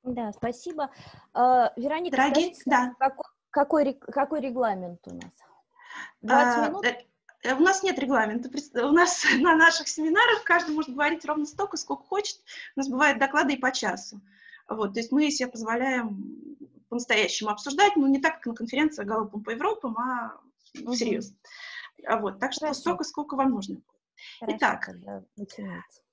Да, спасибо. Вероника, Дорогие, скажите, да. какой регламент у нас? 20 А, минут? у нас нет регламента. У нас на наших семинарах каждый может говорить ровно столько, сколько хочет. У нас бывают доклады и по часу. Вот, то есть мы себе позволяем по-настоящему обсуждать, но не так, как на конференции Галлопом по Европам, а Мгм. всерьез. Вот, так что Хорошо, столько, сколько вам нужно. хорошо, Итак, тогда начинайте.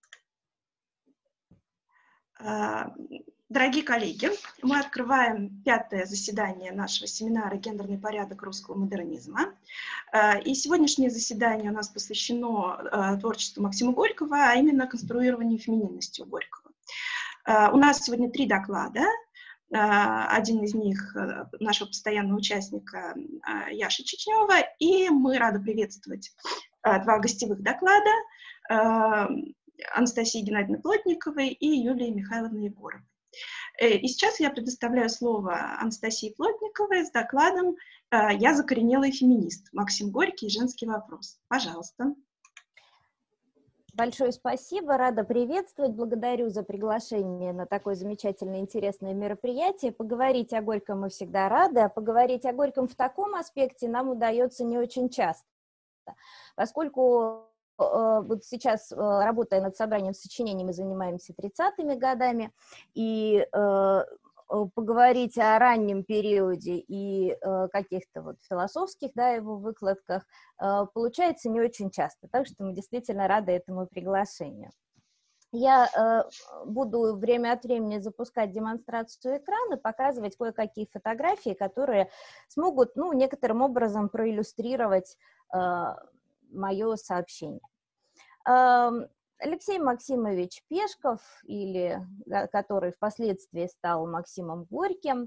а, дорогие коллеги, мы открываем 5-е заседание нашего семинара «Гендерный порядок русского модернизма». И сегодняшнее заседание у нас посвящено творчеству Максима Горького, а именно конструированию фемининности у Горького. У нас сегодня 3 доклада. Один из них нашего постоянного участника Яши Чечнева, и мы рады приветствовать 2 гостевых доклада Анастасии Геннадьевны Плотниковой и Юлии Михайловны Егоровой. И сейчас я предоставляю слово Анастасии Плотниковой с докладом «Я закоренелый феминист. Максим Горький и женский вопрос». Пожалуйста. Большое спасибо, рада приветствовать, благодарю за приглашение на такое замечательное, интересное мероприятие. Поговорить о Горьком мы всегда рады, а поговорить о Горьком в таком аспекте нам удается не очень часто, поскольку вот сейчас, работая над собранием сочинений, мы занимаемся 30-ми годами, и поговорить о раннем периоде и каких-то вот философских, да, его выкладках получается не очень часто, так что мы действительно рады этому приглашению. Я буду время от времени запускать демонстрацию экрана, показывать кое-какие фотографии, которые смогут, ну, некоторым образом проиллюстрировать мое сообщение. Алексей Максимович Пешков, который впоследствии стал Максимом Горьким,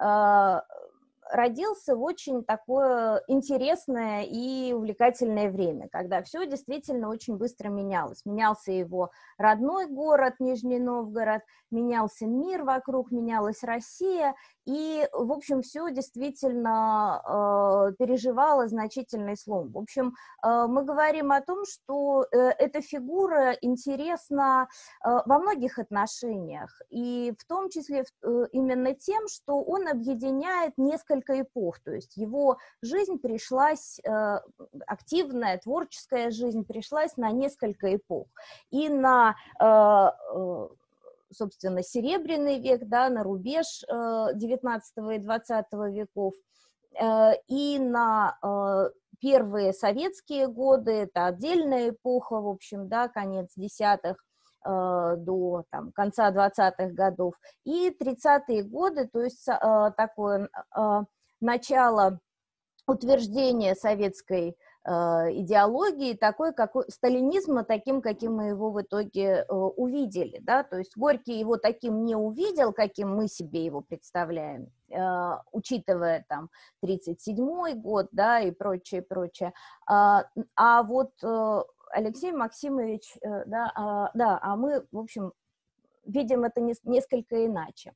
родился в очень такое интересное и увлекательное время, когда все действительно очень быстро менялось. Менялся его родной город, Нижний Новгород, менялся мир вокруг, менялась Россия, и, в общем, все действительно переживало значительный слом. В общем, мы говорим о том, что эта фигура интересна во многих отношениях, и в том числе именно тем, что он объединяет несколько эпох, то есть его жизнь пришлась, активная творческая жизнь пришлась на несколько эпох, и на собственно, Серебряный век, да, на рубеж 19 и 20 веков, и на первые советские годы, это отдельная эпоха, в общем, да, конец десятых до там, конца 20-х годов, и 30-е годы, то есть такое начало утверждения советской идеологии, сталинизма, таким, каким мы его в итоге увидели, да, то есть Горький его таким не увидел, каким мы себе его представляем, учитывая там 37-й год, да, и прочее, прочее, а вот Алексей Максимович, а мы, в общем, видим это несколько иначе.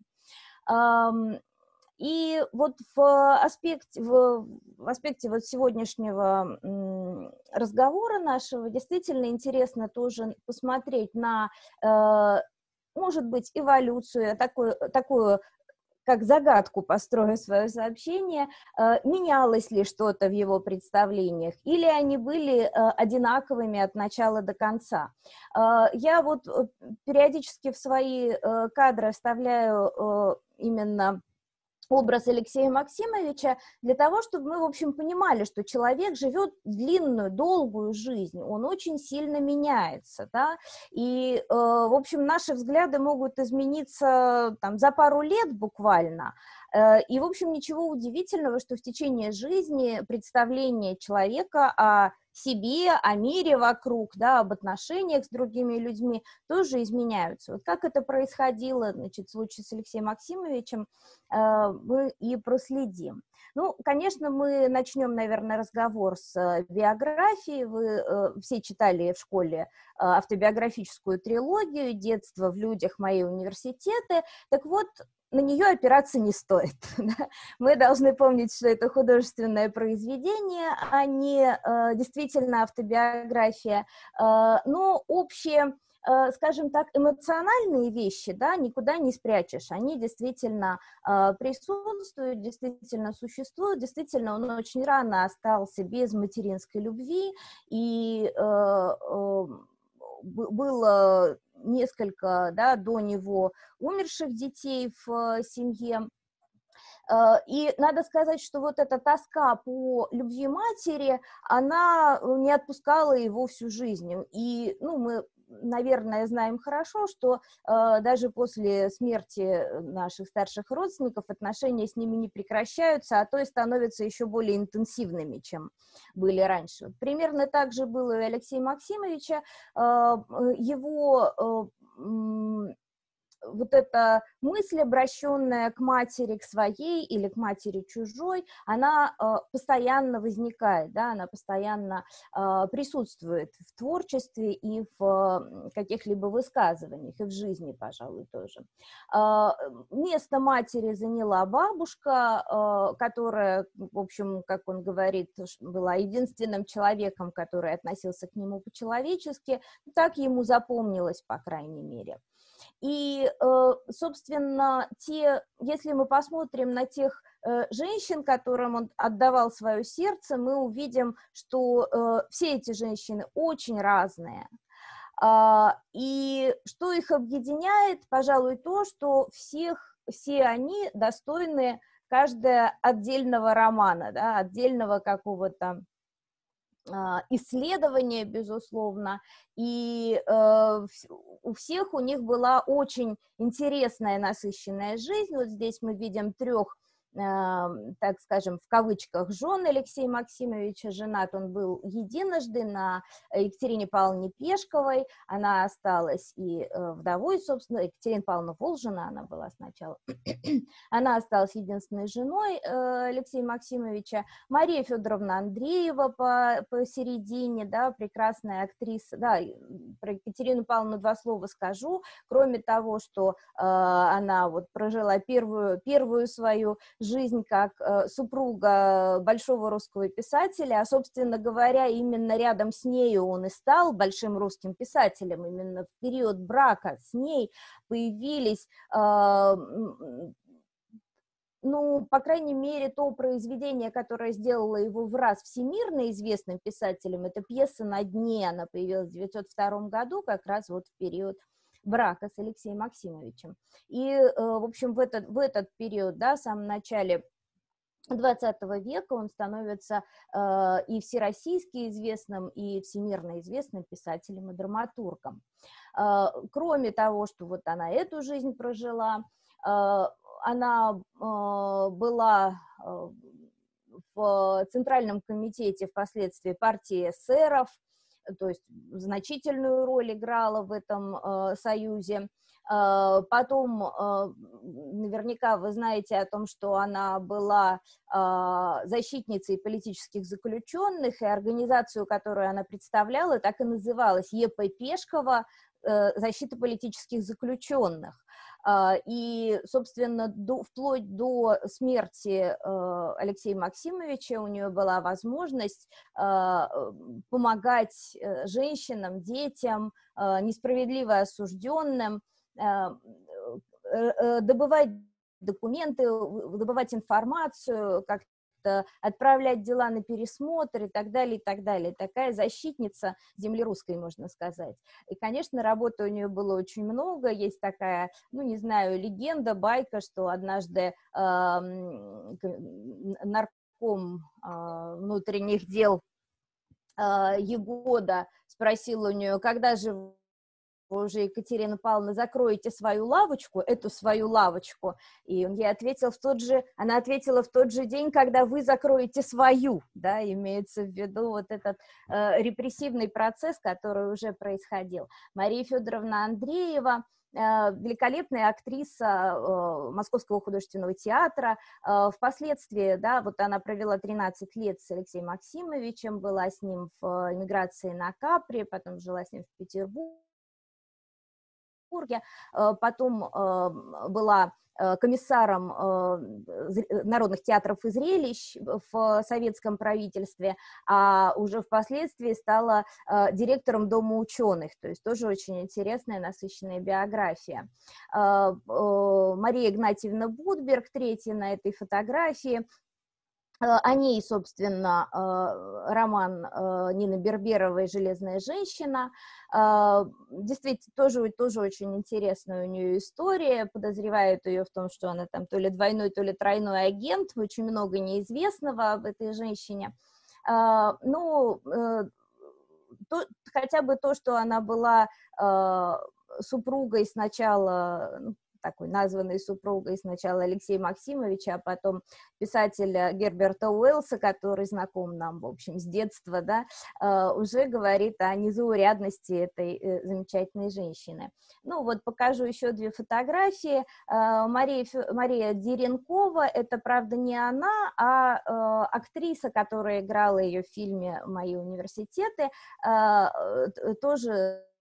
И вот в аспекте вот сегодняшнего разговора нашего действительно интересно тоже посмотреть на, может быть, эволюцию, такую как загадку построю свое сообщение, менялось ли что-то в его представлениях, или они были одинаковыми от начала до конца. Я вот периодически в свои кадры вставляю именно образ Алексея Максимовича для того, чтобы мы, в общем, понимали, что человек живет длинную, долгую жизнь, он очень сильно меняется, да, и, в общем, наши взгляды могут измениться там за пару лет буквально, и, в общем, ничего удивительного, что в течение жизни представление человека о себе, о мире вокруг, да, об отношениях с другими людьми тоже изменяются. Вот как это происходило, значит, в случае с Алексеем Максимовичем, мы и проследим. Ну, конечно, мы начнем, наверное, разговор с биографией. Вы все читали в школе автобиографическую трилогию «Детство в людях. Мои университеты». Так вот, на нее опираться не стоит. Мы должны помнить, что это художественное произведение, а не действительно автобиография. Но общие скажем так, эмоциональные вещи, да, никуда не спрячешь, они действительно присутствуют, действительно существуют, действительно он очень рано остался без материнской любви, и было несколько, да, до него умерших детей в семье. И надо сказать, что вот эта тоска по любви матери, она не отпускала его всю жизнь. И, ну, мы, наверное, знаем хорошо, что даже после смерти наших старших родственников отношения с ними не прекращаются, а то и становятся еще более интенсивными, чем были раньше. Примерно так же было и у Алексея Максимовича. Его вот эта мысль, обращенная к матери, к своей или к матери чужой, она постоянно возникает, да, она постоянно присутствует в творчестве и в каких-либо высказываниях, и в жизни, пожалуй, тоже. Место матери заняла бабушка, которая, в общем, как он говорит, была единственным человеком, который относился к нему по-человечески, так ему запомнилось, по крайней мере. И, собственно, если мы посмотрим на тех женщин, которым он отдавал свое сердце, мы увидим, что все эти женщины очень разные. И что их объединяет, пожалуй, то, что все они достойны каждая отдельного романа, да, отдельного какого-то исследования, безусловно, и у всех у них была очень интересная, насыщенная жизнь. Вот здесь мы видим трех, так скажем, в кавычках, жен Алексея Максимовича. Женат он был единожды на Екатерине Павловне Пешковой, она осталась и вдовой, собственно, Екатерина Павловна Волжина она была сначала, она осталась единственной женой Алексея Максимовича. Мария Федоровна Андреева посередине, да, прекрасная актриса, да, про Екатерину Павловну два слова скажу, кроме того, что она вот прожила первую свою жизнь как супруга большого русского писателя, а, собственно говоря, именно рядом с нею он и стал большим русским писателем, именно в период брака с ней появились ну, по крайней мере, то произведение, которое сделало его в раз всемирно известным писателем, это «Пьеса на дне», она появилась в 1902 году, как раз вот в период брака с Алексеем Максимовичем. И, в общем, в этот период, да, в самом начале XX века он становится и всероссийски известным, и всемирно известным писателем и драматургом. Кроме того, что вот она эту жизнь прожила, она была в Центральном комитете впоследствии партии эсеров, то есть значительную роль играла в этом союзе. Потом, наверняка вы знаете о том, что она была защитницей политических заключенных, и организацию, которую она представляла, так и называлась «Е.П. Пешкова. Защита политических заключенных». И, собственно, вплоть до смерти Алексея Максимовича у нее была возможность помогать женщинам, детям, несправедливо осужденным, добывать документы, добывать информацию, как отправлять дела на пересмотр и так далее, и так далее. Такая защитница земли русской, можно сказать. И, конечно, работы у нее было очень много. Есть такая, ну, не знаю, легенда, байка, что однажды нарком внутренних дел Егода спросил у нее, когда же вы уже, Екатерина Павловна, закроете свою лавочку, эту свою лавочку, и он ей ответил она ответила в тот же день, когда вы закроете свою, да, имеется в виду вот этот репрессивный процесс, который уже происходил. Мария Федоровна Андреева, великолепная актриса Московского художественного театра, впоследствии, да, вот она провела 13 лет с Алексеем Максимовичем, была с ним в эмиграции на Капри, потом жила с ним в Петербурге, потом была комиссаром народных театров и зрелищ в советском правительстве, а уже впоследствии стала директором Дома ученых, то есть тоже очень интересная, насыщенная биография. Мария Игнатьевна Будберг, третья на этой фотографии. О ней, собственно, роман Нины Берберовой «Железная женщина». Действительно, тоже очень интересная у нее история. Подозревают ее в том, что она там то ли двойной, то ли тройной агент. Очень много неизвестного об этой женщине. Ну, хотя бы то, что она была супругой сначала, такой названной супругой сначала Алексея Максимовича, а потом писателя Герберта Уэллса, который знаком нам, в общем, с детства, да, уже говорит о незаурядности этой замечательной женщины. Ну вот покажу еще две фотографии. Мария Деренкова, это, правда, не она, а актриса, которая играла ее в фильме «Мои университеты», тоже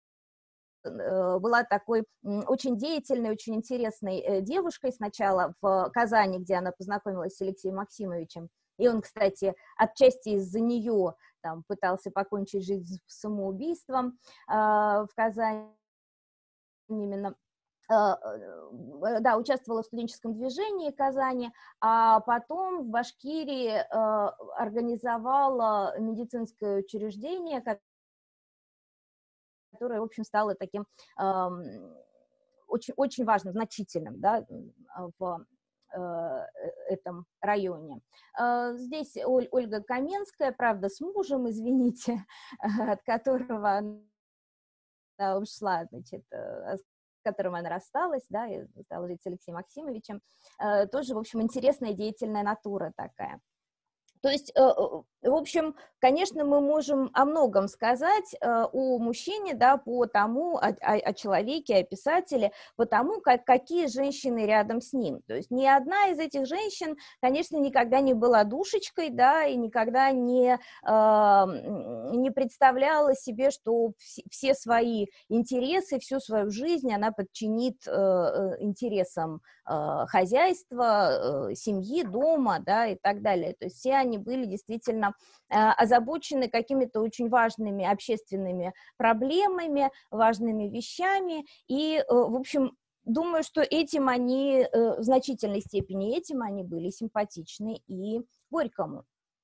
была такой очень деятельной, очень интересной девушкой сначала в Казани, где она познакомилась с Алексеем Максимовичем. И он, кстати, отчасти из-за нее там пытался покончить жизнь самоубийством в Казани именно. Да, участвовала в студенческом движении Казани, а потом в Башкирии организовала медицинское учреждение, которое, в общем, стало таким очень, очень важным, значительным, да, в этом районе. Здесь Ольга Каменская, правда, с мужем, извините, от которого она ушла, значит, с которым она рассталась, да, и стала жить с Алексеем Максимовичем. Тоже, в общем, интересная, деятельная натура такая. То есть, в общем, конечно, мы можем о многом сказать о мужчине, да, по тому, о человеке, о писателе, по тому, какие женщины рядом с ним. То есть ни одна из этих женщин, конечно, никогда не была душечкой, да, и никогда не представляла себе, что все свои интересы, всю свою жизнь она подчинит интересам хозяйства, семьи, дома, да, и так далее. То есть все они были действительно озабочены какими-то очень важными общественными проблемами, важными вещами, и, в общем, думаю, что этим они, в значительной степени этим они были симпатичны и Горькому.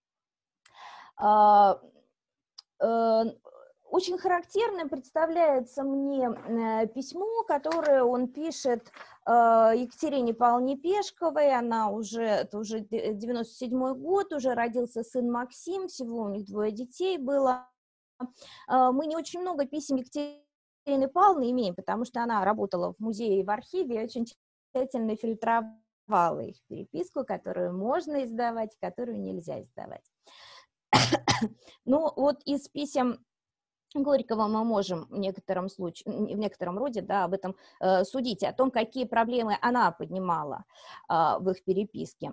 Очень характерным представляется мне письмо, которое он пишет Екатерине Павловне Пешковой. Она это уже 97-й год, уже родился сын Максим, всего у них 2 детей было. Мы не очень много писем Екатерины Павловны имеем, потому что она работала в музее и в архиве и очень тщательно фильтровала их переписку, которую можно издавать, которую нельзя издавать. Ну, вот из писем Горького мы можем в некотором роде, да, об этом судить, о том, какие проблемы она поднимала в их переписке.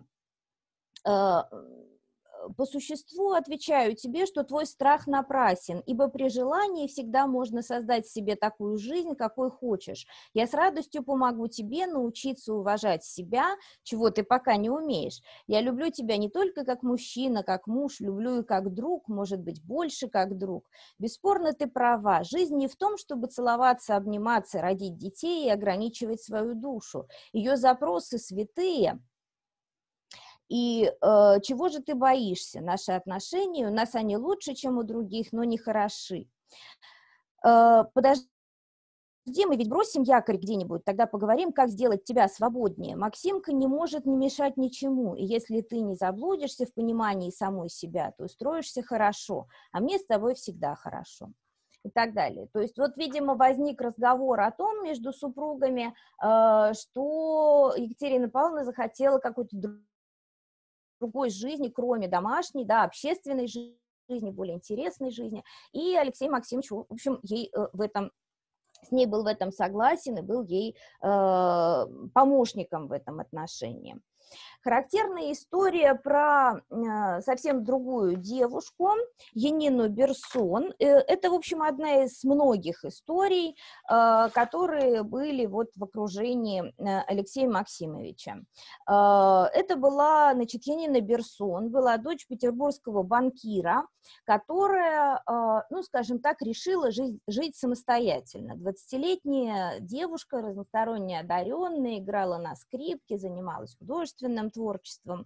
По существу отвечаю тебе, что твой страх напрасен, ибо при желании всегда можно создать себе такую жизнь, какой хочешь. Я с радостью помогу тебе научиться уважать себя, чего ты пока не умеешь. Я люблю тебя не только как мужчина, как муж, люблю и как друг, может быть, больше как друг. Бесспорно, ты права. Жизнь не в том, чтобы целоваться, обниматься, родить детей и ограничивать свою душу. Ее запросы святые. И чего же ты боишься? Наши отношения, у нас они лучше, чем у других, но не хороши. Подожди, мы ведь бросим якорь где-нибудь, тогда поговорим, как сделать тебя свободнее. Максимка не может не мешать ничему, и если ты не заблудишься в понимании самой себя, то устроишься хорошо, а мне с тобой всегда хорошо. И так далее. То есть вот, видимо, возник разговор о том между супругами, что Екатерина Павловна захотела какой-то другой жизни, кроме домашней, да, общественной жизни, более интересной жизни. И Алексей Максимович, в общем, с ней был в этом согласен и был ей помощником в этом отношении. Характерная история про совсем другую девушку, Янину Берсон. Это, в общем, одна из многих историй, которые были вот в окружении Алексея Максимовича. Это была, значит, Янина Берсон, была дочь петербургского банкира, которая, ну, скажем так, решила жить самостоятельно. 20-летняя девушка, разносторонне одаренная, играла на скрипке, занималась художественным творчеством,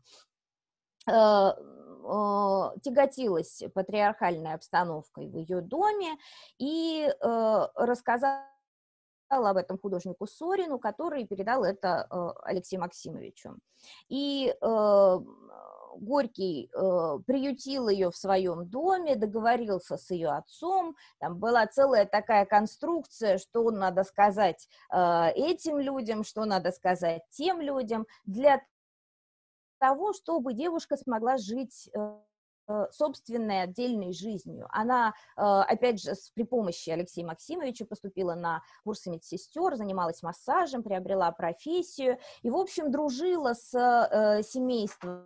тяготилась патриархальной обстановкой в ее доме и рассказала об этом художнику Сорину, который передал это Алексею Максимовичу. И Горький приютил ее в своем доме, договорился с ее отцом, там была целая такая конструкция, что надо сказать этим людям, что надо сказать тем людям, для того, чтобы девушка смогла жить собственной отдельной жизнью. Она, опять же, при помощи Алексея Максимовича поступила на курсы медсестер, занималась массажем, приобрела профессию и, в общем, дружила с семейством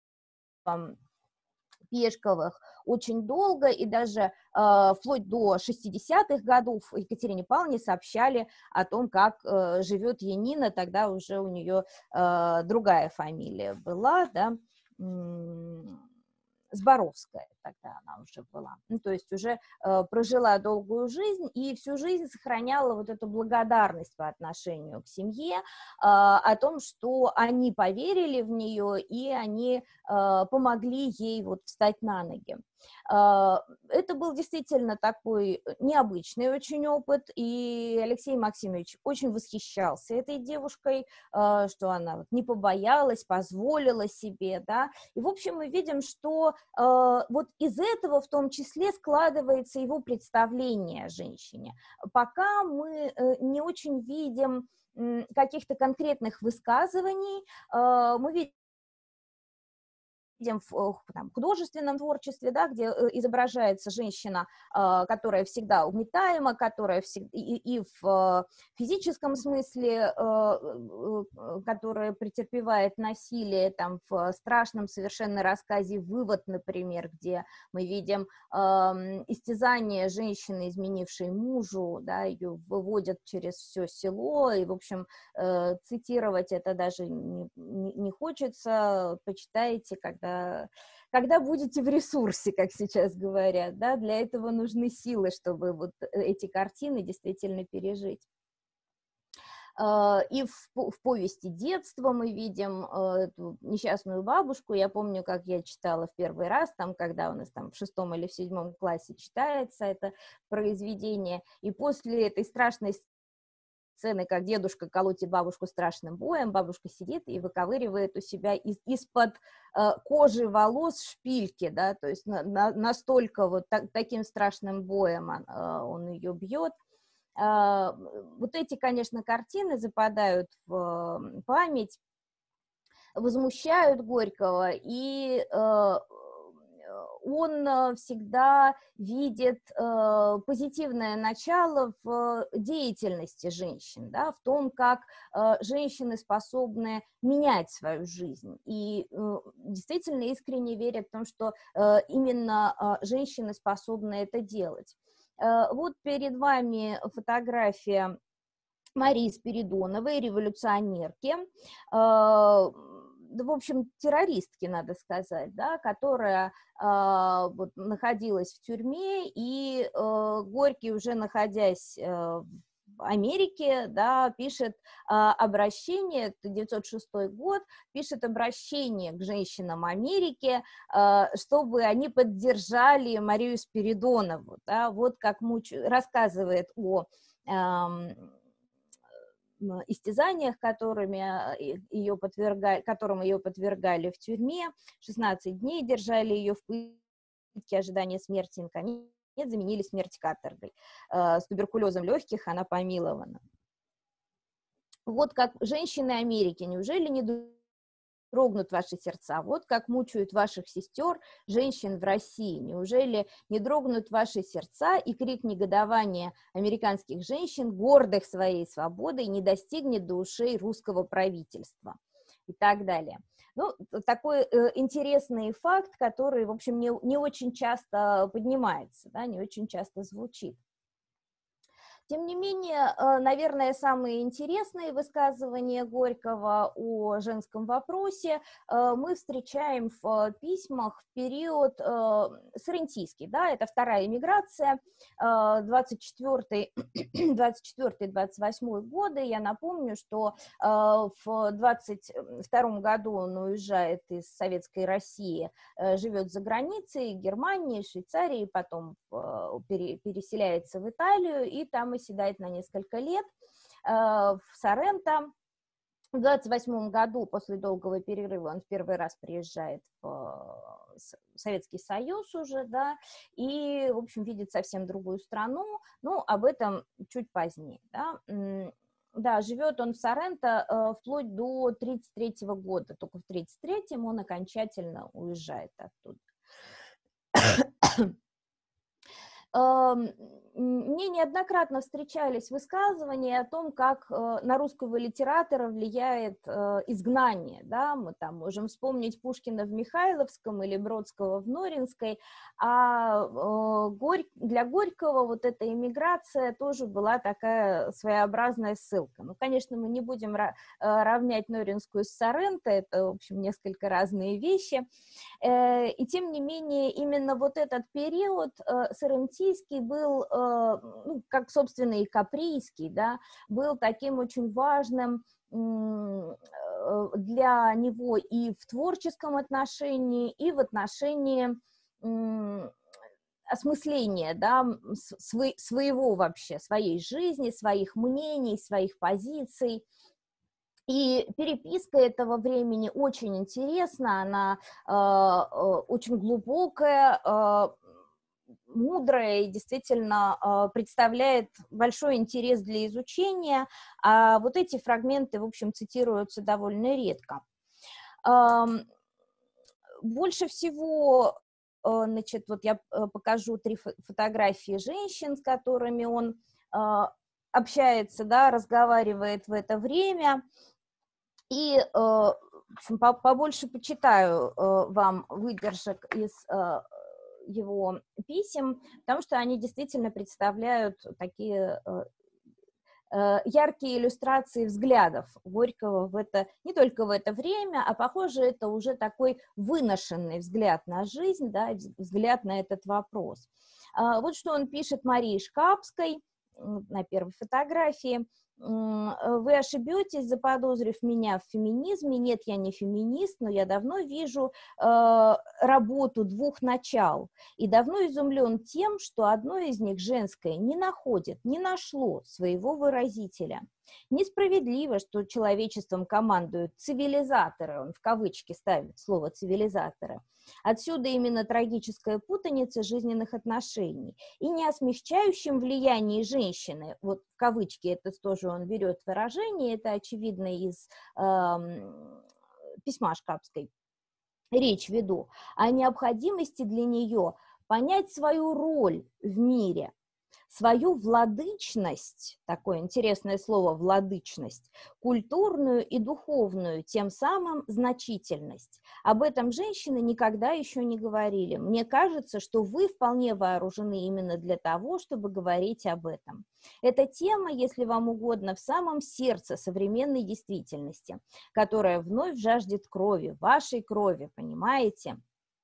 Пешковых очень долго, и даже вплоть до 60-х годов Екатерине Павловне сообщали о том, как живет Янина, тогда уже у нее другая фамилия была, да, Зборовская, тогда она уже была, ну, то есть уже прожила долгую жизнь и всю жизнь сохраняла вот эту благодарность по отношению к семье, о том, что они поверили в нее и они помогли ей вот встать на ноги. Это был действительно такой необычный очень опыт, и Алексей Максимович очень восхищался этой девушкой, что она не побоялась, позволила себе, да, и, в общем, мы видим, что вот из этого в том числе складывается его представление о женщине. Пока мы не очень видим каких-то конкретных высказываний, мы видим в художественном творчестве, да, где изображается женщина, которая всегда угнетаема, которая и в физическом смысле, которая претерпевает насилие, там, в страшном совершенно рассказе «Вывод», например, где мы видим истязание женщины, изменившей мужу, да, ее выводят через все село, и, в общем, цитировать это даже не хочется, почитайте, когда будете в ресурсе, как сейчас говорят, да, для этого нужны силы, чтобы вот эти картины действительно пережить. И в повести детства мы видим эту несчастную бабушку. Я помню, как я читала в первый раз, там, когда у нас там в 6 или в 7 классе читается это произведение, и после этой страшной сцены, как дедушка колотит бабушку страшным боем, бабушка сидит и выковыривает у себя из-под кожи волос шпильки, да, то есть настолько вот таким страшным боем он ее бьет. Вот эти, конечно, картины западают в память, возмущают Горького, и он всегда видит позитивное начало в деятельности женщин, да, в том, как женщины способны менять свою жизнь. И действительно искренне верят в том, что именно женщины способны это делать. Вот перед вами фотография Марии Спиридоновой, революционерки, в общем, террористки, надо сказать, да, которая вот, находилась в тюрьме, и Горький, уже находясь в Америке, да, пишет обращение, 1906 год, пишет обращение к женщинам Америки, чтобы они поддержали Марию Спиридонову, да, вот как рассказывает о истязаниях, которым ее подвергали в тюрьме, 16 дней держали ее в пытке, ожидания смерти, наконец заменили смерть каторгой. С туберкулезом легких она помилована. Вот как женщины Америки, неужели не дрогнут ваши сердца? Вот как мучают ваших сестер, женщин в России. Неужели не дрогнут ваши сердца, и крик негодования американских женщин, гордых своей свободой, не достигнет до ушей русского правительства? и так далее. Ну, такой интересный факт, который, в общем, не очень часто поднимается, да, не очень часто звучит. Тем не менее, наверное, самые интересные высказывания Горького о женском вопросе мы встречаем в письмах в период сарентийский, да, это вторая эмиграция, 24-28 годы. Я напомню, что в 22 году он уезжает из Советской России, живет за границей, Германии, Швейцарии, потом переселяется в Италию и там оседает на несколько лет в Соренто. В 28 году, после долгого перерыва, он в первый раз приезжает в Советский Союз уже, да, и, в общем, видит совсем другую страну, ну, об этом чуть позднее, да. Да, живет он в Соренто вплоть до 1933 года, только в 1933 он окончательно уезжает оттуда. Мне неоднократно встречались высказывания о том, как на русского литератора влияет изгнание, да, мы там можем вспомнить Пушкина в Михайловском или Бродского в Норинской, а для Горького вот эта эмиграция тоже была такая своеобразная ссылка. Ну, конечно, мы не будем равнять Норинскую с Соренто, это, в общем, несколько разные вещи, и тем не менее именно вот этот период сарентийский был, ну, как, собственно, и каприйский, да, был таким очень важным для него и в творческом отношении, и в отношении осмысления, да, своего вообще, своей жизни, своих мнений, своих позиций. И переписка этого времени очень интересна, она очень глубокая, мудрая и действительно представляет большой интерес для изучения, а вот эти фрагменты, в общем, цитируются довольно редко. Больше всего, значит, вот я покажу 3 фотографии женщин, с которыми он общается, да, разговаривает в это время, и, в общем, побольше почитаю вам выдержек из его писем, потому что они действительно представляют такие яркие иллюстрации взглядов Горького в это, не только в это время, а, похоже, это уже такой выношенный взгляд на жизнь, да, взгляд на этот вопрос. Вот что он пишет Марии Шкапской на первой фотографии. Вы ошибетесь, заподозрив меня в феминизме. Нет, я не феминист, но я давно вижу работу двух начал и давно изумлен тем, что одно из них, женское, не нашло своего выразителя. Несправедливо, что человечеством командуют цивилизаторы, он в кавычки ставит слово цивилизаторы. Отсюда именно трагическая путаница жизненных отношений. И не о смягчающем влиянии женщины, вот в кавычки это тоже он берет выражение, это очевидно из письма Шкапской, речь веду, о необходимости для нее понять свою роль в мире, свою владычность, такое интересное слово владычность, культурную и духовную, тем самым значительность. Об этом женщины никогда еще не говорили. Мне кажется, что вы вполне вооружены именно для того, чтобы говорить об этом. Эта тема, если вам угодно, в самом сердце современной действительности, которая вновь жаждет крови, вашей крови, понимаете?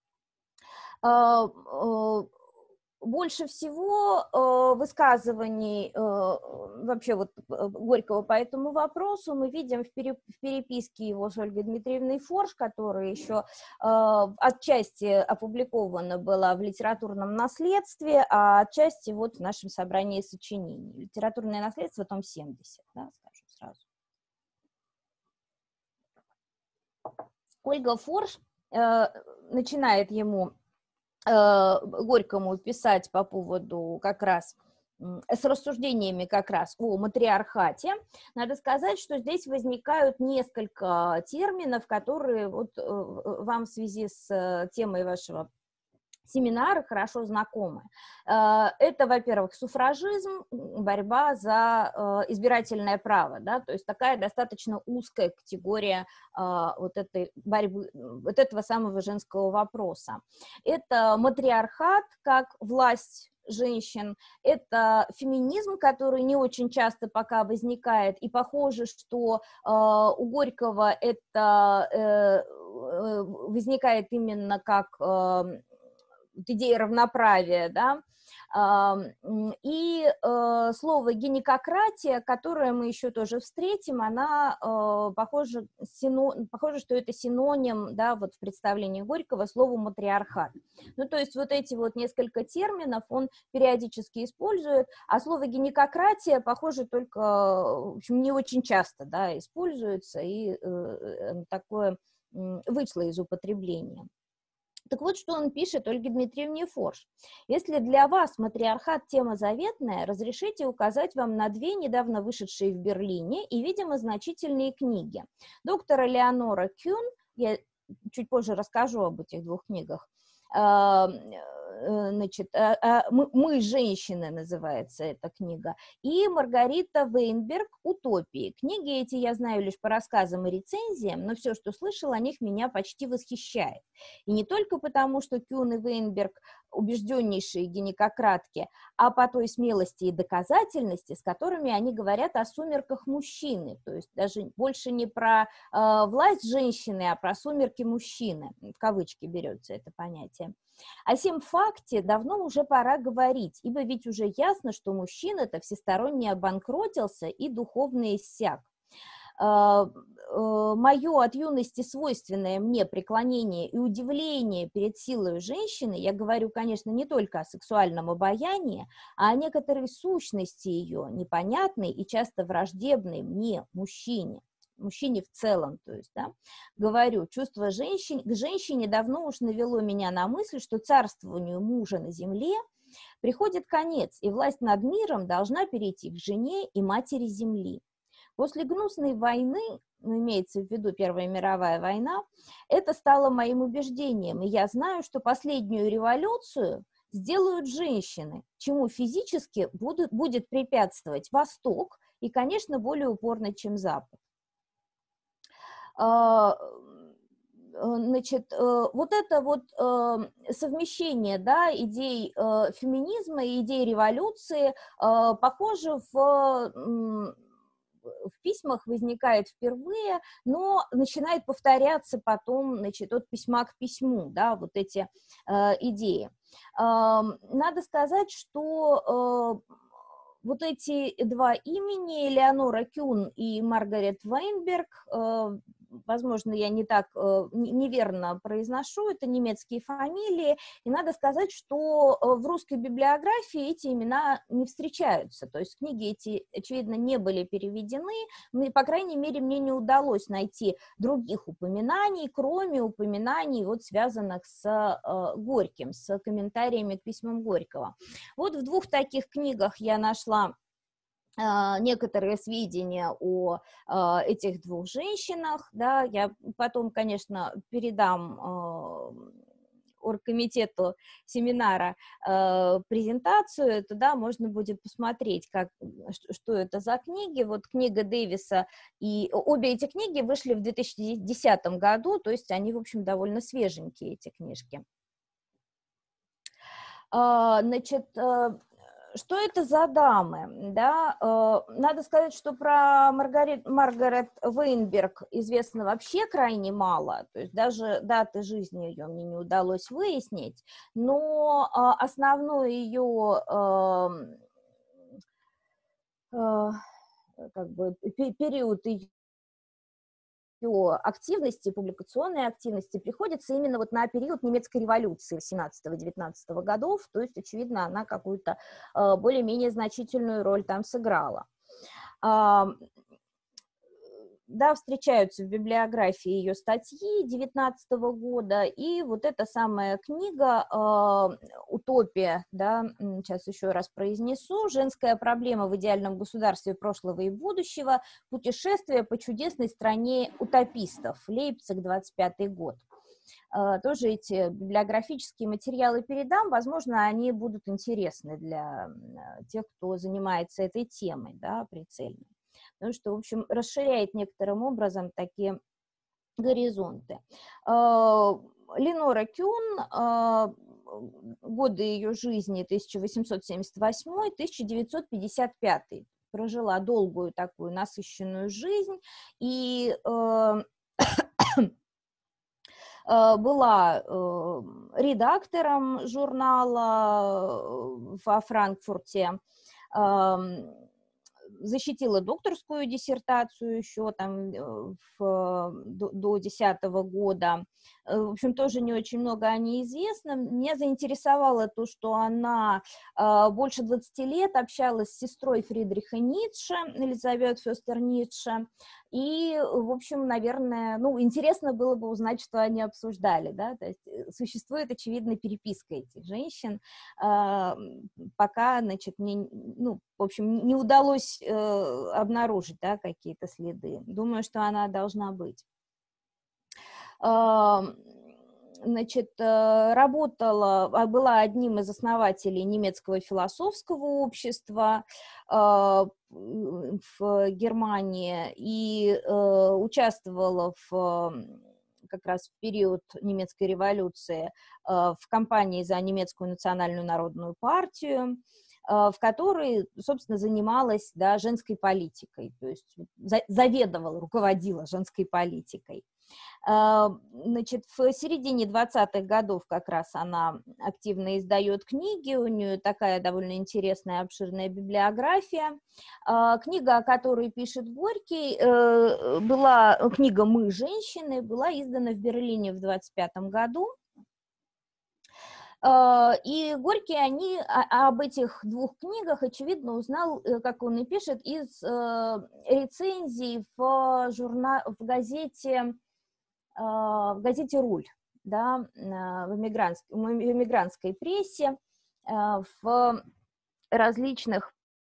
Больше всего высказываний вообще вот Горького по этому вопросу мы видим в переписке его с Ольгой Дмитриевной Форш, которая еще отчасти опубликована была в литературном наследстве, а отчасти вот в нашем собрании сочинений. Литературное наследство, том 70, да, скажу сразу. Ольга Форш начинает ему Горькому писать по поводу как раз, с рассуждениями как раз о матриархате. Надо сказать, что здесь возникают несколько терминов, которые вот вам в связи с темой вашего семинары хорошо знакомы. Это, во-первых, суфражизм, борьба за избирательное право, да, то есть такая достаточно узкая категория вот этой борьбы, вот этого самого женского вопроса. Это матриархат как власть женщин, это феминизм, который не очень часто пока возникает, и похоже, что у Горького это возникает именно как идея равноправия, да, и слово гинекократия, которое мы еще тоже встретим, она похоже, что это синоним, да, вот в представлении Горького слову матриархат. Ну, то есть вот эти вот несколько терминов он периодически использует, а слово гинекократия, похоже, только, в общем, не очень часто, да, используется, и такое вышло из употребления. Так вот, что он пишет Ольге Дмитриевне Форш. Если для вас матриархат тема заветная, разрешите указать вам на две недавно вышедшие в Берлине и, видимо, значительные книги. Доктора Леонора Кюн, я чуть позже расскажу об этих двух книгах, значит, «Мы, женщины» называется эта книга, и Маргарита Вейнберг «Утопии». Книги эти я знаю лишь по рассказам и рецензиям, но все, что слышал о них, меня почти восхищает. И не только потому, что Кюн и Вейнберг убежденнейшие гинекократки, а по той смелости и доказательности, с которыми они говорят о сумерках мужчины, то есть даже больше не про власть женщины, а про сумерки мужчины, в кавычки берется это понятие. О сем факте давно уже пора говорить, ибо ведь уже ясно, что мужчина-то всесторонне обанкротился и духовно иссяк. Мое от юности свойственное мне преклонение и удивление перед силой женщины, я говорю, конечно, не только о сексуальном обаянии, а о некоторой сущности ее, непонятной и часто враждебной мне, мужчине в целом, то есть, да, говорю, чувство к женщине давно уж навело меня на мысль, что царствованию мужа на земле приходит конец, и власть над миром должна перейти к жене и матери земли. После гнусной войны, имеется в виду Первая мировая война, это стало моим убеждением, и я знаю, что последнюю революцию сделают женщины, чему физически будет препятствовать Восток и, конечно, более упорно, чем Запад. Значит, вот это вот совмещение, да, идей феминизма и идей революции, похоже, в письмах возникает впервые, но начинает повторяться потом, значит, от письма к письму, да, вот эти идеи. Надо сказать, что вот эти два имени, Леонора Кюн и Маргарет Вейнберг, возможно, я не так неверно произношу, это немецкие фамилии, и надо сказать, что в русской библиографии эти имена не встречаются, то есть книги эти, очевидно, не были переведены, но, по крайней мере, мне не удалось найти других упоминаний, кроме упоминаний, вот, связанных с Горьким, с комментариями к письмам Горького. Вот в двух таких книгах я нашла некоторые сведения о этих двух женщинах, да, я потом, конечно, передам оргкомитету семинара презентацию, туда можно будет посмотреть, что это за книги. Вот книга Дэвиса, и обе эти книги вышли в 2010 году, то есть они, в общем, довольно свеженькие, эти книжки. Значит, что это за дамы? Да? Надо сказать, что про Маргарет Вейнберг известно вообще крайне мало, то есть даже даты жизни ее мне не удалось выяснить, но основной ее как бы период ее активности, публикационной активности приходится именно вот на период немецкой революции 18-19 годов, то есть, очевидно, она какую-то более-менее значительную роль там сыграла. Да, встречаются в библиографии ее статьи 19 года, и вот эта самая книга «Утопия», да, сейчас еще раз произнесу, «Женская проблема в идеальном государстве прошлого и будущего. Путешествие по чудесной стране утопистов», Лейпциг, 25 год. тоже эти библиографические материалы передам, возможно, они будут интересны для тех, кто занимается этой темой, да, прицельно. Потому что, в общем, расширяет некоторым образом такие горизонты. Ленора Кюн, годы ее жизни 1878-1955, прожила долгую такую насыщенную жизнь и была редактором журнала во Франкфурте, защитила докторскую диссертацию еще там до 10 года. В общем, тоже не очень много о ней известно. Меня заинтересовало то, что она больше 20 лет общалась с сестрой Фридриха Ницше, Элизабет Фёстер Ницше, и, в общем, наверное, ну, интересно было бы узнать, что они обсуждали, да, то есть существует, очевидно, переписка этих женщин, пока, значит, мне, ну, в общем, не удалось обнаружить, да, какие-то следы. Думаю, что она должна быть. Значит, была одним из основателей немецкого философского общества в Германии и участвовала как раз в период немецкой революции в кампании за немецкую национальную народную партию, в которой, собственно, занималась, да, женской политикой, то есть заведовала, руководила женской политикой. Значит, в середине 20-х годов как раз она активно издает книги, у нее такая довольно интересная, обширная библиография. Книга, о которой пишет Горький, была книга «Мы, женщины», была издана в Берлине в 25-м году. И Горький об этих двух книгах, очевидно, узнал, как он и пишет, из рецензий в газете «Руль», да, в эмигрантской прессе, в различных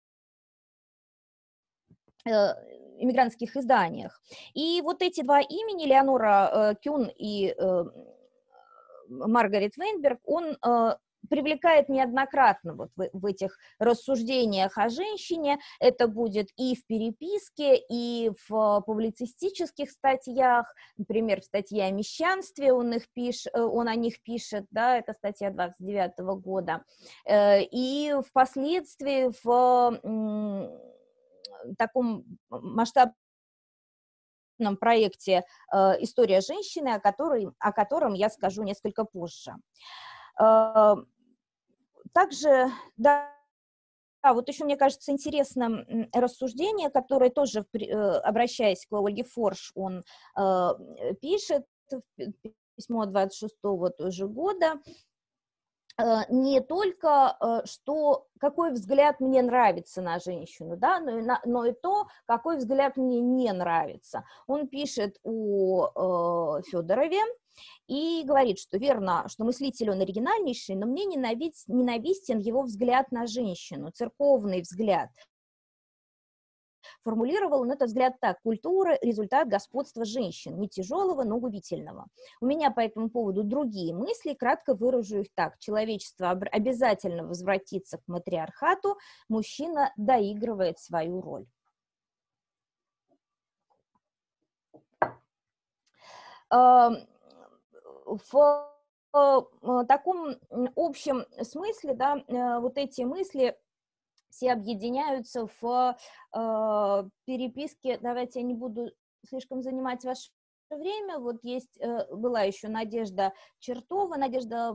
эмигрантских изданиях. И вот эти два имени, Леонора Кюн и Маргарет Вейнберг, он привлекает неоднократно вот в этих рассуждениях о женщине. Это будет и в переписке, и в публицистических статьях, например, в статье о мещанстве он о них пишет, да, это статья 29-го года, и впоследствии в таком масштабном проекте «История женщины», о котором я скажу несколько позже. Также, да, вот еще, мне кажется, интересным рассуждение, которое тоже, обращаясь к Ольге Форш, он пишет, письмо 26-го тоже года, не только, какой взгляд мне нравится на женщину, да, но и то, какой взгляд мне не нравится. Он пишет о Федорове и говорит, что верно, что мыслитель он оригинальнейший, но мне ненавистен его взгляд на женщину, церковный взгляд. Формулировал он этот взгляд так: культура – результат господства женщин, не тяжелого, но губительного. У меня по этому поводу другие мысли, кратко выражу их так: человечество обязательно возвратится к матриархату, мужчина доигрывает свою роль. В таком общем смысле, да, вот эти мысли все объединяются в переписке. Давайте я не буду слишком занимать ваше время. Вот была еще Надежда Чертова, Надежда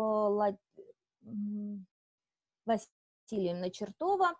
Васильевна Чертова.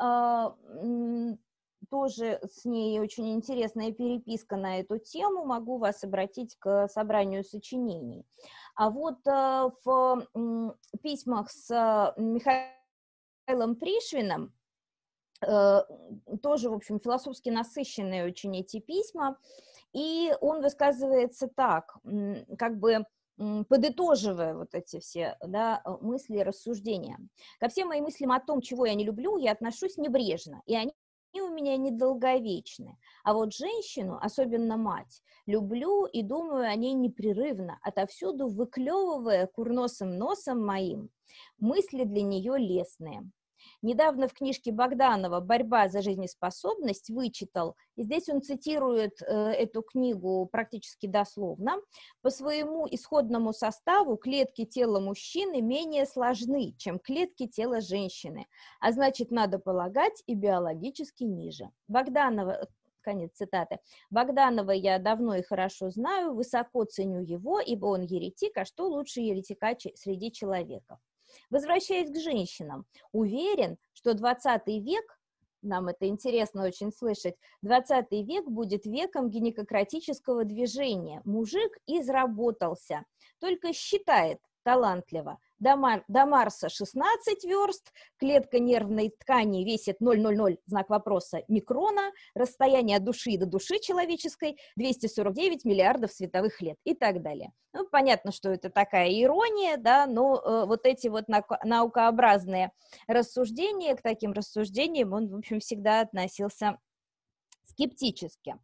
Тоже с ней очень интересная переписка на эту тему. Могу вас обратить к собранию сочинений. А вот в письмах с Михаилом Пришвином, тоже, в общем, философски насыщенные очень эти письма, и он высказывается так, как бы подытоживая вот эти все, да, мысли и рассуждения. Ко всем моим мыслям о том, чего я не люблю, я отношусь небрежно, и они у меня недолговечны. А вот женщину, особенно мать, люблю и думаю о ней непрерывно, отовсюду выклевывая курносым носом моим мысли для нее лестные. Недавно в книжке Богданова «Борьба за жизнеспособность» вычитал, и здесь он цитирует эту книгу практически дословно: «По своему исходному составу клетки тела мужчины менее сложны, чем клетки тела женщины, а значит, надо полагать, и биологически ниже». Богданова, конец цитаты. Богданова я давно и хорошо знаю, высоко ценю его, ибо он еретик, а что лучше еретика среди человеков? Возвращаясь к женщинам, уверен, что 20 век, нам это интересно очень слышать, 20 век будет веком гинекократического движения. Мужик изработался, только считает талантливо. До Марса 16 верст, клетка нервной ткани весит 0,00, знак вопроса, микрона, расстояние от души до души человеческой 249 миллиардов световых лет и так далее. Ну, понятно, что это такая ирония, да, но вот эти вот наукообразные рассуждения, к таким рассуждениям он, в общем, всегда относился скептически.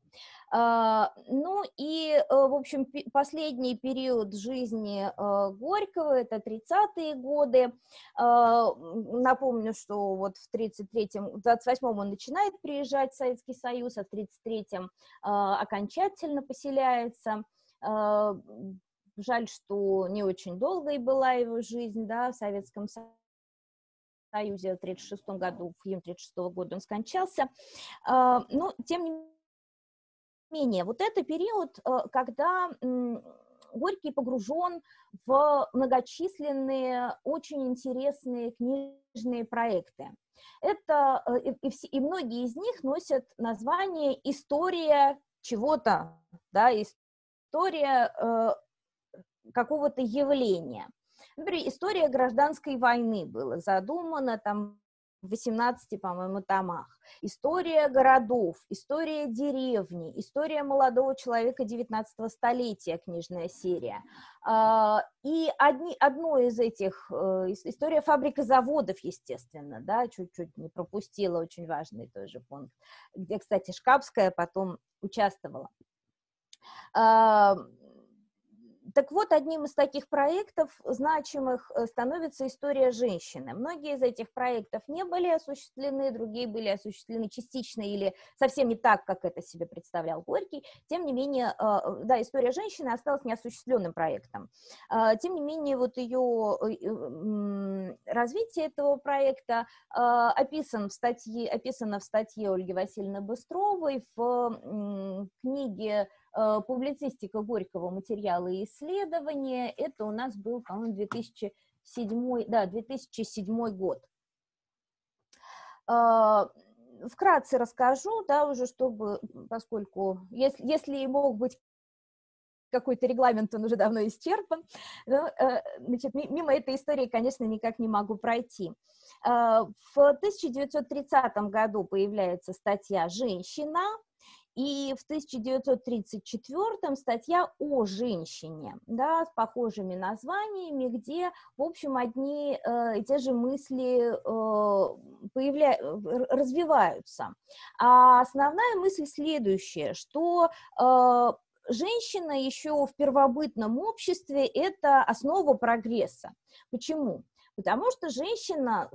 Ну и, в общем, последний период жизни Горького, это 30-е годы. Напомню, что вот в 28-м он начинает приезжать в Советский Союз, а в 33-м окончательно поселяется. Жаль, что не очень долгой была его жизнь, да, в Советском Союзе. В 1936 году, в июне 1936 года он скончался. Но, тем не менее, вот это период, когда Горький погружен в многочисленные, очень интересные книжные проекты. Это, и многие из них носят название «История чего-то», да, история какого-то явления. Например, история гражданской войны была задумана там в 18, по-моему, томах. История городов, история деревни, история молодого человека 19 столетия, книжная серия. И одно из этих, история фабрик и заводов, естественно, да, чуть-чуть не пропустила, очень важный тоже пункт, где, кстати, Шкапская потом участвовала. Так вот, одним из таких проектов значимых становится «История женщины». Многие из этих проектов не были осуществлены, другие были осуществлены частично или совсем не так, как это себе представлял Горький. Тем не менее, да, «История женщины» осталась неосуществленным проектом. Тем не менее, вот ее развитие этого проекта описано в статье Ольги Васильевны Быстровой в книге «Публицистика Горького. Материалы и исследования». Это у нас был, по-моему, 2007 год. Вкратце расскажу, да, уже чтобы, поскольку, если мог быть какой-то регламент, он уже давно исчерпан, но, значит, мимо этой истории, конечно, никак не могу пройти. В 1930 году появляется статья «Женщина», и в 1934 статья о женщине, да, с похожими названиями, где, в общем, одни и те же мысли развиваются. А основная мысль следующая, что женщина еще в первобытном обществе – это основа прогресса. Почему? Потому что женщина,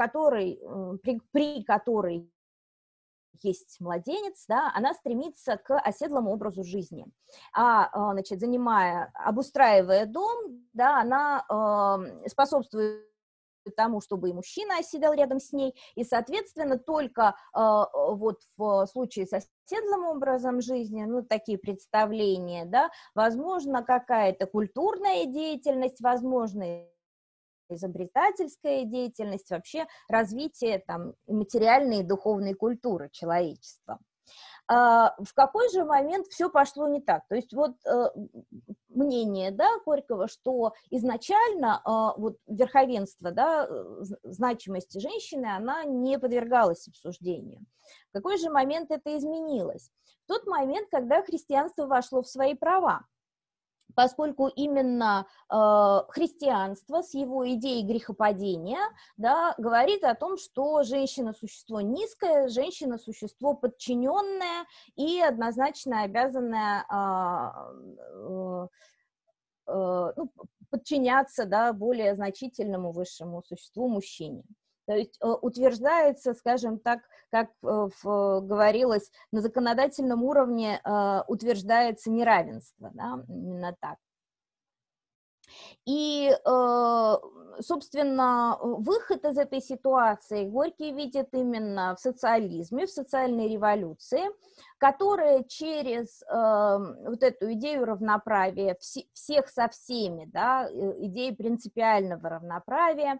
при которой есть младенец, да, она стремится к оседлому образу жизни, значит, обустраивая дом, да, она способствует тому, чтобы и мужчина оседал рядом с ней, и, соответственно, только вот в случае с оседлым образом жизни, ну, такие представления, да, возможно, какая-то культурная деятельность, возможно, изобретательская деятельность, вообще развитие там материальной и духовной культуры человечества. В какой же момент все пошло не так? То есть вот мнение, да, Горького, что изначально вот верховенство, да, значимости женщины, она не подвергалась обсуждению. В какой же момент это изменилось? В тот момент, когда христианство вошло в свои права. поскольку именно христианство с его идеей грехопадения, да, говорит о том, что женщина – существо низкое, женщина – существо подчиненное и однозначно обязанное ну, подчиняться, да, более значительному высшему существу, мужчине. То есть утверждается, скажем так, как говорилось, на законодательном уровне утверждается неравенство, да, именно так. И, собственно, выход из этой ситуации Горький видит именно в социализме, в социальной революции, которая через вот эту идею равноправия всех со всеми, да, идею принципиального равноправия,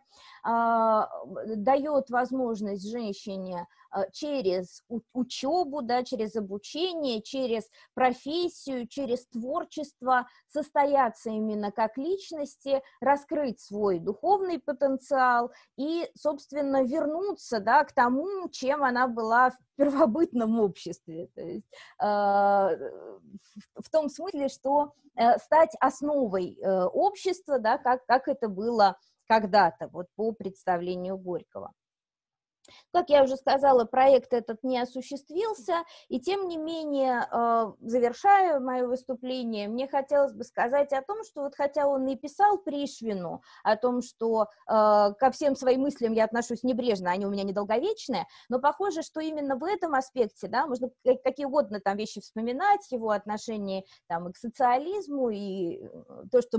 дает возможность женщине через учебу, да, через обучение, через профессию, через творчество состояться именно как личности, раскрыть свой духовный потенциал и, собственно, вернуться, да, к тому, чем она была в первобытном обществе. То есть, в том смысле, что стать основой общества, да, как это было когда-то, вот по представлению Горького. Как я уже сказала, проект этот не осуществился, и тем не менее, завершая мое выступление, мне хотелось бы сказать о том, что вот хотя он и писал Пришвину о том, что ко всем своим мыслям я отношусь небрежно, они у меня недолговечные, но похоже, что именно в этом аспекте, да, можно какие угодно там вещи вспоминать, его отношение там и к социализму, и то, что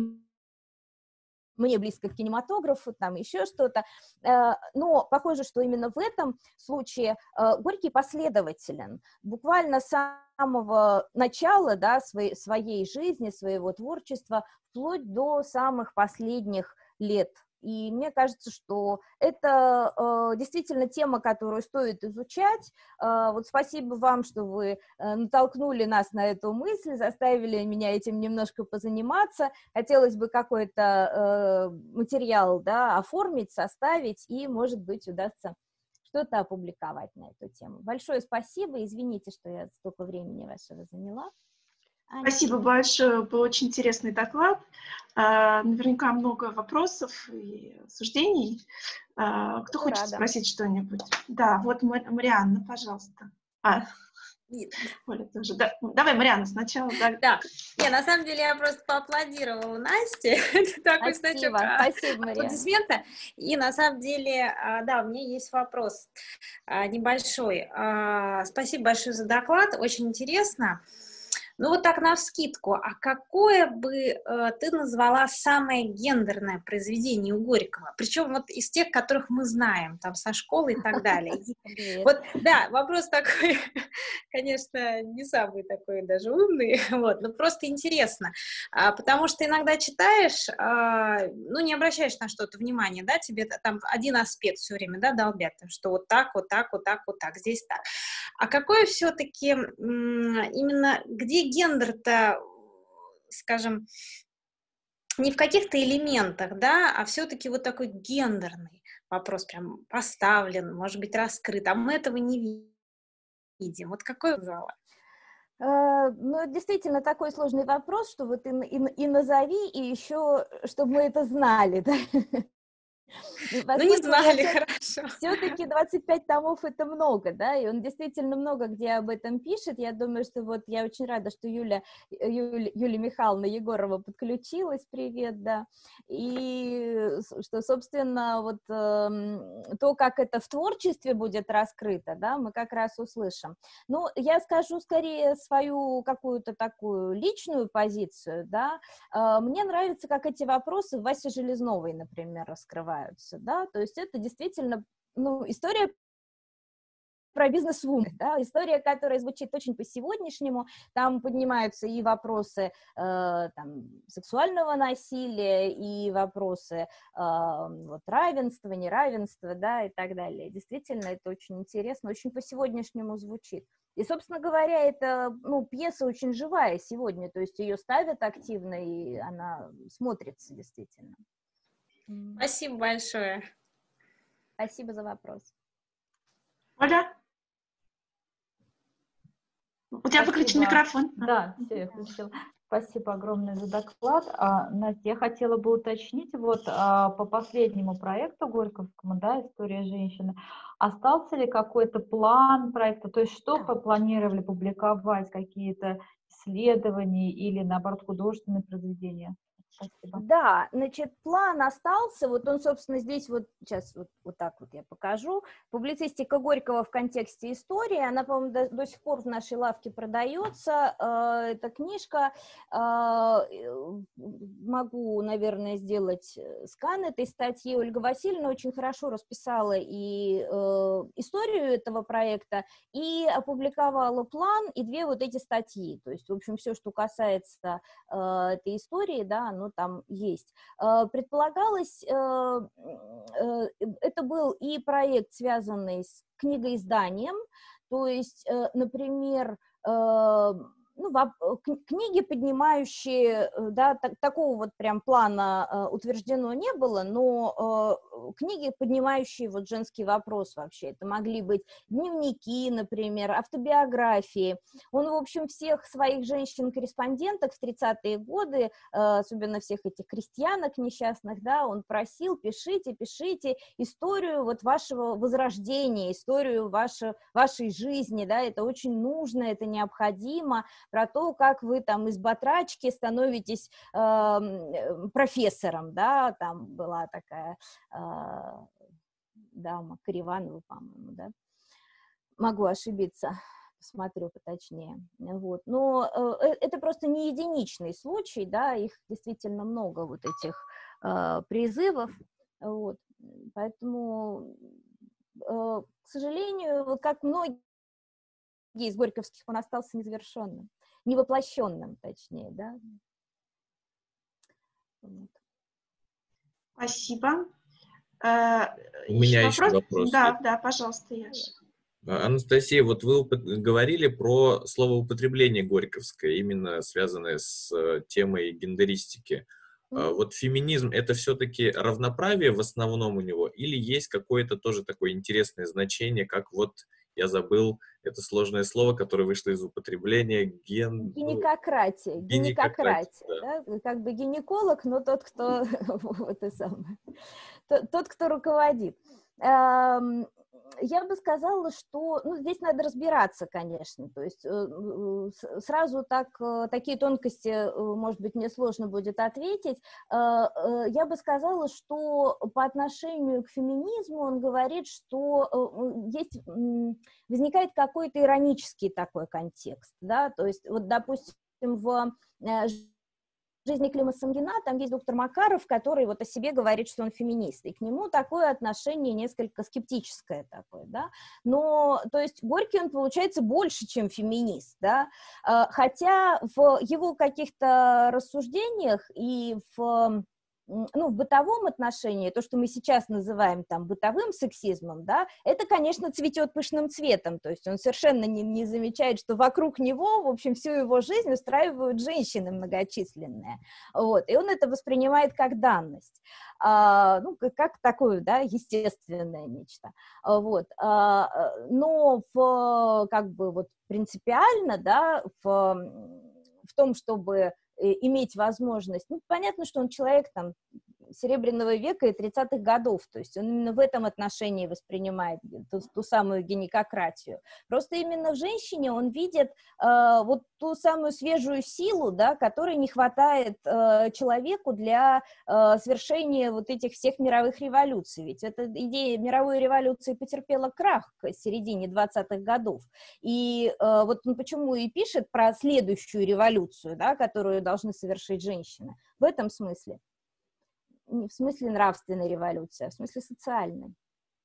мне близко к кинематографу, там еще что-то, но похоже, что именно в этом случае Горький последователен, буквально с самого начала, да, своей жизни, своего творчества, вплоть до самых последних лет. И мне кажется, что это действительно тема, которую стоит изучать. Вот спасибо вам, что вы натолкнули нас на эту мысль, заставили меня этим немножко позаниматься. Хотелось бы какой-то материал, да, оформить, составить, и, может быть, удастся что-то опубликовать на эту тему. Большое спасибо, извините, что я столько времени вашего заняла. Спасибо большое, был очень интересный доклад. Наверняка много вопросов и суждений. Кто хочет спросить что-нибудь? Да, вот Марианна, пожалуйста. Оля тоже. Да. Давай, Марианна, сначала. Да. Не, на самом деле я просто поаплодировала Насте. Такой значок аплодисмента. И на самом деле, да, у меня есть вопрос небольшой. Спасибо большое за доклад, очень интересно. Ну, вот так навскидку, а какое бы ты назвала самое гендерное произведение у Горького? Причем вот из тех, которых мы знаем, там, со школы и так далее. Вот, да, вопрос такой, конечно, не самый такой даже умный, вот, но просто интересно, потому что иногда читаешь, ну, не обращаешь на что-то внимания, да, тебе там один аспект все время, да, долбят, что вот так, вот так, вот так, вот так, здесь так. А какое все-таки именно, где гендер-то, скажем, не в каких-то элементах, да, а все-таки вот такой гендерный вопрос прям поставлен, может быть, раскрыт, а мы этого не видим. Вот какой зала? Ну, действительно, такой сложный вопрос, что вот и назови, и еще, чтобы мы это знали, да? Ну, не знали, хорошо. Все-таки 25 томов — это много, да, и он действительно много где об этом пишет. Я думаю, что вот я очень рада, что Юлия Михайловна Егорова подключилась, привет, да, и что, собственно, вот то, как это в творчестве будет раскрыто, да, мы как раз услышим. Ну, я скажу скорее свою какую-то такую личную позицию, да, мне нравится, как эти вопросы в Васе Железновой, например, раскрываются, да, то есть это действительно, ну, история про бизнес-вумен, да, история, которая звучит очень по-сегодняшнему, там поднимаются и вопросы там, сексуального насилия, и вопросы вот, равенства, неравенства, да, и так далее. Действительно, это очень интересно, очень по-сегодняшнему звучит. И, собственно говоря, это, ну, пьеса очень живая сегодня, то есть ее ставят активно, и она смотрится действительно. Спасибо большое. Спасибо за вопрос. Оля? У тебя выключен микрофон. Да, все, я включила. Спасибо огромное за доклад. Настя, я хотела бы уточнить, вот по последнему проекту Горьковскому, да, «История женщины», остался ли какой-то план проекта, то есть что вы планировали публиковать, какие-то исследования или, наоборот, художественные произведения? Спасибо. Да, значит, план остался, вот он, собственно, здесь вот, сейчас вот так вот я покажу. Публицистика Горького в контексте истории, она, по-моему, до сих пор в нашей лавке продается, эта книжка, могу, наверное, сделать скан этой статьи. Ольга Васильевна очень хорошо расписала и историю этого проекта, и опубликовала план, и 2 вот эти статьи, то есть, в общем, все, что касается этой истории, да, оно там есть. Предполагалось, это был и проект, связанный с книгоизданием, то есть, например, книги, поднимающие, да, такого вот прям плана утверждено не было, но книги, поднимающие вот женский вопрос вообще, это могли быть дневники, например, автобиографии. Он, в общем, всех своих женщин-корреспонденток в 30-е годы, особенно всех этих крестьянок несчастных, да, он просил: пишите историю вот вашего возрождения, историю вашей жизни, да, это очень нужно, это необходимо, про то, как вы там из батрачки становитесь профессором, да, там была такая дама, Криванова, по-моему, да, могу ошибиться, посмотрю поточнее, вот, но это просто не единичный случай, да, их действительно много, вот этих призывов, вот, поэтому, к сожалению, вот как многие из горьковских, он остался незавершенным, невоплощенным, точнее, да. Вот. Спасибо. У меня еще вопрос. Да, пожалуйста, Яша. Анастасия, вот вы говорили про словоупотребление горьковское, именно связанное с темой гендеристики. Вот феминизм — это все-таки равноправие в основном у него, или есть какое-то тоже такое интересное значение, как вот, я забыл это сложное слово, которое вышло из употребления, гинекократия, да? Как бы гинеколог, но тот, кто тот, кто руководит. Я бы сказала, что, здесь надо разбираться, конечно, то есть сразу такие тонкости, может быть, мне сложно будет ответить. Я бы сказала, что по отношению к феминизму он говорит, что возникает какой-то иронический такой контекст, да, то есть, вот, допустим, в «Жизни Клима Самгина» там есть доктор Макаров, который вот о себе говорит, что он феминист, и к нему такое отношение несколько скептическое такое, да, но, то есть, Горький, он, получается, больше, чем феминист, да, хотя в его каких-то рассуждениях и в бытовом отношении, то, что мы сейчас называем там бытовым сексизмом, да, это, конечно, цветет пышным цветом, то есть он совершенно не замечает, что вокруг него, в общем, всю его жизнь устраивают женщины многочисленные, вот, и он это воспринимает как данность, как такое, да, естественное нечто, вот, но как бы вот принципиально, да, в том, чтобы иметь возможность, понятно, что он человек там Серебряного века и 30-х годов, то есть он именно в этом отношении воспринимает ту самую гинекократию. Просто именно в женщине он видит вот ту самую свежую силу, да, которой не хватает человеку для совершения вот этих всех мировых революций. Ведь эта идея мировой революции потерпела крах к середине 20-х годов. И вот он почему и пишет про следующую революцию, да, которую должны совершить женщины. В этом смысле. Не в смысле нравственной революции, а в смысле социальной.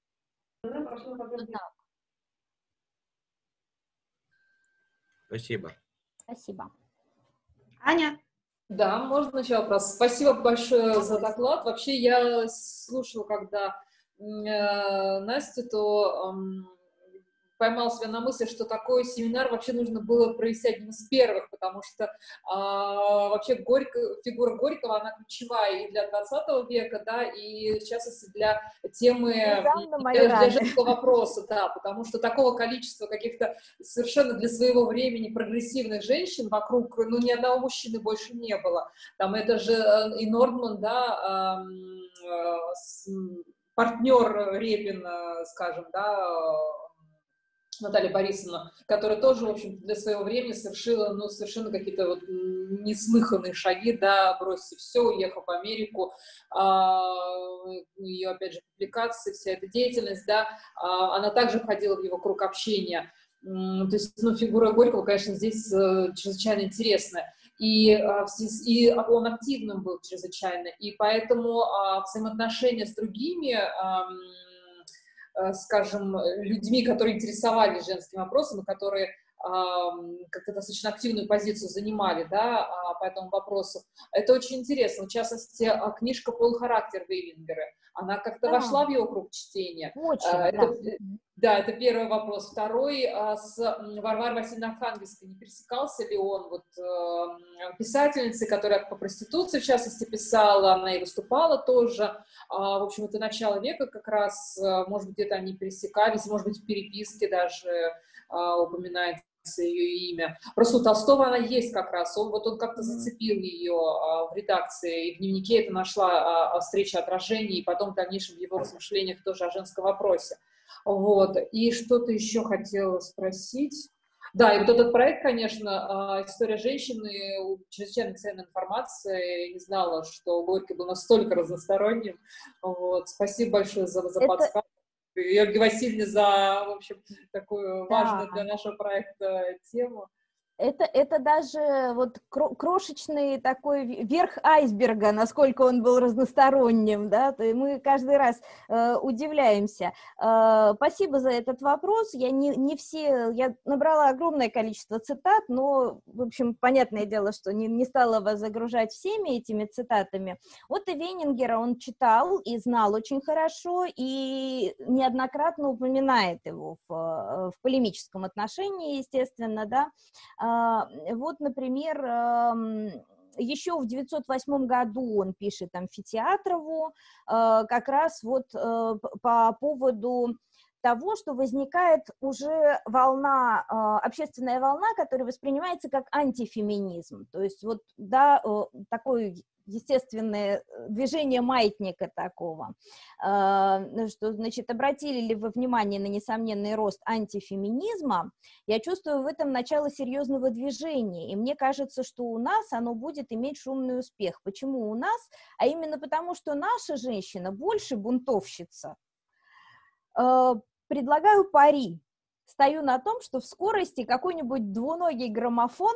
Спасибо. Спасибо. Аня? Да, можно еще вопрос? Спасибо большое за доклад. Вообще я слушала, когда Настя, то поймал себя на мысли, что такой семинар вообще нужно было провести одним из первых, потому что вообще фигура Горького, она ключевая и для 20 века, да, и в частности для темы, для женского вопроса, да, потому что такого количества каких-то совершенно для своего времени прогрессивных женщин вокруг, ну, ни одного мужчины больше не было. Там это же и Нордман, да, партнер Репина, скажем, да, Наталья Борисовна, которая тоже, в общем, для своего времени совершила, ну, совершенно какие-то вот неслыханные шаги, да, бросив все, уехав в Америку, ее, опять же, публикации, вся эта деятельность, да, она также входила в его круг общения. То есть, ну, фигура Горького, конечно, здесь чрезвычайно интересная. И он активным был чрезвычайно, и поэтому взаимоотношения с другими, скажем, людьми, которые интересовались женским вопросом, и которые как-то достаточно активную позицию занимали, да, по этому вопросу. Это очень интересно. В частности, книжка «Полухарактер» Вейнингера, она как-то вошла в его круг чтения. Да, это первый вопрос. Второй, с Варварой Васильевной Архангельской не пересекался ли он, вот, писательницей, которая по проституции, в частности, писала, она и выступала тоже. В общем, это начало века как раз, может быть, где-то они пересекались, может быть, в переписке даже упоминается ее имя. Просто у Толстого она есть как раз, он как-то зацепил ее в редакции, и в дневнике это нашла встреча отражений, и потом в дальнейшем в его размышлениях тоже о женском вопросе. Вот. И что-то еще хотела спросить. Да, и вот этот проект, конечно, «История женщины», чрезвычайно ценная информация. Я не знала, что Горький был настолько разносторонним. Вот. Спасибо большое за подсказку. Ольге Васильевне за, в общем, такую важную для нашего проекта тему. Это даже вот крошечный такой верх айсберга, насколько он был разносторонним, да, мы каждый раз удивляемся. Спасибо за этот вопрос. Я я набрала огромное количество цитат, но, в общем, понятное дело, что не стала вас загружать всеми этими цитатами. Вот и Вейнингера он читал и знал очень хорошо, и неоднократно упоминает его в полемическом отношении, естественно, да. Вот, например, еще в 908 году он пишет Амфитеатрову как раз вот по поводу того, что возникает уже общественная волна, которая воспринимается как антифеминизм. То есть вот, да, такое естественное движение маятника такого. Что, значит, обратили ли вы внимание на несомненный рост антифеминизма? Я чувствую в этом начало серьезного движения, и мне кажется, что у нас оно будет иметь шумный успех. Почему у нас? А именно потому, что наша женщина больше бунтовщица. Предлагаю пари. Стою на том, что в скорости какой-нибудь двуногий граммофон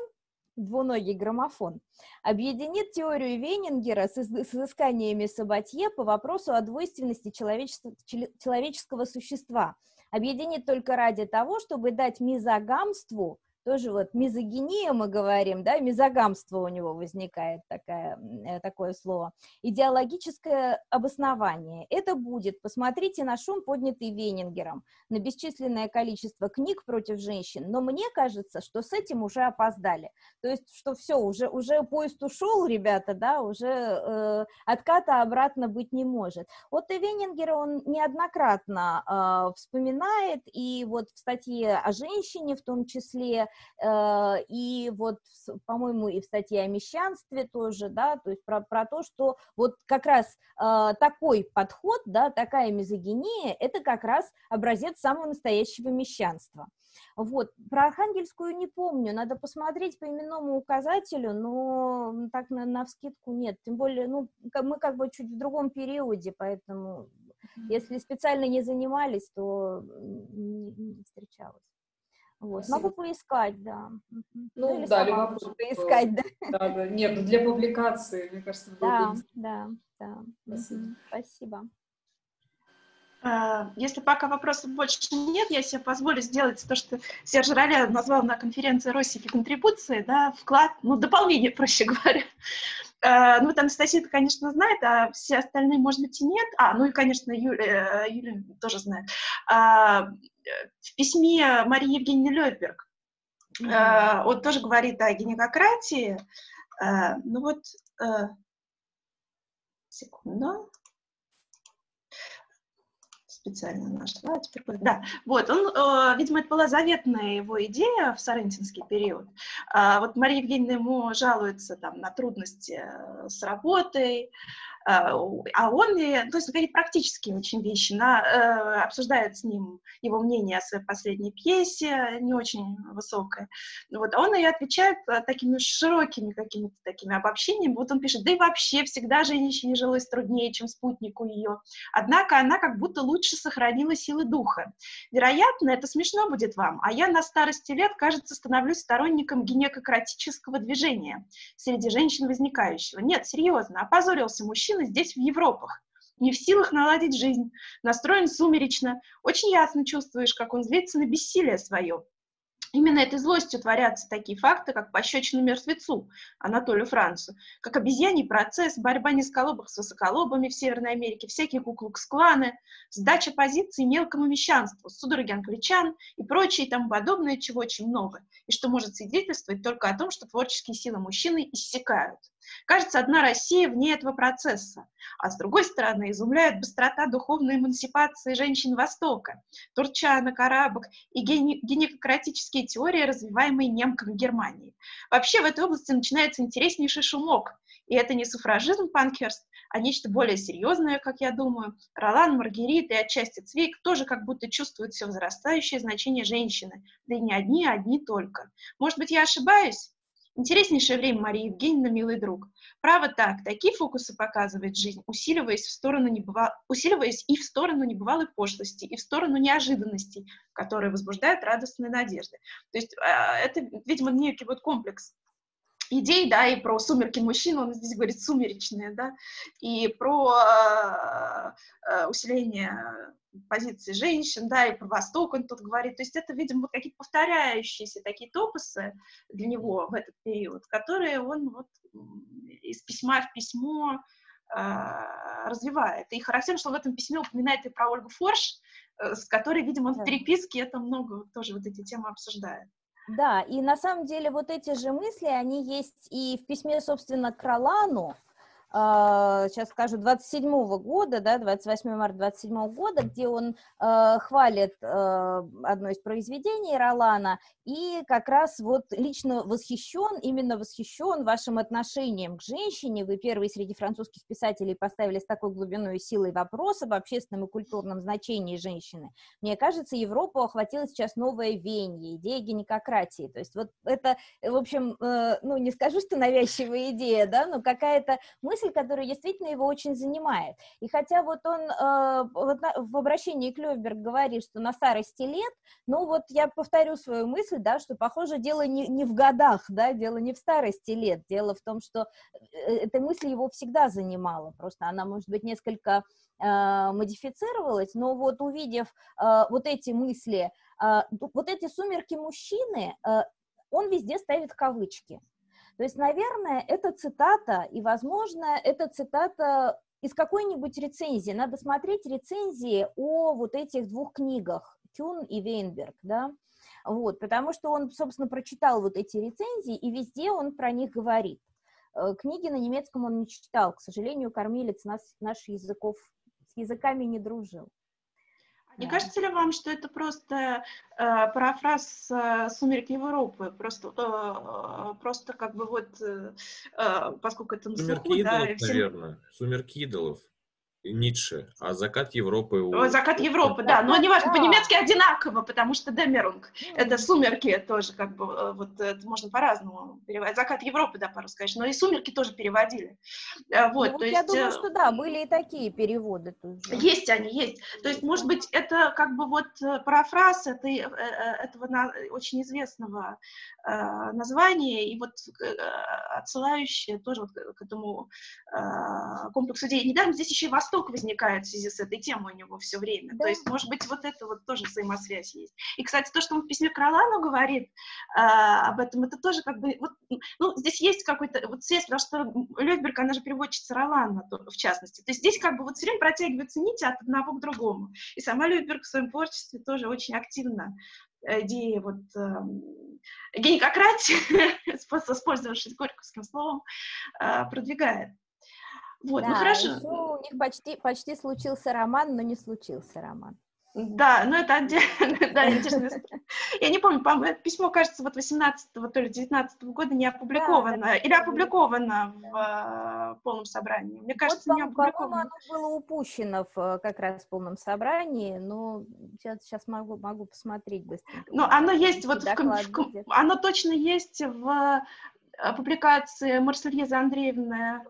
объединит теорию Вейнингера с изысканиями Сабатье по вопросу о двойственности человеческого существа. Объединит только ради того, чтобы дать мизогамству, тоже вот мизогиния мы говорим, да, мизогамство у него возникает такое слово, идеологическое обоснование. Это будет, посмотрите на шум, поднятый Вейнингером, на бесчисленное количество книг против женщин, но мне кажется, что с этим уже опоздали. То есть, что все, уже поезд ушел, ребята, да, уже отката обратно быть не может. Вот и Вейнингера он неоднократно вспоминает, и вот в статье о женщине в том числе, и вот, по-моему, и в статье о мещанстве тоже, да, то есть про то, что вот как раз такой подход, да, такая мизогиния, это как раз образец самого настоящего мещанства. Вот, про Архангельскую не помню, надо посмотреть по именному указателю, но так навскидку нет, тем более, ну, мы как бы чуть в другом периоде, поэтому если специально не занимались, то не встречалась. Вот. Могу поискать, да. Ну, или да, сама любопытно. Поискать, да. Да, нет, для публикации, мне кажется, было бы Да. Спасибо. Спасибо. Если пока вопросов больше нет, я себе позволю сделать то, что Серж Роля назвал на конференции «Россики контрибуции», да, вклад, ну, дополнение, проще говоря. Ну, вот Анастасия-то, конечно, знает, а все остальные, может быть, и нет. Ну и, конечно, Юля тоже знает. в письме Марии Евгеньевны Лёйберг он тоже говорит о гинекократии. Ну вот, секунду. Специально нашла, теперь... Да, вот, он, видимо, это была заветная его идея в соррентинский период. Вот Мария Евгеньевна ему жалуется там на трудности с работой, а он, то есть, говорит практические очень вещи, обсуждает с ним его мнение о своей последней пьесе, не очень высокое. Вот, а он ей отвечает такими широкими какими-то такими обобщениями. Вот он пишет: да и вообще всегда женщине жилось труднее, чем спутнику ее. Однако она как будто лучше сохранила силы духа. Вероятно, это смешно будет вам, а я на старости лет, кажется, становлюсь сторонником гинекократического движения среди женщин возникающего. Нет, серьезно, опозорился мужчина здесь, в Европах. Не в силах наладить жизнь, настроен сумеречно. Очень ясно чувствуешь, как он злится на бессилие свое. Именно этой злостью творятся такие факты, как пощечина мертвецу Анатолию Францу, как обезьяний процесс, борьба низколобых с высоколобами в Северной Америке, всякие куклукс-кланы, сдача позиций мелкому мещанству, судороги англичан и прочее и тому подобное, чего очень много, и что может свидетельствовать только о том, что творческие силы мужчины иссякают. Кажется, одна Россия вне этого процесса, а с другой стороны изумляет быстрота духовной эмансипации женщин Востока, турчанок, арабок и гинекократические теории, развиваемые немками Германии. Вообще в этой области начинается интереснейший шумок, и это не суфражизм Панкхерст, а нечто более серьезное, как я думаю. Ролан, Маргерит и отчасти Цвейг тоже как будто чувствуют все возрастающее значение женщины, да и не одни, а одни только. Может быть, я ошибаюсь? Интереснейшее время, Мария Евгеньевна, милый друг. Право так, такие фокусы показывает жизнь, усиливаясь и в сторону небывалой пошлости, и в сторону неожиданностей, которые возбуждают радостные надежды. То есть это, видимо, некий вот комплекс идей, да, и про сумерки мужчин, он здесь говорит сумеречные, да, и про усиление позиции женщин, да, и про Восток он тут говорит. То есть это, видимо, вот какие-то повторяющиеся такие топосы для него в этот период, которые он вот из письма в письмо развивает. И характерно, что в этом письме упоминает и про Ольгу Форш, с которой, видимо, он в переписке это много тоже вот эти темы обсуждает. Да, и на самом деле вот эти же мысли, они есть и в письме, собственно, к Ролану, сейчас скажу, 27-го года, да, 28 марта 27-го года, где он хвалит одно из произведений Ролана и как раз вот лично именно восхищен вашим отношением к женщине. Вы первые среди французских писателей поставили с такой глубиной и силой вопрос об общественном и культурном значении женщины. Мне кажется, Европу охватила сейчас новое веяние, идея гинекократии. То есть вот это, в общем, ну, не скажу, что навязчивая идея, да, но какая-то мысль, которая действительно его очень занимает. И хотя вот он в обращении к Лёйберг говорит, что на старости лет, ну вот я повторю свою мысль, да, что, похоже, дело не в годах, да, дело не в старости лет, дело в том, что эта мысль его всегда занимала, просто она, может быть, несколько модифицировалась, но вот увидев вот эти мысли, вот эти сумерки мужчины, он везде ставит кавычки. То есть, наверное, это цитата, и, возможно, это цитата из какой-нибудь рецензии. Надо смотреть рецензии о вот этих двух книгах, Кюн и Вейнберг, да, вот, потому что он, собственно, прочитал вот эти рецензии, и везде он про них говорит. Книги на немецком он не читал, к сожалению, кормилец наших языков с языками не дружил. Не кажется ли вам, что это просто парафраз «Сумерки Европы», просто как бы вот, поскольку это на слуху, «Сумерки идолов», да, наверное, «Сумерки идолов». Ницше, а «Закат Европы». «Закат Европы», да, но неважно, по-немецки одинаково, потому что «Демерунг» — это «сумерки» тоже, как бы, вот, это можно по-разному переводить. «Закат Европы», да, по-русски, конечно, но и «сумерки» тоже переводили. Вот, ну, то я есть, думаю, что да, были и такие переводы тоже. Есть они, есть. То есть, может быть, это как бы вот парафраз этого очень известного названия, и вот отсылающее тоже вот к этому комплексу идей. Недаром здесь еще и Восток возникает в связи с этой темой у него все время. Да. То есть, может быть, вот это вот тоже взаимосвязь есть. И, кстати, то, что он в письме к Ролану говорит об этом, это тоже как бы, вот, ну, здесь есть какой-то вот связь, потому что Лёдберг, она же переводчица Ролана, в частности. То есть здесь как бы вот все время протягиваются нити от одного к другому. И сама Лёдберг в своем творчестве тоже очень активно идеи вот геникократии, воспользовавшись горьковским словом, продвигает. Вот, да, ну хорошо. Еще у них почти случился роман, но не случился роман. Да, ну это отдельно, да, интересно. Я не помню, по-моему, это письмо, кажется, вот 18-го, то ли 19-го года не опубликовано, да, или опубликовано в полном собрании. Мне кажется, вот, не опубликовано. По-моему, оно было упущено как раз в полном собрании, но сейчас могу посмотреть быстренько. Ну, оно есть, вот оно точно есть в публикации Марсельезы Андреевны,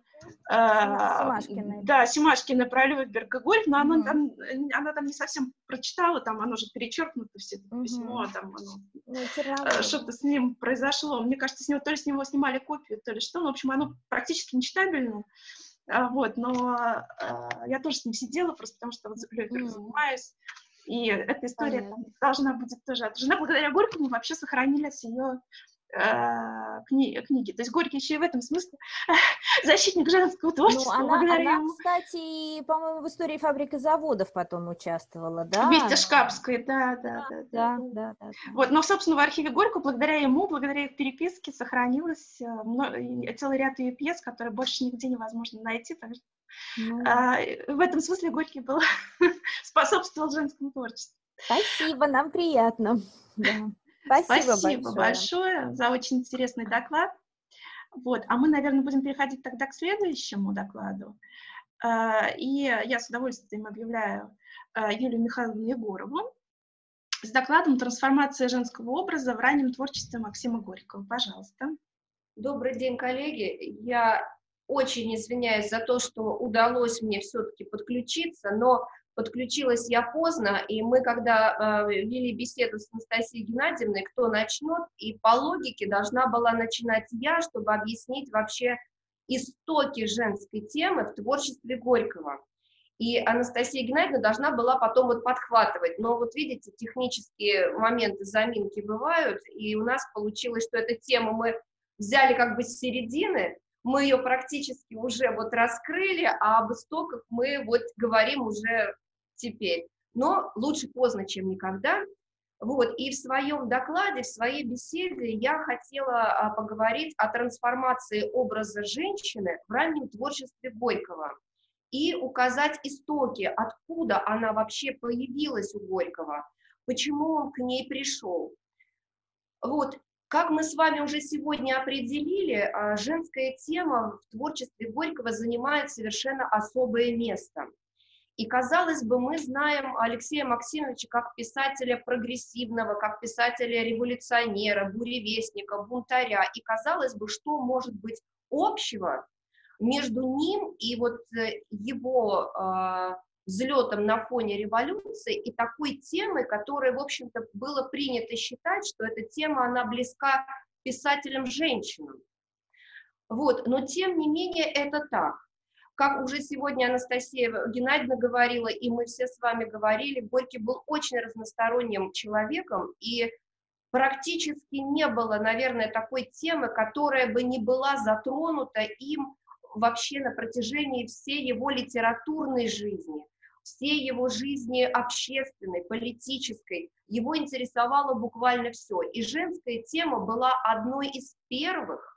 да, Семашкина про Лёдберга Горького, но она там не совсем прочитала, там оно же перечеркнуто, все это письмо, там что-то с ним произошло. Мне кажется, то ли с него снимали копию, то ли что, но, в общем, оно практически нечитабельно, вот, но я тоже с ним сидела, просто потому что вот Лёдберг занимаюсь, и эта история должна будет тоже отражена. Благодаря Горькому вообще сохранились ее книги. То есть Горький еще и в этом смысле защитник женского творчества. Ну, она, кстати, по-моему, в истории фабрик и заводов потом участвовала, да? Вместе с Шкапской, да. Вот, но, собственно, в архиве Горького, благодаря ему, благодаря их переписке, сохранилось целый ряд ее пьес, которые больше нигде невозможно найти. Так что, в этом смысле Горький способствовал женскому творчеству. Спасибо, нам приятно. Да. Спасибо большое за очень интересный доклад. Вот, а мы, наверное, будем переходить тогда к следующему докладу. И я с удовольствием объявляю Юлию Михайловну Егорову с докладом «Трансформация женского образа в раннем творчестве Максима Горького». Пожалуйста. Добрый день, коллеги. Я очень извиняюсь за то, что удалось мне все-таки подключиться, но подключилась я поздно, и мы, когда вели беседу с Анастасией Геннадьевной, кто начнет, и по логике должна была начинать я, чтобы объяснить вообще истоки женской темы в творчестве Горького. И Анастасия Геннадьевна должна была потом вот подхватывать. Но вот видите, технические моменты, заминки бывают, и у нас получилось, что эту тему мы взяли как бы с середины, мы ее практически уже вот раскрыли, а об истоках мы вот говорим уже теперь. Но лучше поздно, чем никогда. Вот, и в своем докладе, в своей беседе я хотела поговорить о трансформации образа женщины в раннем творчестве Горького и указать истоки, откуда она вообще появилась у Горького, почему он к ней пришел. Вот. Как мы с вами уже сегодня определили, женская тема в творчестве Горького занимает совершенно особое место. И, казалось бы, мы знаем Алексея Максимовича как писателя прогрессивного, как писателя революционера, буревестника, бунтаря. И, казалось бы, что может быть общего между ним и вот его взлетом на фоне революции и такой темой, которая, в общем-то, было принято считать, что эта тема, она близка писателям-женщинам. Вот, но тем не менее это так. Как уже сегодня Анастасия Геннадьевна говорила, и мы все с вами говорили, Горький был очень разносторонним человеком, и практически не было, наверное, такой темы, которая бы не была затронута им вообще на протяжении всей его литературной жизни, всей его жизни общественной, политической. Его интересовало буквально все. И женская тема была одной из первых,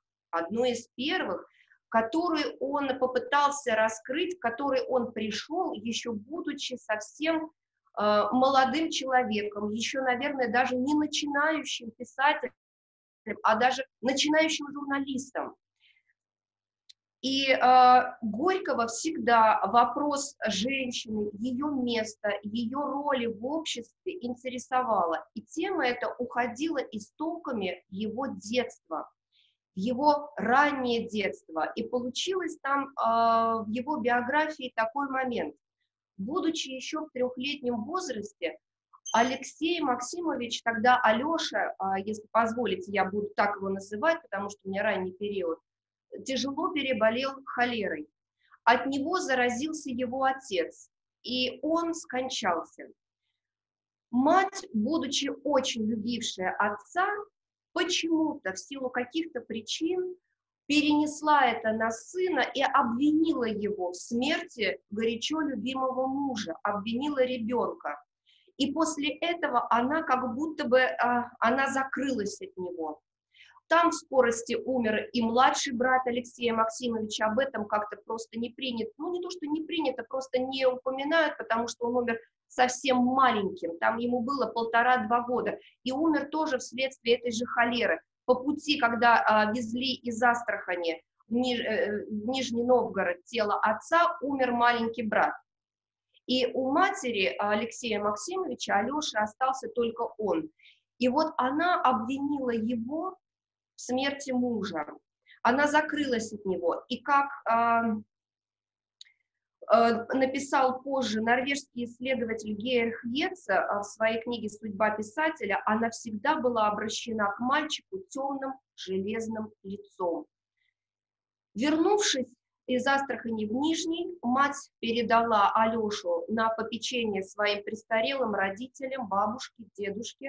которую он попытался раскрыть, к которой он пришел, еще будучи совсем молодым человеком, еще, наверное, даже не начинающим писателем, а даже начинающим журналистом. И Горького всегда вопрос женщины, ее места, ее роли в обществе интересовала. И тема эта уходила истоками его детства, его раннее детство. И получилось там в его биографии такой момент. Будучи еще в 3-летнем возрасте, Алексей Максимович, тогда Алеша, если позволите, я буду так его называть, потому что у меня ранний период, тяжело переболел холерой. от него заразился его отец, и он скончался. Мать, будучи очень любившая отца, почему-то в силу каких-то причин перенесла это на сына и обвинила его в смерти горячо любимого мужа, обвинила ребенка. И после этого она как будто бы она закрылась от него. Там в скорости умер и младший брат Алексея Максимовича, об этом как-то просто не принято, ну не то, что не принято, просто не упоминают, потому что он умер совсем маленьким, там ему было 1,5-2 года, и умер тоже вследствие этой же холеры. По пути, когда везли из Астрахани в Нижний Новгород тело отца, умер маленький брат. И у матери Алексея Максимовича, Алеши, остался только он. И вот она обвинила его в смерти мужа. Она закрылась от него. И как написал позже норвежский исследователь Гейр Хьетце в своей книге «Судьба писателя», она всегда была обращена к мальчику темным железным лицом. Вернувшись из Астрахани в Нижний, мать передала Алешу на попечение своим престарелым родителям, бабушке, дедушке,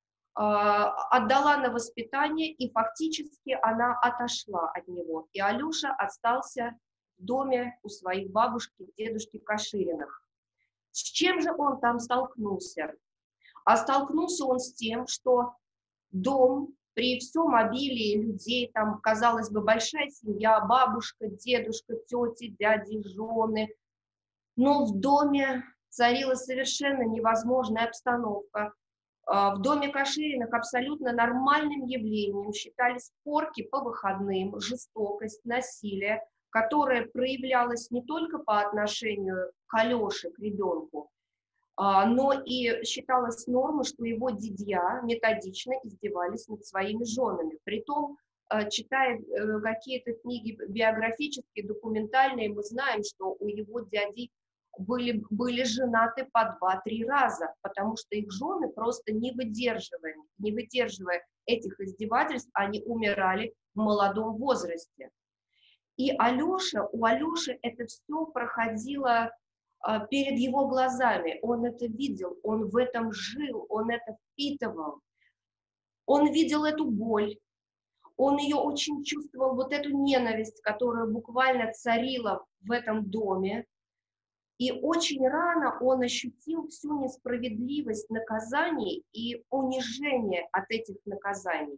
отдала на воспитание, и фактически она отошла от него. И Алеша остался в доме у своих бабушки, дедушки Кашириных. С чем же он там столкнулся? А столкнулся он с тем, что дом при всем обилии людей, там, казалось бы, большая семья, бабушка, дедушка, тети, дяди, жены, но в доме царила совершенно невозможная обстановка. В доме Кашириных абсолютно нормальным явлением считались порки по выходным, жестокость, насилие, которое проявлялось не только по отношению к Алёше, к ребенку, но и считалось нормой, что его дядья методично издевались над своими женами. Притом, читая какие-то книги биографические, документальные, мы знаем, что у его дяди были женаты по 2-3 раза, потому что их жены просто не выдерживая этих издевательств, они умирали в молодом возрасте. И у Алёши это все проходило перед его глазами, он это видел, он в этом жил, он это впитывал. Он видел эту боль, он ее очень чувствовал, вот эту ненависть, которая буквально царила в этом доме. И очень рано он ощутил всю несправедливость наказаний и унижение от этих наказаний.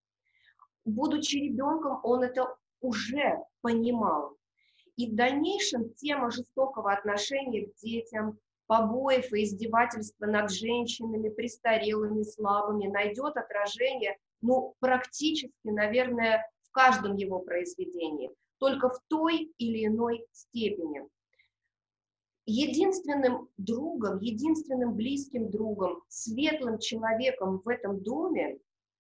Будучи ребенком, он это уже понимал. И в дальнейшем тема жестокого отношения к детям, побоев и издевательства над женщинами, престарелыми, слабыми найдет отражение, ну, практически, наверное, в каждом его произведении, только в той или иной степени. Единственным другом, единственным близким другом, светлым человеком в этом доме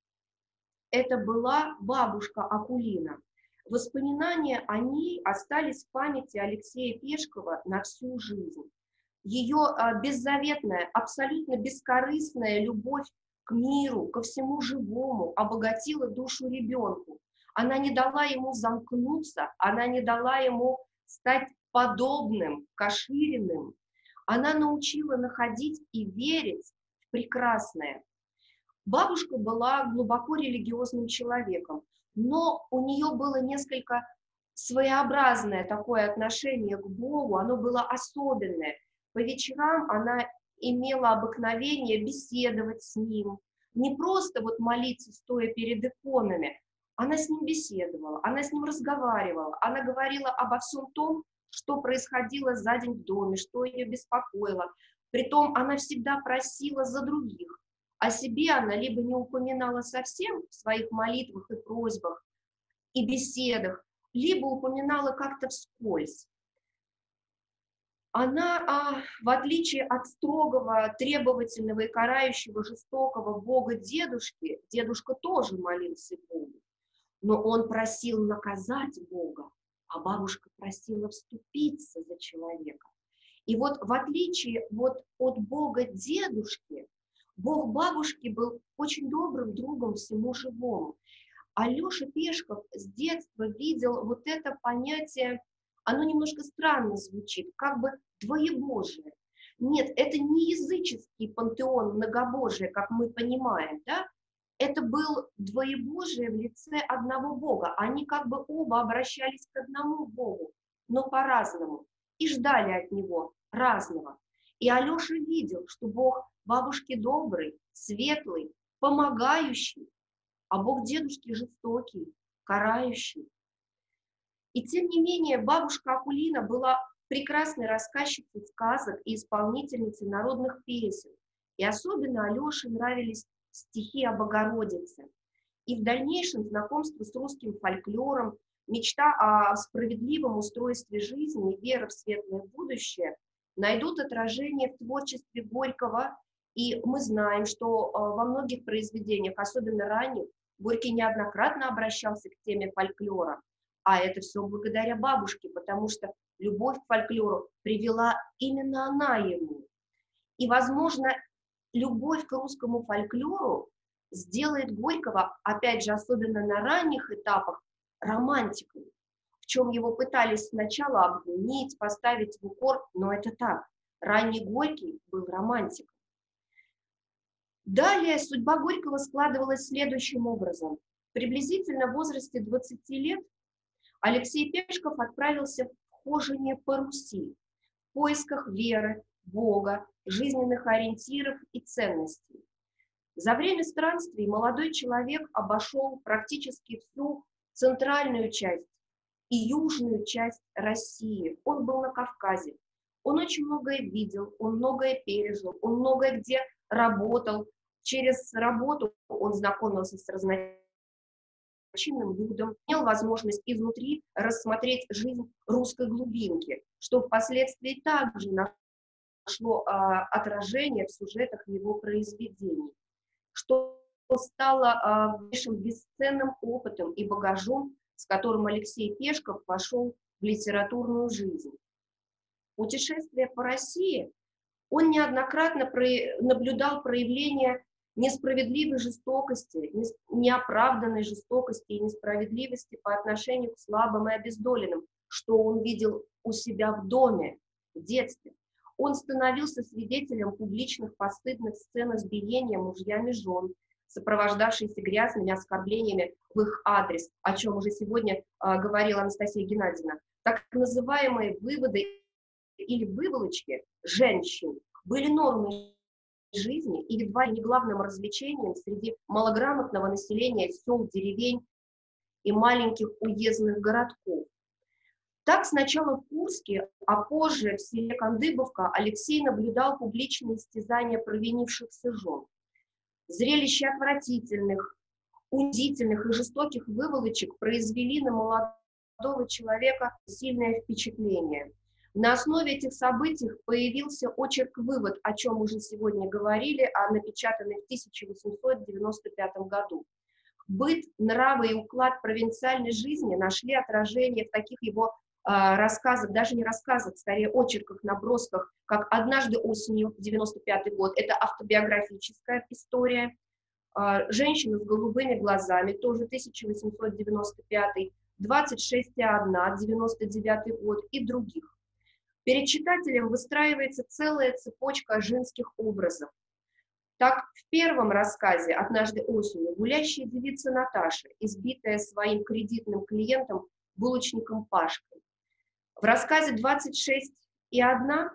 это была бабушка Акулина. Воспоминания о ней остались в памяти Алексея Пешкова на всю жизнь. Ее беззаветная, абсолютно бескорыстная любовь к миру, ко всему живому обогатила душу ребенку. Она не дала ему замкнуться, она не дала ему стать подобным, Кашириным. Она научила находить и верить в прекрасное. Бабушка была глубоко религиозным человеком, но у нее было несколько своеобразное такое отношение к Богу, оно было особенное. По вечерам она имела обыкновение беседовать с ним, не просто вот молиться, стоя перед иконами, она с ним беседовала, она с ним разговаривала, она говорила обо всем том, что происходило за день в доме, что ее беспокоило. Притом она всегда просила за других. О себе она либо не упоминала совсем в своих молитвах и просьбах и беседах, либо упоминала как-то вскользь. Она, в отличие от строгого, требовательного и карающего, жестокого Бога дедушки, дедушка тоже молился Богу, но он просил наказать Бога, а бабушка просила вступиться за человека. И вот в отличие вот от Бога дедушки, Бог бабушки был очень добрым другом всему живому. Алеша Пешков с детства видел вот это понятие оно немножко странно звучит, как бы двоебожие. Нет, это не языческий пантеон многобожия, как мы понимаем, да? Это был двоебожие в лице одного Бога. Они как бы оба обращались к одному Богу, но по-разному, и ждали от него разного. И Алеша видел, что Бог бабушки добрый, светлый, помогающий, а Бог дедушки жестокий, карающий. И тем не менее бабушка Акулина была прекрасной рассказчицей сказок и исполнительницей народных песен. И особенно Алёше нравились стихи о Богородице. И в дальнейшем знакомство с русским фольклором, мечта о справедливом устройстве жизни и вера в светлое будущее найдут отражение в творчестве Горького. И мы знаем, что во многих произведениях, особенно ранних, Горький неоднократно обращался к теме фольклора. А это все благодаря бабушке, потому что любовь к фольклору привела именно она ему. И, возможно, любовь к русскому фольклору сделает Горького, опять же, особенно на ранних этапах, романтиком, в чем его пытались сначала обвинить, поставить в укор, но это так. Ранний Горький был романтиком. Далее судьба Горького складывалась следующим образом. Приблизительно в возрасте 20 лет Алексей Пешков отправился в хожение по Руси в поисках веры, Бога, жизненных ориентиров и ценностей. За время странствий молодой человек обошел практически всю центральную часть и южную часть России. Он был на Кавказе. Он очень многое видел, он многое пережил, он многое где работал. Через работу он знакомился с разнообразными людям, имел возможность изнутри рассмотреть жизнь русской глубинки, что впоследствии также нашло отражение в сюжетах его произведений, что стало бесценным опытом и багажом, с которым Алексей Пешков вошел в литературную жизнь. Путешествуя по России, он неоднократно наблюдал проявления несправедливой жестокости, неоправданной жестокости и несправедливости по отношению к слабым и обездоленным, что он видел у себя в доме, в детстве. Он становился свидетелем публичных постыдных сцен избиения мужьями жен, сопровождавшихся грязными оскорблениями в их адрес, о чем уже сегодня говорила Анастасия Геннадьевна. Так называемые выводы или выволочки женщин были нормой жизни и едва ли не главным развлечением среди малограмотного населения сел, деревень и маленьких уездных городков. Так сначала в Курске, а позже в селе Кандыбовка Алексей наблюдал публичные истязания провинившихся жен. Зрелище отвратительных, унизительных и жестоких выволочек произвели на молодого человека сильное впечатление. На основе этих событий появился очерк-вывод, о чем уже сегодня говорили, напечатанный в 1895 году. Быт, нравы и уклад провинциальной жизни нашли отражение в таких его рассказах, даже не рассказах, скорее очерках, набросках, как «Однажды осенью», 95 год, это автобиографическая история, «Женщина с голубыми глазами», тоже 1895, 26,1, 99 год и других. Перед читателем выстраивается целая цепочка женских образов. Так, в первом рассказе «Однажды осенью» гулящая девица Наташа, избитая своим кредитным клиентом, булочником Пашкой. В рассказе 26,1,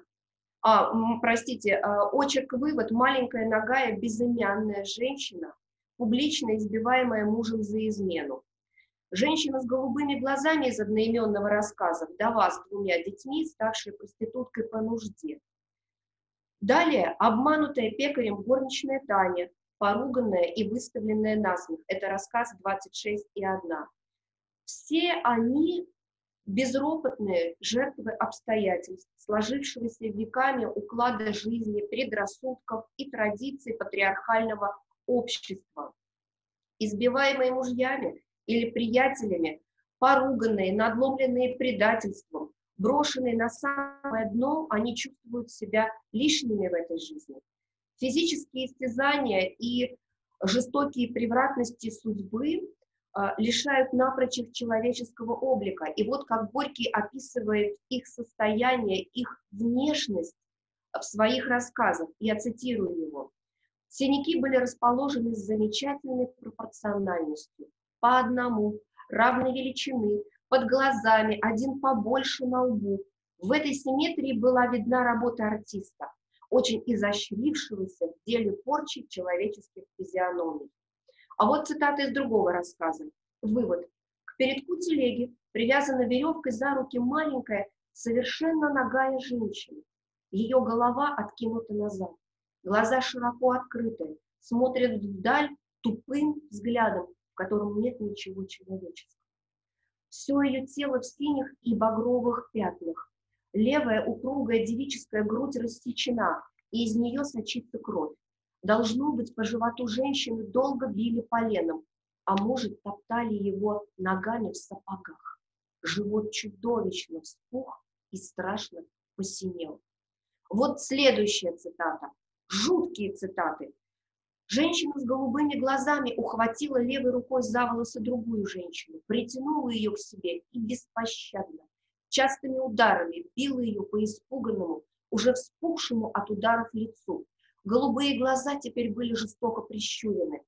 очерк-вывод «Маленькая нагая безымянная женщина, публично избиваемая мужем за измену». Женщина с голубыми глазами из одноименного рассказа, вдова с 2 детьми, ставшая проституткой по нужде. Далее обманутая пекарем горничная Таня, поруганная и выставленная насмех. Это рассказ 26,1. Все они безропотные жертвы обстоятельств, сложившегося веками уклада жизни, предрассудков и традиций патриархального общества. Избиваемые мужьями или приятелями, поруганные, надломленные предательством, брошенные на самое дно, они чувствуют себя лишними в этой жизни. Физические истязания и жестокие превратности судьбы лишают напрочь их человеческого облика. И вот как Горький описывает их состояние, их внешность в своих рассказах. Я цитирую его. «Синяки были расположены с замечательной пропорциональностью, по одному, равной величины, под глазами, один побольше на лбу. В этой симметрии была видна работа артиста, очень изощрившегося в деле порчи человеческих физиономий». А вот цитата из другого рассказа. Вывод. К передку телеги привязана веревкой за руки маленькая, совершенно нагая женщина. Ее голова откинута назад, глаза широко открыты, смотрят вдаль тупым взглядом, в котором нет ничего человеческого. Все ее тело в синих и багровых пятнах. Левая упругая девическая грудь рассечена, и из нее сочится кровь. Должно быть, по животу женщины долго били поленом, а может, топтали его ногами в сапогах. Живот чудовищно вспух и страшно посинел. Вот следующая цитата. Жуткие цитаты. Женщина с голубыми глазами ухватила левой рукой за волосы другую женщину, притянула ее к себе и беспощадно, частыми ударами била ее по испуганному, уже вспухшему от ударов лицу. Голубые глаза теперь были жестоко прищурены.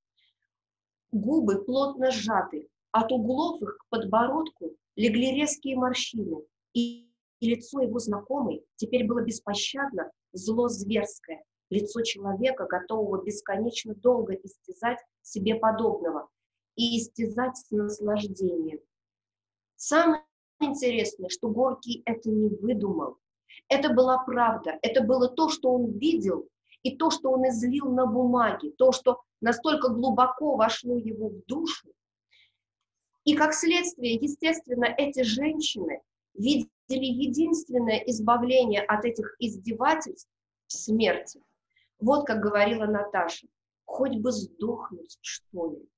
Губы плотно сжаты, от углов их к подбородку легли резкие морщины, и лицо его знакомой теперь было беспощадно, зло зверское, лицо человека, готового бесконечно долго истязать себе подобного и истязать с наслаждением. Самое интересное, что Горький это не выдумал. Это была правда, это было то, что он видел, и то, что он излил на бумаге, то, что настолько глубоко вошло его в душу. И как следствие, естественно, эти женщины видели единственное избавление от этих издевательств в смерти. Вот как говорила Наташа, хоть бы сдохнуть, что ли.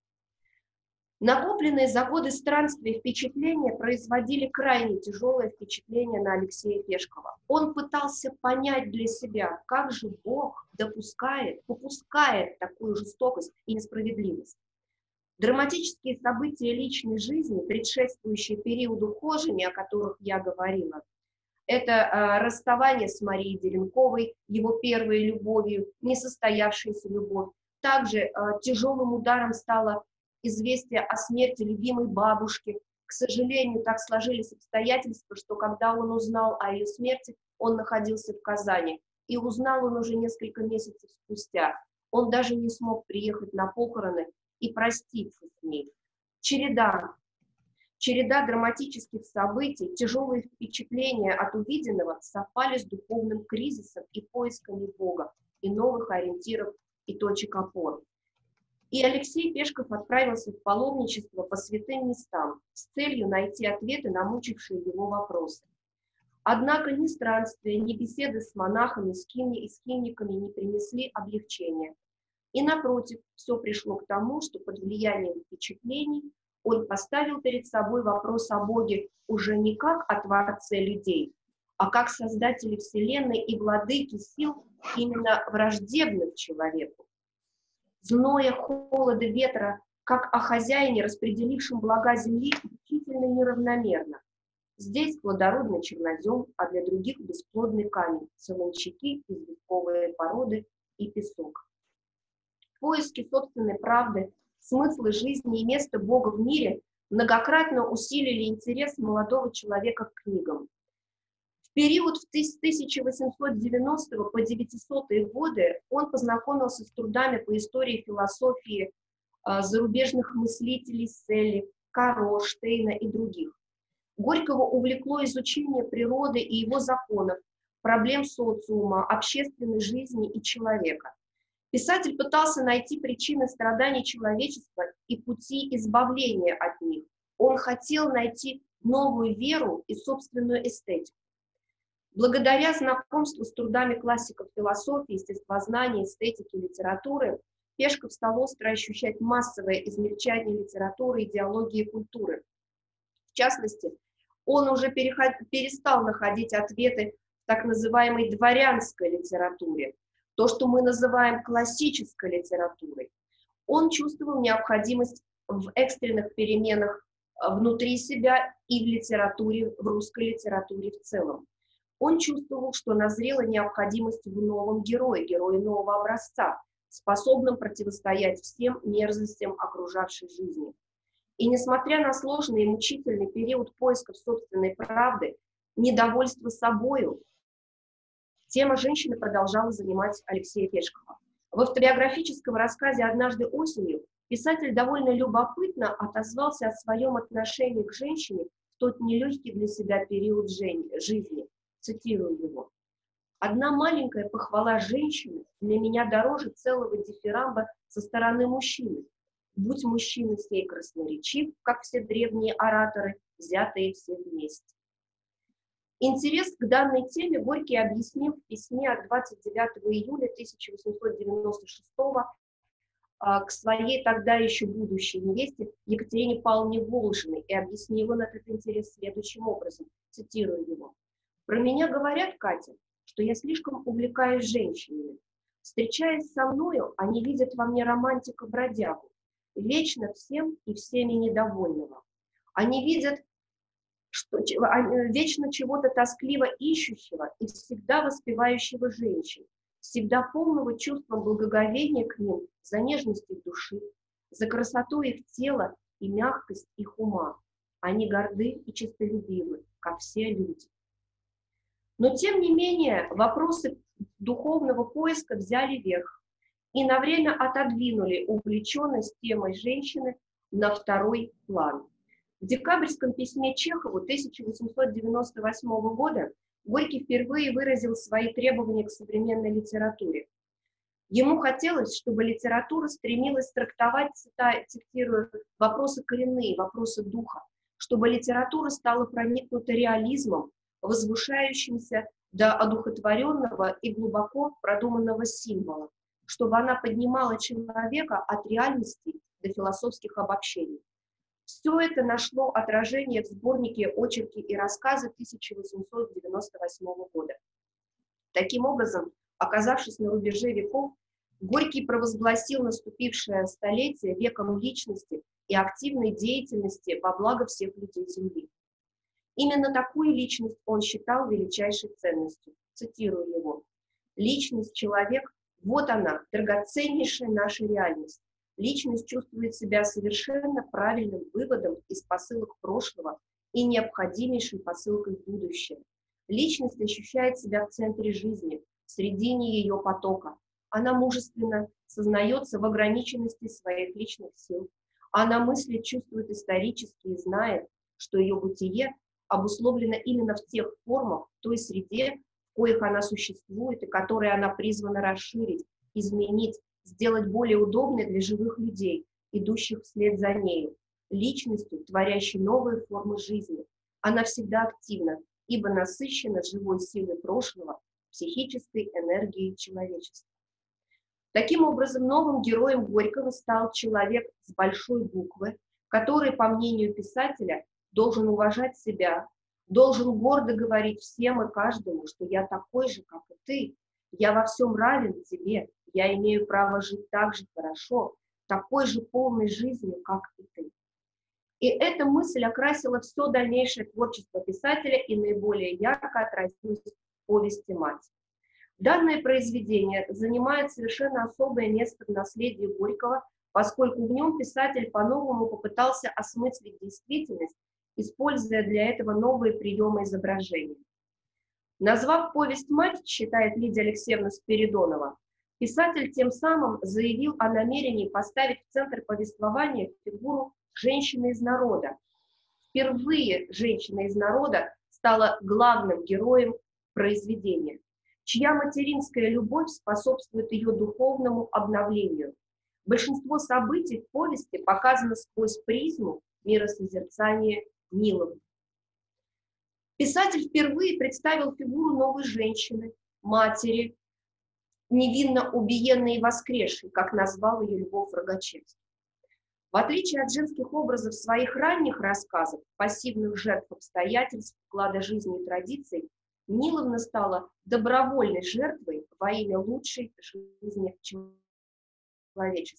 Накопленные за годы странствия впечатления производили крайне тяжелое впечатление на Алексея Пешкова. Он пытался понять для себя, как же Бог попускает такую жестокость и несправедливость. Драматические события личной жизни, предшествующие периоду хожения, о которых я говорила, это расставание с Марией Деленковой, его первой любовью, несостоявшаяся любовь. Также тяжелым ударом стало известие о смерти любимой бабушки. К сожалению, так сложились обстоятельства, что когда он узнал о ее смерти, он находился в Казани. И узнал он уже несколько месяцев спустя. Он даже не смог приехать на похороны и проститься с ней. Череда драматических событий, тяжелые впечатления от увиденного совпали с духовным кризисом и поисками Бога, и новых ориентиров и точек опор. И Алексей Пешков отправился в паломничество по святым местам с целью найти ответы на мучившие его вопросы. Однако ни странствия, ни беседы с монахами и скимниками не принесли облегчения. И напротив, все пришло к тому, что под влиянием впечатлений он поставил перед собой вопрос о Боге уже не как о Творце людей, а как Создателе Вселенной и Владыке сил, именно враждебных человеку. Зноя, холода, ветра, как о хозяине, распределившем блага земли, значительно неравномерно. Здесь плодородный чернозем, а для других бесплодный камень, солончаки, известковые породы и песок. Поиски собственной правды, смысла жизни и места Бога в мире многократно усилили интерес молодого человека к книгам. В период с 1890 по 900-е годы он познакомился с трудами по истории и философии зарубежных мыслителей Селли, Каро, Штейна и других. Горького увлекло изучение природы и его законов, проблем социума, общественной жизни и человека. Писатель пытался найти причины страданий человечества и пути избавления от них. Он хотел найти новую веру и собственную эстетику. Благодаря знакомству с трудами классиков философии, естествознания, эстетики, литературы, Пешков стал остро ощущать массовое измельчание литературы, идеологии и культуры. В частности, он уже перестал находить ответы в так называемой дворянской литературе, то, что мы называем классической литературой. Он чувствовал необходимость в экстренных переменах внутри себя и в литературе, в русской литературе в целом. Он чувствовал, что назрела необходимость в новом герое, герое нового образца, способном противостоять всем мерзостям окружавшей жизни. И несмотря на сложный и мучительный период поисков собственной правды, недовольство собою, тема женщины продолжала занимать Алексея Пешкова. В автобиографическом рассказе «Однажды осенью» писатель довольно любопытно отозвался о своем отношении к женщине в тот нелегкий для себя период жизни. Цитирую его. «Одна маленькая похвала женщины для меня дороже целого дифирамба со стороны мужчины. Будь мужчина сей красноречив, как все древние ораторы, взятые все вместе». Интерес к данной теме Горький объяснил в письме от 29 июля 1896 к своей тогда еще будущей невесте Екатерине Павловне Волжиной и объяснил он этот интерес следующим образом, цитирую его. «Про меня говорят, Катя, что я слишком увлекаюсь женщинами. Встречаясь со мною, они видят во мне романтика-бродягу, вечно всем и всеми недовольного. Они видят вечно чего-то тоскливо ищущего и всегда воспевающего женщин, всегда полного чувства благоговения к ним за нежность их души, за красоту их тела и мягкость их ума. Они горды и честолюбивы, как все люди». Но, тем не менее, вопросы духовного поиска взяли верх и на время отодвинули увлеченность темой женщины на второй план. В декабрьском письме Чехову 1898 года Горький впервые выразил свои требования к современной литературе. Ему хотелось, чтобы литература стремилась трактовать, цитирую, вопросы коренные, вопросы духа, чтобы литература стала проникнута реализмом, возвышающимся до одухотворенного и глубоко продуманного символа, чтобы она поднимала человека от реальности до философских обобщений. Все это нашло отражение в сборнике «Очерки и рассказы» 1898 года. Таким образом, оказавшись на рубеже веков, Горький провозгласил наступившее столетие веком личности и активной деятельности во благо всех людей Земли. Именно такую личность он считал величайшей ценностью. Цитирую его. «Личность, человек, вот она, драгоценнейшая наша реальность. Личность чувствует себя совершенно правильным выводом из посылок прошлого и необходимейшей посылкой в будущее. Личность ощущает себя в центре жизни, в середине ее потока. Она мужественно сознается в ограниченности своих личных сил. Она мыслит, чувствует исторически и знает, что ее бытие обусловлено именно в тех формах, в той среде, в коих она существует и которые она призвана расширить, изменить, сделать более удобной для живых людей, идущих вслед за нею, личностью, творящей новые формы жизни. Она всегда активна, ибо насыщена живой силой прошлого, психической энергией человечества». Таким образом, новым героем Горького стал человек с большой буквы, который, по мнению писателя, должен уважать себя, должен гордо говорить всем и каждому, что я такой же, как и ты, я во всем равен тебе, я имею право жить так же хорошо, такой же полной жизнью, как и ты. И эта мысль окрасила все дальнейшее творчество писателя и наиболее ярко отразилась в повести «Мать». Данное произведение занимает совершенно особое место в наследии Горького, поскольку в нем писатель по-новому попытался осмыслить действительность, используя для этого новые приемы изображения. Назвав повесть «Мать», считает Лидия Алексеевна Спиридонова, писатель тем самым заявил о намерении поставить в центр повествования фигуру женщины из народа. Впервые женщина из народа стала главным героем произведения, чья материнская любовь способствует ее духовному обновлению. Большинство событий в повести показано сквозь призму миросозерцания Ниловны. Писатель впервые представил фигуру новой женщины, матери, невинно убиенной и воскресшей, как назвал ее Львов Рогачевский. В отличие от женских образов своих ранних рассказов, пассивных жертв обстоятельств, вклада жизни и традиций, Ниловна стала добровольной жертвой во имя лучшей жизни человечества.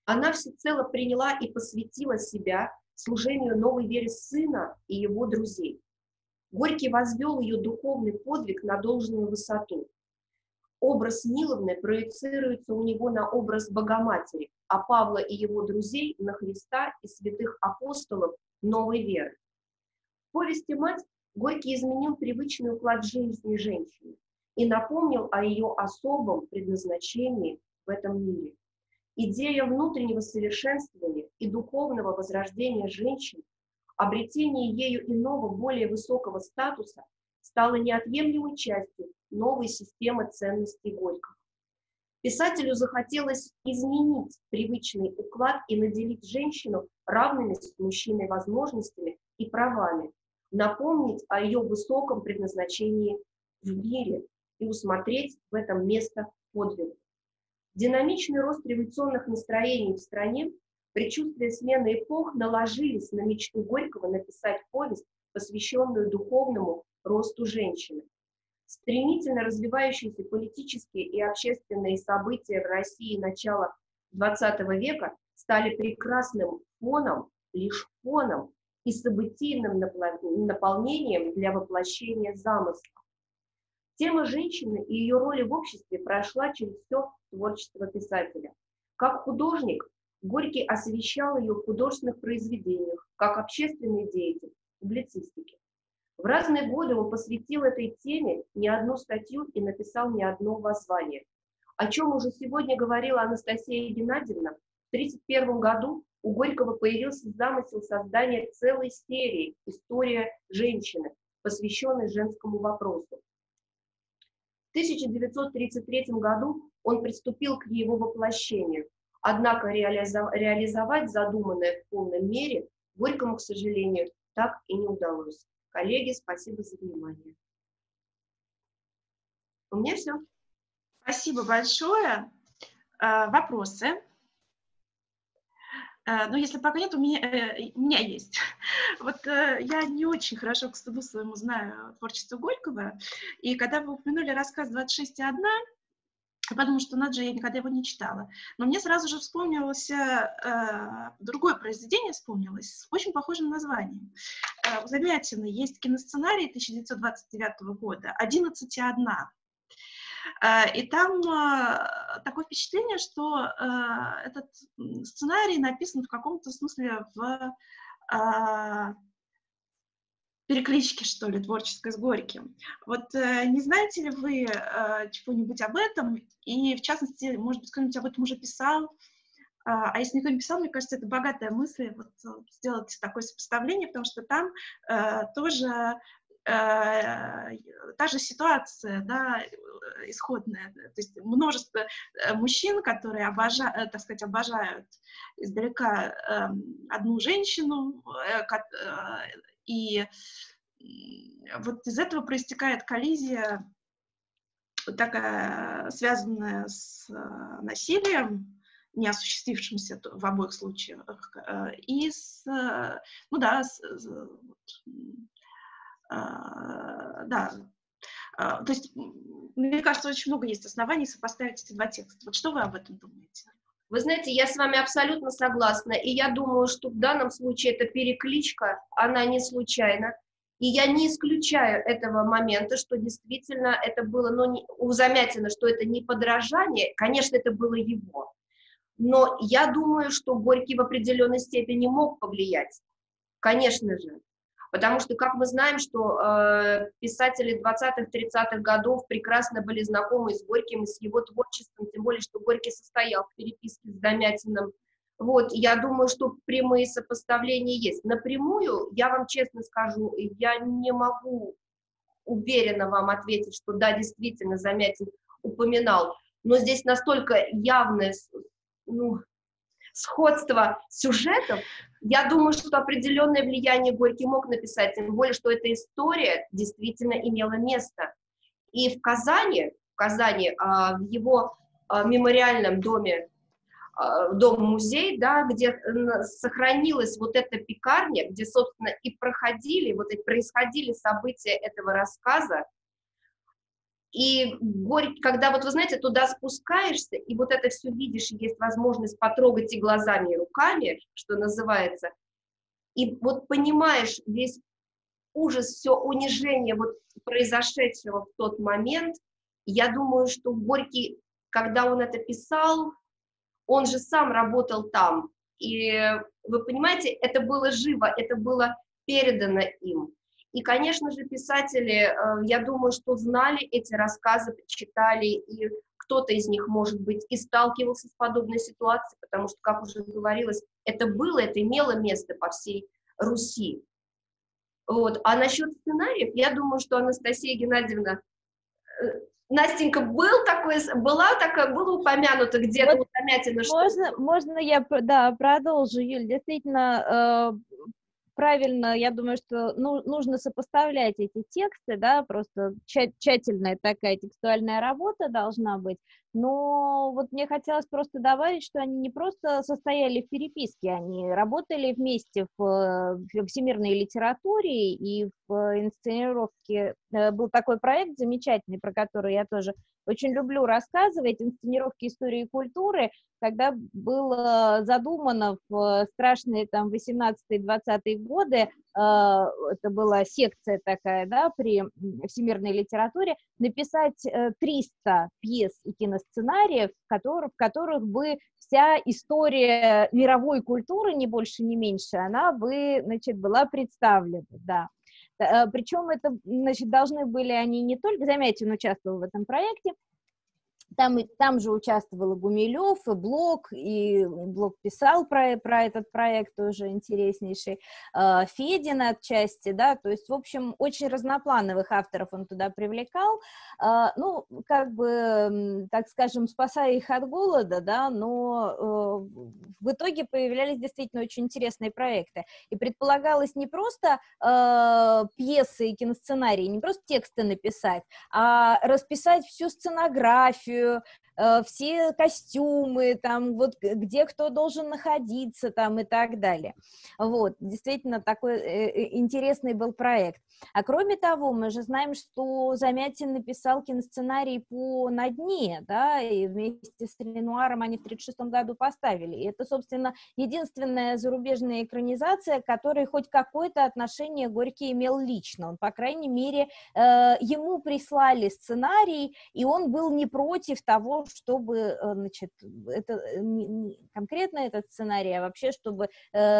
Она всецело приняла и посвятила себя служению новой вере сына и его друзей. Горький возвел ее духовный подвиг на должную высоту. Образ Ниловны проецируется у него на образ Богоматери, а Павла и его друзей на Христа и святых апостолов новой веры. В повести «Мать» Горький изменил привычный уклад жизни женщины и напомнил о ее особом предназначении в этом мире. Идея внутреннего совершенствования и духовного возрождения женщин, обретение ею иного, более высокого статуса стало неотъемлемой частью новой системы ценностей Горького. Писателю захотелось изменить привычный уклад и наделить женщину равными с мужчиной возможностями и правами, напомнить о ее высоком предназначении в мире и усмотреть в этом место подвига. Динамичный рост революционных настроений в стране, предчувствие смены эпох наложились на мечту Горького написать повесть, посвященную духовному росту женщины. Стремительно развивающиеся политические и общественные события в России начала XX века стали прекрасным фоном, лишь фоном и событийным наполнением для воплощения замысла. Тема женщины и ее роли в обществе прошла через все творчество писателя. Как художник, Горький освещал ее в художественных произведениях, как общественный деятель, в публицистике. В разные годы он посвятил этой теме не одну статью и написал не одно воззвание. О чем уже сегодня говорила Анастасия Геннадьевна, в 1931 году у Горького появился замысел создания целой серии «История женщины», посвященной женскому вопросу. В 1933 году он приступил к его воплощению, однако реализовать задуманное в полной мере Горькому, к сожалению, так и не удалось. Коллеги, спасибо за внимание. У меня все. Спасибо большое. Вопросы? Ну, если пока нет, у меня есть. Вот я не очень хорошо, к стыду своему, знаю творчество Горького, и когда вы упомянули рассказ «26 и одна», я подумала, что надо же, я никогда его не читала. Но мне сразу же вспомнилось другое произведение, с очень похожим названием. У Замятина есть киносценарий 1929 года «11 и одна». И там такое впечатление, что этот сценарий написан в каком-то смысле в перекличке, что ли, творческой с Горьким. Вот не знаете ли вы чего-нибудь об этом? И, в частности, может быть, кто-нибудь об этом уже писал? А если никто не писал, мне кажется, это богатая мысль вот, сделать такое сопоставление, потому что там тоже та же ситуация, да, исходная. То есть множество мужчин, которые обожают издалека одну женщину, и вот из этого проистекает коллизия, такая, связанная с насилием, не осуществившимся в обоих случаях, и с, ну да, да, то есть, мне кажется, очень много есть оснований сопоставить эти два текста. Вот что вы об этом думаете? Вы знаете, я с вами абсолютно согласна, и я думаю, что в данном случае эта перекличка, она не случайна, и я не исключаю этого момента, что действительно это было, ну, у Замятина, что это не подражание, конечно, это было его, но я думаю, что Горький в определенной степени мог повлиять, конечно же. Потому что, как мы знаем, что писатели 20-30-х годов прекрасно были знакомы с Горьким и с его творчеством, тем более, что Горький состоял в переписке с Замятиным. Вот, я думаю, что прямые сопоставления есть. Напрямую, я вам честно скажу, я не могу уверенно вам ответить, что да, действительно, Замятин упоминал, но здесь настолько явное, ну, сходство сюжетов, я думаю, что определенное влияние Горький мог написать, тем более, что эта история действительно имела место. И в Казани в его мемориальном доме, дом-музей, да, где сохранилась вот эта пекарня, где, собственно, и происходили события этого рассказа, И когда вот, вы знаете, туда спускаешься, и вот это все видишь, и есть возможность потрогать и глазами, и руками, что называется, и вот понимаешь весь ужас, все унижение вот произошедшего в тот момент, я думаю, что Горький, когда он это писал, он же сам работал там, и вы понимаете, это было живо, это было передано им. И, конечно же, писатели, я думаю, что знали эти рассказы, читали, и кто-то из них, может быть, и сталкивался с подобной ситуацией, потому что, как уже говорилось, это имело место по всей Руси. Вот. А насчет сценариев, я думаю, что Анастасия Геннадьевна, Настенька, было упомянуто где-то вот утомятина, можно я продолжу, Юль, действительно, правильно, я думаю, что нужно сопоставлять эти тексты, да, просто тщательная такая текстуальная работа должна быть, но вот мне хотелось просто добавить, что они не просто состояли в переписке, они работали вместе в всемирной литературе и в инсценировке. Был такой проект замечательный, про который я тоже очень люблю рассказывать, инсценировки истории и культуры, когда было задумано в страшные там 18-20-е годы, это была секция такая, да, при всемирной литературе, написать 300 пьес и киносценариев, в которых бы вся история мировой культуры, ни больше, ни меньше, она бы, значит, была представлена, да. Причем это, значит, должны были они не только, Замятин участвовал в этом проекте, там же участвовал и Гумилев, и Блок писал про этот проект, тоже интереснейший, Федин отчасти, да, то есть, в общем, очень разноплановых авторов он туда привлекал, ну, как бы, так скажем, спасая их от голода, да, но в итоге появлялись действительно очень интересные проекты, и предполагалось не просто пьесы и киносценарии, не просто тексты написать, а расписать всю сценографию, все костюмы, там, вот, где кто должен находиться, там, и так далее. Вот, действительно, такой интересный был проект. А кроме того, мы же знаем, что Замятин написал киносценарий по «На дне», да, и вместе с Ренуаром они в 1936 году поставили. И это, собственно, единственная зарубежная экранизация, к которой хоть какое-то отношение Горький имел лично. Он, по крайней мере, ему прислали сценарий, и он был не против того, чтобы, значит, конкретно этот сценарий, а вообще, чтобы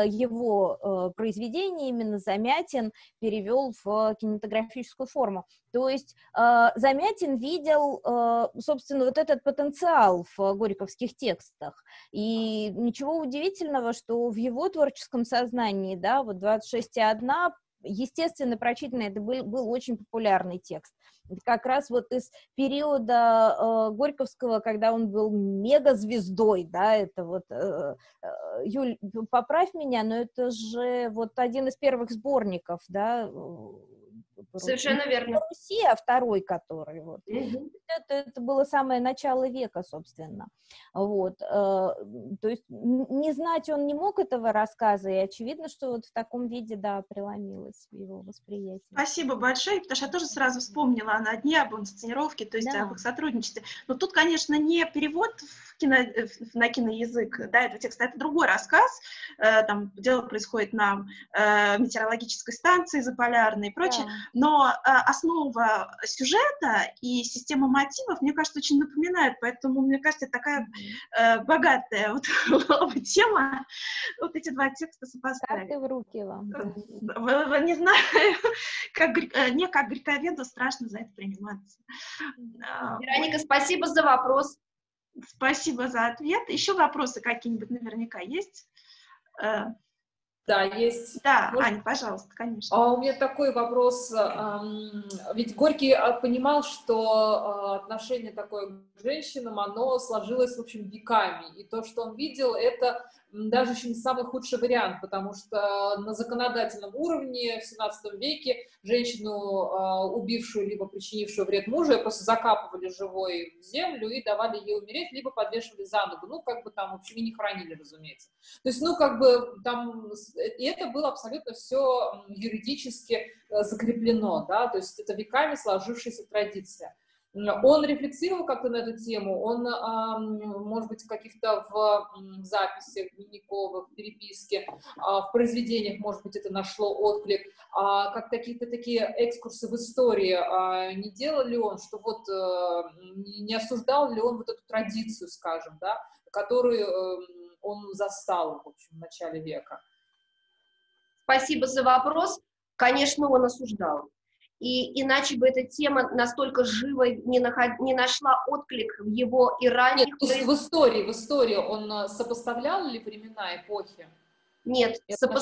его произведение именно Замятин перевел в кинематографическую форму. То есть Замятин видел, собственно, вот этот потенциал в горьковских текстах. И ничего удивительного, что в его творческом сознании, да, вот 26,1, естественно, прочитанный, это был очень популярный текст. Как раз вот из периода Горьковского, когда он был мегазвездой, да, это вот, Юль, поправь меня, но это же вот один из первых сборников, да. Совершенно верно. Руси, а второй который, вот. Это было самое начало века, собственно. Вот. То есть не знать он не мог этого рассказа, и очевидно, что вот в таком виде, да, преломилось в его восприятии. Спасибо большое, потому что я тоже сразу вспомнила о «На дне», об инсценировке, то есть об их сотрудничестве. Но тут, конечно, не перевод на киноязык, да, этого текста, это другой рассказ, там дело происходит на метеорологической станции заполярной и прочее, но основа сюжета и система мотивов, мне кажется, очень напоминает, поэтому, мне кажется, это такая богатая вот тема, вот эти два текста сопоставить. Карты в руки вам. Не знаю, мне как грековеду страшно за это приниматься. Вероника, спасибо за вопрос. Спасибо за ответ. Еще вопросы какие-нибудь наверняка есть? Да, есть. Да, Аня, пожалуйста, конечно. У меня такой вопрос. Ведь Горький понимал, что отношение такое к женщинам, оно сложилось, в общем, веками. И то, что он видел, это даже еще не самый худший вариант, потому что на законодательном уровне в 17 веке женщину, убившую либо причинившую вред мужу, просто закапывали живой в землю и давали ей умереть, либо подвешивали за ногу. Ну, как бы там, в общем, и не хранили, разумеется. То есть, ну, как бы там... И это было абсолютно все юридически закреплено, да, то есть это веками сложившаяся традиция. Он рефлексировал как-то на эту тему, он, может быть, в каких-то в записях дневниковых, в переписке, в произведениях, может быть, это нашло отклик, как какие-то такие экскурсы в истории не делал ли он, что вот не осуждал ли он вот эту традицию, скажем, да, которую он застал, в общем, в начале века? Спасибо за вопрос. Конечно, он осуждал. И иначе бы эта тема настолько живо не нашла отклик в его и ранних... Нет, то есть в истории он сопоставлял ли времена, эпохи? Нет,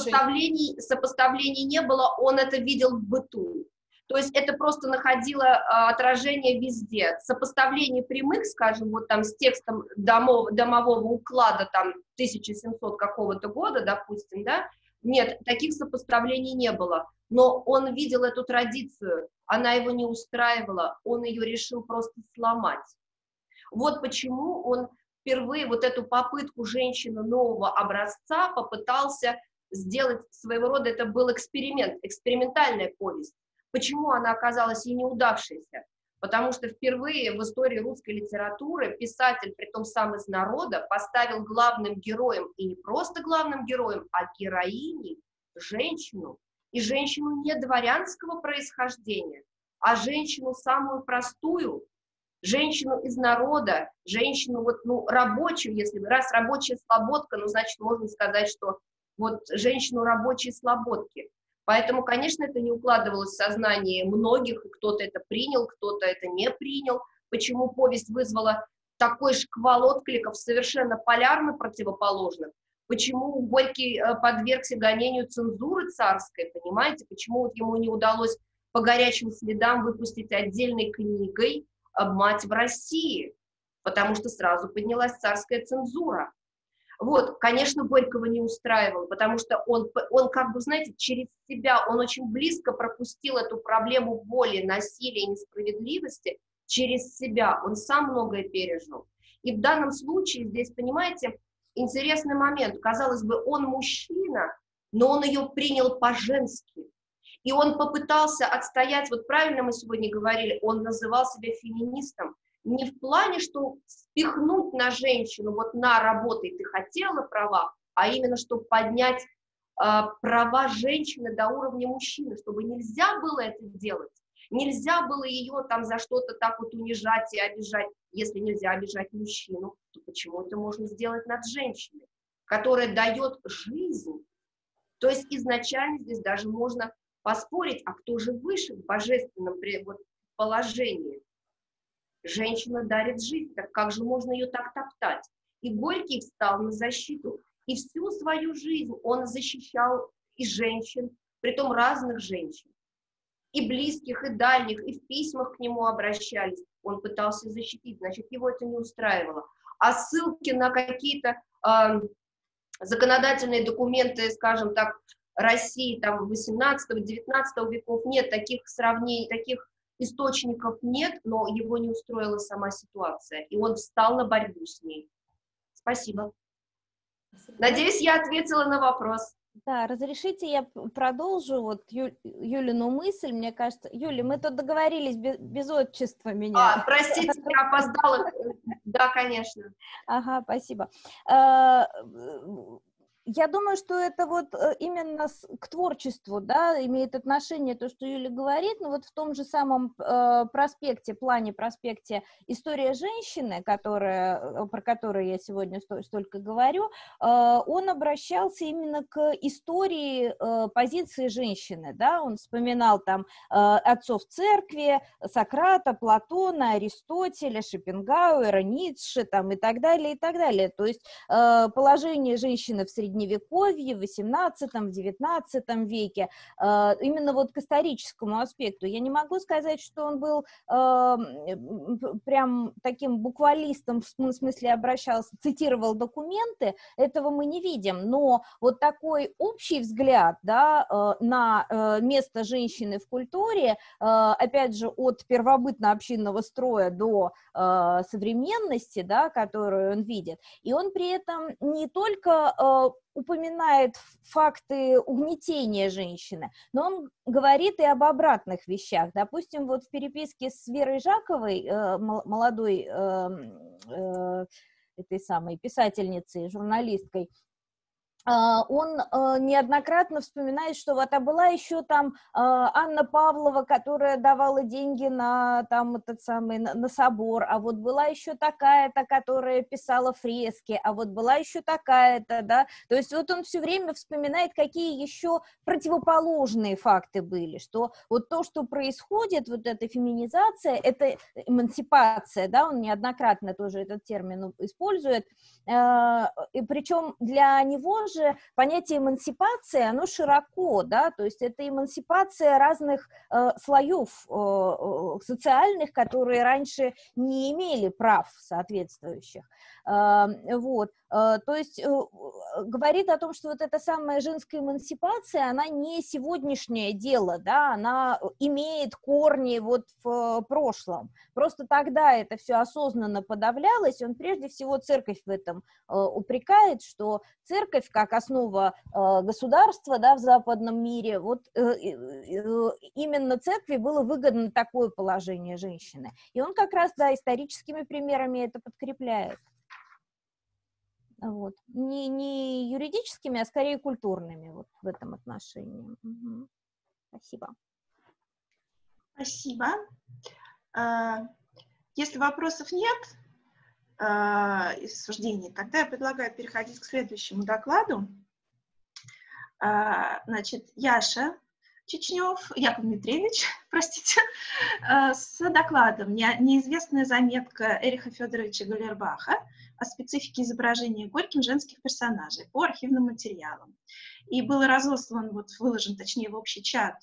сопоставлений не было, он это видел в быту. То есть это просто находило отражение везде. Сопоставление прямых, скажем, вот там с текстом домового уклада, там, 1700 какого-то года, допустим, да, нет, таких сопоставлений не было. Но он видел эту традицию, она его не устраивала, он ее решил просто сломать. Вот почему он впервые вот эту попытку женщины нового образца попытался сделать своего рода, это был эксперимент, экспериментальная повесть. Почему она оказалась и неудавшейся? Потому что впервые в истории русской литературы писатель, притом сам из народа, поставил главным героем, и не просто главным героем, а героиней, женщину. И женщину не дворянского происхождения, а женщину самую простую, женщину из народа, женщину вот, ну, рабочую, если раз рабочая слободка, ну, значит, можно сказать, что вот женщину рабочей слободки. Поэтому, конечно, это не укладывалось в сознание многих, и кто-то это принял, кто-то это не принял. Почему повесть вызвала такой шквал откликов совершенно полярно противоположных? Почему Горький подвергся гонению цензуры царской, понимаете? Почему вот ему не удалось по горячим следам выпустить отдельной книгой «Мать в России», потому что сразу поднялась царская цензура. Вот, конечно, Горького не устраивал, потому что он как бы, знаете, через себя, он очень близко пропустил эту проблему боли, насилия и несправедливости через себя, он сам многое пережил. И в данном случае здесь, понимаете, интересный момент, казалось бы, он мужчина, но он ее принял по-женски. И он попытался отстоять, вот правильно мы сегодня говорили, он называл себя феминистом, не в плане, что спихнуть на женщину, вот на работай ты хотела права, а именно, чтобы поднять права женщины до уровня мужчины, чтобы нельзя было это делать, нельзя было ее там за что-то так вот унижать и обижать. Если нельзя обижать мужчину, то почему это можно сделать над женщиной, которая дает жизнь? То есть изначально здесь даже можно поспорить, а кто же выше в божественном положении? Женщина дарит жизнь, так как же можно ее так топтать? И Горький встал на защиту, и всю свою жизнь он защищал и женщин, притом разных женщин, и близких, и дальних, и в письмах к нему обращались. Он пытался защитить, значит, его это не устраивало. А ссылки на какие-то законодательные документы, скажем так, России там 18-19 веков нет, таких сравнений, таких источников нет, но его не устроила сама ситуация, и он встал на борьбу с ней. Спасибо. Надеюсь, я ответила на вопрос. Да, разрешите, я продолжу вот Юлину мысль, мне кажется. Юля, мы тут договорились без отчества меня. Простите, я опоздала. Да, конечно. Ага, спасибо. Я думаю, что это вот именно к творчеству, да, имеет отношение то, что Юля говорит, но вот в том же самом плане проспекте «История женщины», про которую я сегодня столько говорю, он обращался именно к истории позиции женщины, да, он вспоминал там отцов церкви, Сократа, Платона, Аристотеля, Шопенгауэра, Ницше там, и так далее, и так далее. То есть положение женщины в Средневековье, в XVIII, в XIX веке, именно вот к историческому аспекту. Я не могу сказать, что он был прям таким буквалистом, в смысле обращался, цитировал документы, этого мы не видим, но вот такой общий взгляд, да, на место женщины в культуре, опять же, от первобытно-общинного строя до современности, да, которую он видит, и он при этом не только упоминает факты угнетения женщины, но он говорит и об обратных вещах. Допустим, вот в переписке с Верой Жаковой, молодой этой самой писательницей, журналисткой, он неоднократно вспоминает, что вот, а была еще там Анна Павлова, которая давала деньги на там этот самый на собор, а вот была еще такая-то, которая писала фрески, а вот была еще такая-то, да, то есть вот он все время вспоминает, какие еще противоположные факты были, что вот то, что происходит, вот эта феминизация, это эмансипация, да, он неоднократно тоже этот термин использует, и причем для него же понятие эмансипации, оно широко, да, то есть это эмансипация разных слоев социальных, которые раньше не имели прав соответствующих. Вот. То есть говорит о том, что вот эта самая женская эмансипация, она не сегодняшнее дело, да, она имеет корни вот в прошлом. Просто тогда это все осознанно подавлялось, он прежде всего церковь в этом упрекает, что церковь как основа государства, да, в западном мире, вот именно церкви было выгодно такое положение женщины. И он как раз, да, историческими примерами это подкрепляет. Вот. Не юридическими, а скорее культурными вот в этом отношении. Угу. Спасибо. Спасибо. Если вопросов нет из суждений, тогда я предлагаю переходить к следующему докладу. Значит, Яша Чечнев, Яков Дмитриевич, простите, с докладом «Неизвестная заметка Эриха Федоровича Галлербаха о специфике изображения Горьким женских персонажей по архивным материалам». И был разослан, вот выложен, точнее, в общий чат,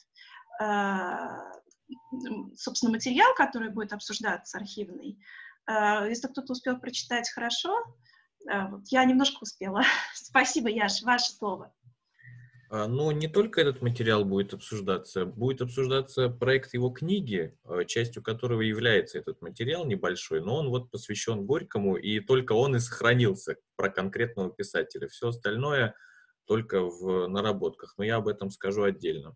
собственно, материал, который будет обсуждаться, архивный. Если кто-то успел прочитать, хорошо. Вот, я немножко успела. Спасибо, Яш, ваше слово. Ну, не только этот материал будет обсуждаться проект его книги, частью которого является этот материал небольшой, но он вот посвящен Горькому, и только он и сохранился про конкретного писателя. Все остальное только в наработках, но я об этом скажу отдельно.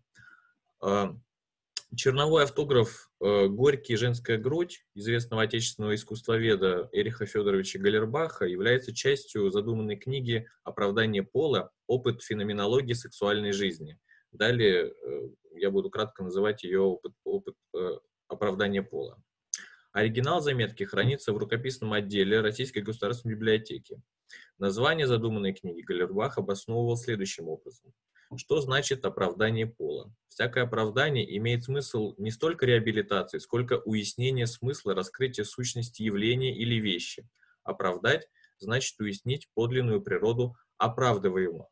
Черновой автограф «Горький. Женская грудь» известного отечественного искусствоведа Эриха Федоровича Галлербаха является частью задуманной книги «Оправдание пола. Опыт феноменологии сексуальной жизни». Далее я буду кратко называть ее опыт оправдания пола. Оригинал заметки хранится в рукописном отделе Российской государственной библиотеки. Название задуманной книги Галлербах обосновывал следующим образом. Что значит оправдание пола? Всякое оправдание имеет смысл не столько реабилитации, сколько уяснения смысла, раскрытия сущности явления или вещи. Оправдать значит уяснить подлинную природу оправдываемого.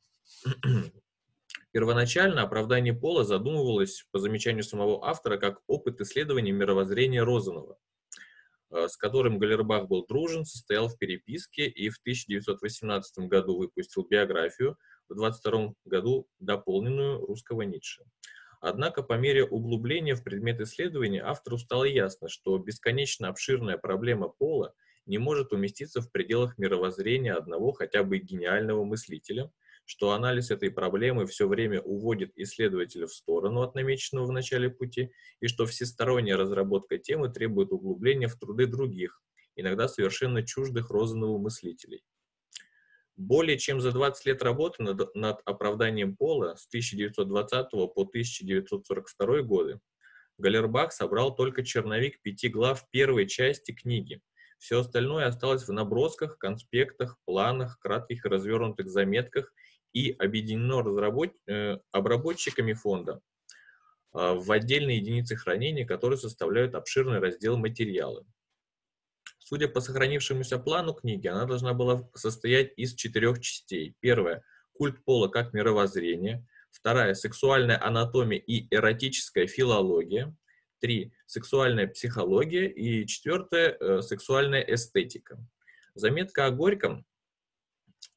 Первоначально оправдание пола задумывалось, по замечанию самого автора, как опыт исследования мировоззрения Розанова, с которым Галлербах был дружен, состоял в переписке и в 1918 году выпустил биографию, в 1922 году дополненную русского Ницше. Однако по мере углубления в предмет исследования автору стало ясно, что бесконечно обширная проблема пола не может уместиться в пределах мировоззрения одного хотя бы гениального мыслителя, что анализ этой проблемы все время уводит исследователя в сторону от намеченного в начале пути, и что всесторонняя разработка темы требует углубления в труды других, иногда совершенно чуждых Розанову мыслителей. Более чем за 20 лет работы над оправданием пола с 1920 по 1942 годы Галлербах собрал только черновик 5 глав первой части книги. Все остальное осталось в набросках, конспектах, планах, кратких и развернутых заметках и объединено обработчиками фонда в отдельные единицы хранения, которые составляют обширный раздел материалы. Судя по сохранившемуся плану книги, она должна была состоять из 4 частей. Первая – культ пола как мировоззрение. Вторая – сексуальная анатомия и эротическая филология. 3 – сексуальная психология. И 4 – сексуальная эстетика. Заметка о Горьком,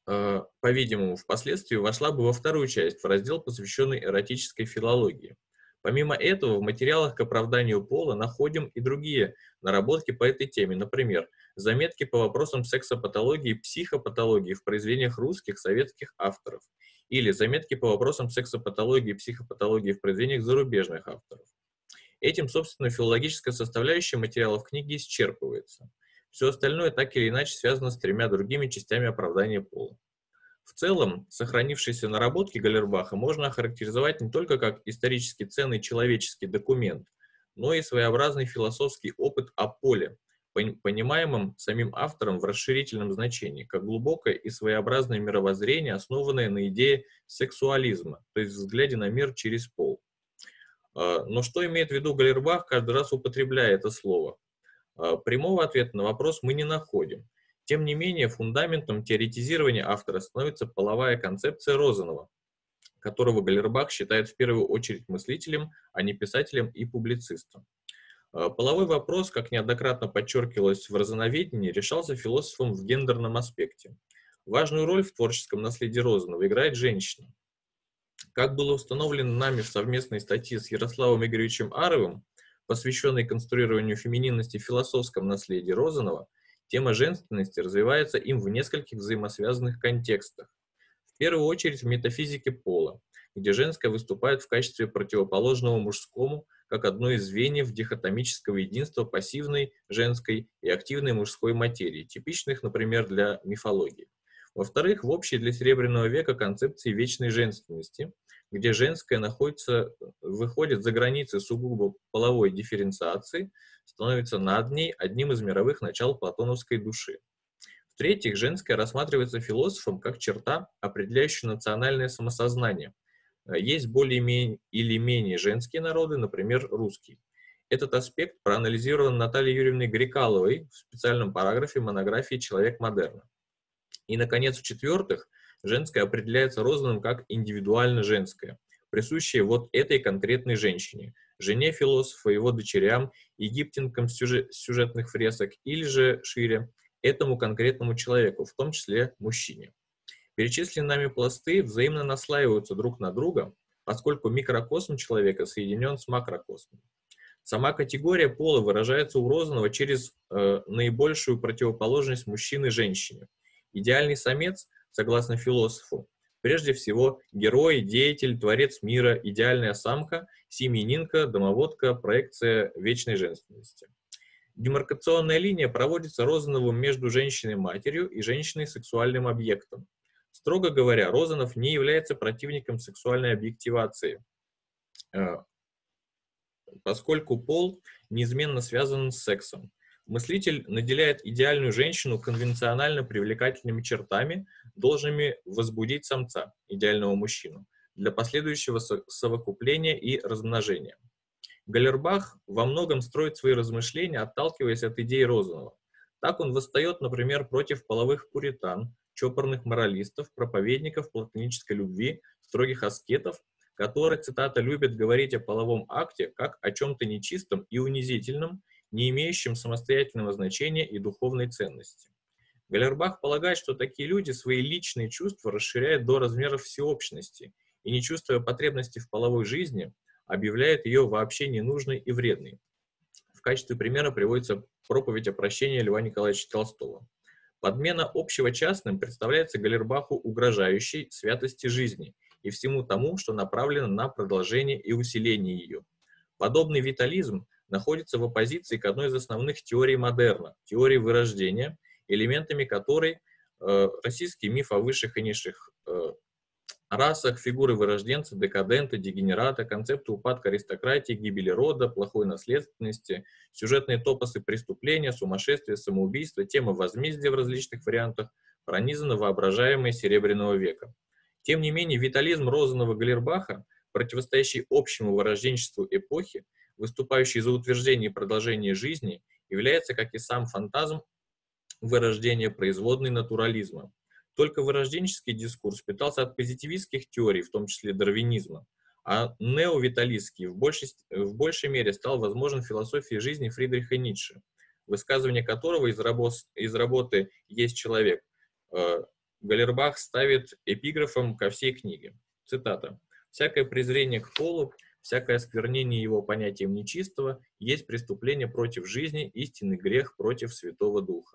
по-видимому, впоследствии вошла бы во вторую часть, в раздел, посвященный эротической филологии. Помимо этого, в материалах к оправданию пола находим и другие наработки по этой теме, например, заметки по вопросам сексопатологии и психопатологии в произведениях русских, советских авторов, или заметки по вопросам сексопатологии и психопатологии в произведениях зарубежных авторов. Этим, собственно, филологическая составляющая материалов книги исчерпывается. Все остальное так или иначе связано с тремя другими частями оправдания пола. В целом, сохранившиеся наработки Галлербаха можно охарактеризовать не только как исторически ценный человеческий документ, но и своеобразный философский опыт о поле, понимаемом самим автором в расширительном значении, как глубокое и своеобразное мировоззрение, основанное на идее сексуализма, то есть взгляде на мир через пол. Но что имеет в виду Галлербах, каждый раз употребляя это слово? Прямого ответа на вопрос мы не находим. Тем не менее, фундаментом теоретизирования автора становится половая концепция Розанова, которого Галлербах считает в первую очередь мыслителем, а не писателем и публицистом. Половой вопрос, как неоднократно подчеркивалось в розановедении, решался философом в гендерном аспекте. Важную роль в творческом наследии Розанова играет женщина. Как было установлено нами в совместной статье с Ярославом Игоревичем Аровым, посвященной конструированию фемининности в философском наследии Розанова, тема женственности развивается им в нескольких взаимосвязанных контекстах. В первую очередь в метафизике пола, где женское выступает в качестве противоположного мужскому, как одно из звеньев дихотомического единства пассивной женской и активной мужской материи, типичных, например, для мифологии. Во-вторых, в общей для Серебряного века концепции вечной женственности, где женское выходит за границы сугубо половой дифференциации, становится над ней одним из мировых начал платоновской души. В-третьих, женское рассматривается философом как черта, определяющая национальное самосознание. Есть более или менее женские народы, например, русский. Этот аспект проанализирован Натальей Юрьевной Грекаловой в специальном параграфе монографии «Человек модерна». И, наконец, в-четвертых, женское определяется Розановым как индивидуально женское, присущее вот этой конкретной женщине, жене философа, его дочерям, египтянкам сюжетных фресок или же шире, этому конкретному человеку, в том числе мужчине. Перечисленные нами пласты взаимно наслаиваются друг на друга, поскольку микрокосм человека соединен с макрокосмом. Сама категория пола выражается у Розанова через наибольшую противоположность мужчины и женщине. Идеальный самец, согласно философу, прежде всего герой, деятель, творец мира, идеальная самка, семьянинка, домоводка, проекция вечной женственности. Демаркационная линия проводится Розановым между женщиной-матерью и женщиной-сексуальным объектом. Строго говоря, Розанов не является противником сексуальной объективации, поскольку пол неизменно связан с сексом. Мыслитель наделяет идеальную женщину конвенционально привлекательными чертами, должными возбудить самца, идеального мужчину, для последующего совокупления и размножения. Галлербах во многом строит свои размышления, отталкиваясь от идей Розанова. Так он восстает, например, против половых пуритан, чопорных моралистов, проповедников платонической любви, строгих аскетов, которые, цитата, «любят говорить о половом акте как о чем-то нечистом и унизительном, не имеющим самостоятельного значения и духовной ценности». Галлербах полагает, что такие люди свои личные чувства расширяют до размеров всеобщности и, не чувствуя потребности в половой жизни, объявляют ее вообще ненужной и вредной. В качестве примера приводится проповедь о прощении Льва Николаевича Толстого. Подмена общего частным представляется Галлербаху угрожающей святости жизни и всему тому, что направлено на продолжение и усиление ее. Подобный витализм находится в оппозиции к одной из основных теорий модерна, теории вырождения, элементами которой российский миф о высших и низших расах, фигуры вырожденца, декадента, дегенерата, концепты упадка аристократии, гибели рода, плохой наследственности, сюжетные топосы преступления, сумасшествия, самоубийства, тема возмездия в различных вариантах пронизана воображаемой Серебряного века. Тем не менее, витализм Розанова-Галлербаха, противостоящий общему вырожденчеству эпохи, выступающий за утверждение и продолжение жизни, является, как и сам фантазм, вырождения производной натурализма. Только вырожденческий дискурс питался от позитивистских теорий, в том числе дарвинизма, а неовиталистский в большей мере стал возможен в философии жизни Фридриха Ницше, высказывание которого из работы «Есть человек» Галлербах ставит эпиграфом ко всей книге. Цитата. «Всякое презрение к полу Всякое осквернение его понятием нечистого есть преступление против жизни, истинный грех против Святого Духа.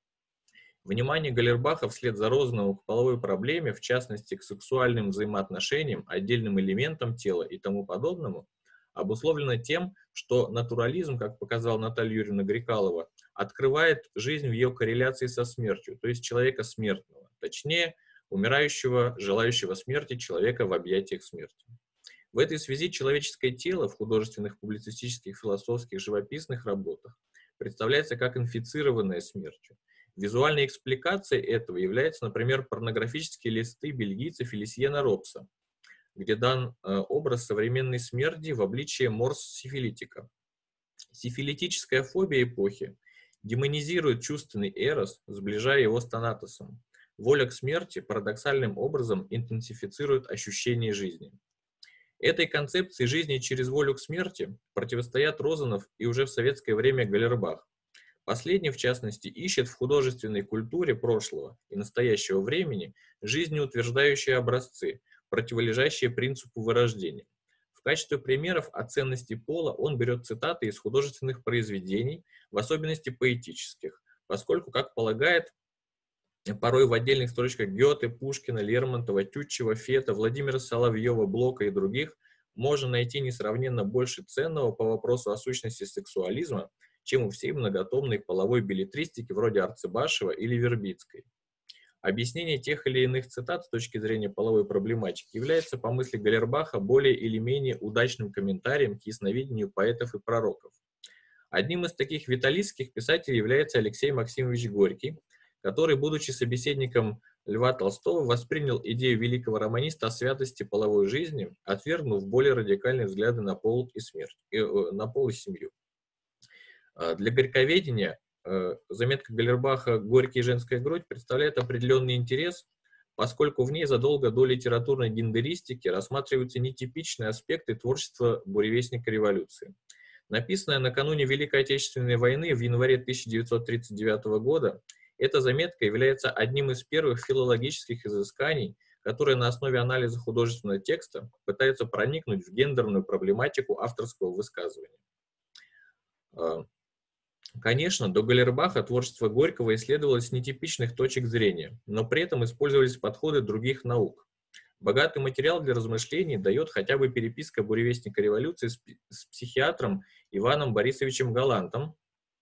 Внимание Галлербаха вслед за Розановым к половой проблеме, в частности к сексуальным взаимоотношениям, отдельным элементам тела и тому подобному, обусловлено тем, что натурализм, как показала Наталья Юрьевна Грекалова, открывает жизнь в ее корреляции со смертью, то есть человека смертного, точнее, умирающего, желающего смерти человека в объятиях смерти. В этой связи человеческое тело в художественных, публицистических, философских, живописных работах представляется как инфицированное смертью. Визуальной экспликацией этого является, например, порнографические листы бельгийца Фелисиена Робса, где дан образ современной смерти в обличии морс-сифилитика. Сифилитическая фобия эпохи демонизирует чувственный эрос, сближая его с танатосом. Воля к смерти парадоксальным образом интенсифицирует ощущение жизни. Этой концепции жизни через волю к смерти противостоят Розанов и уже в советское время Галлербах. Последний, в частности, ищет в художественной культуре прошлого и настоящего времени жизнеутверждающие образцы, противолежащие принципу вырождения. В качестве примеров о ценности пола он берет цитаты из художественных произведений, в особенности поэтических, поскольку, как полагает, порой в отдельных строчках Гёте, Пушкина, Лермонтова, Тютчева, Фета, Владимира Соловьева, Блока и других можно найти несравненно больше ценного по вопросу о сущности сексуализма, чем у всей многотомной половой беллетристики вроде Арцебашева или Вербицкой. Объяснение тех или иных цитат с точки зрения половой проблематики является, по мысли Галлербаха, более или менее удачным комментарием к ясновидению поэтов и пророков. Одним из таких виталистских писателей является Алексей Максимович Горький, который, будучи собеседником Льва Толстого, воспринял идею великого романиста о святости половой жизни, отвергнув более радикальные взгляды на пол и смерть, на пол и семью. Для горьковедения заметка Галлербаха «Горький и женская грудь» представляет определенный интерес, поскольку в ней задолго до литературной гендеристики рассматриваются нетипичные аспекты творчества буревестника революции. Написанная накануне Великой Отечественной войны в январе 1939 года, эта заметка является одним из первых филологических изысканий, которые на основе анализа художественного текста пытаются проникнуть в гендерную проблематику авторского высказывания. Конечно, до Галлербаха творчество Горького исследовалось с нетипичных точек зрения, но при этом использовались подходы других наук. Богатый материал для размышлений дает хотя бы переписка буревестника революции с психиатром Иваном Борисовичем Галантом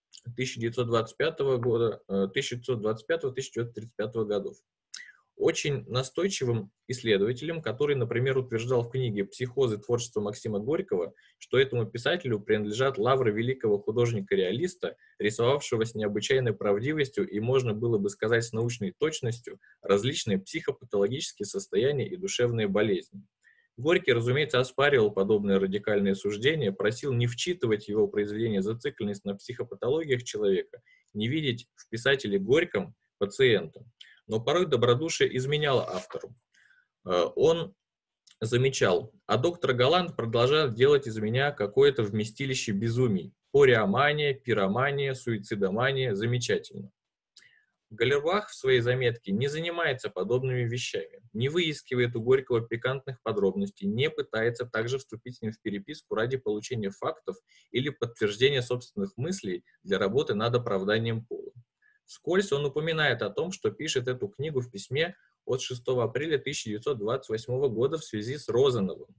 1925-1935 годов. Очень настойчивым исследователем, который, например, утверждал в книге «Психозы творчества Максима Горького», что этому писателю принадлежат лавры великого художника-реалиста, рисовавшего с необычайной правдивостью и, можно было бы сказать, с научной точностью различные психопатологические состояния и душевные болезни. Горький, разумеется, оспаривал подобные радикальные суждения, просил не вчитывать его произведение зацикленность на психопатологиях человека, не видеть в писателе Горьком пациента. Но порой добродушие изменяло автору. Он замечал: а доктор Галант продолжает делать из меня какое-то вместилище безумий. Пориомания, пиромания, суицидомания. Замечательно. Галлербах в своей заметке не занимается подобными вещами, не выискивает у Горького пикантных подробностей, не пытается также вступить с ним в переписку ради получения фактов или подтверждения собственных мыслей для работы над оправданием пола. Вскользь он упоминает о том, что пишет эту книгу в письме от 6 апреля 1928 года в связи с Розановым.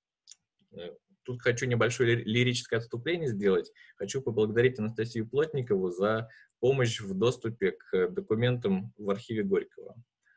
Тут хочу небольшое лирическое отступление сделать. Хочу поблагодарить Анастасию Плотникову за помощь в доступе к документам в архиве Горького.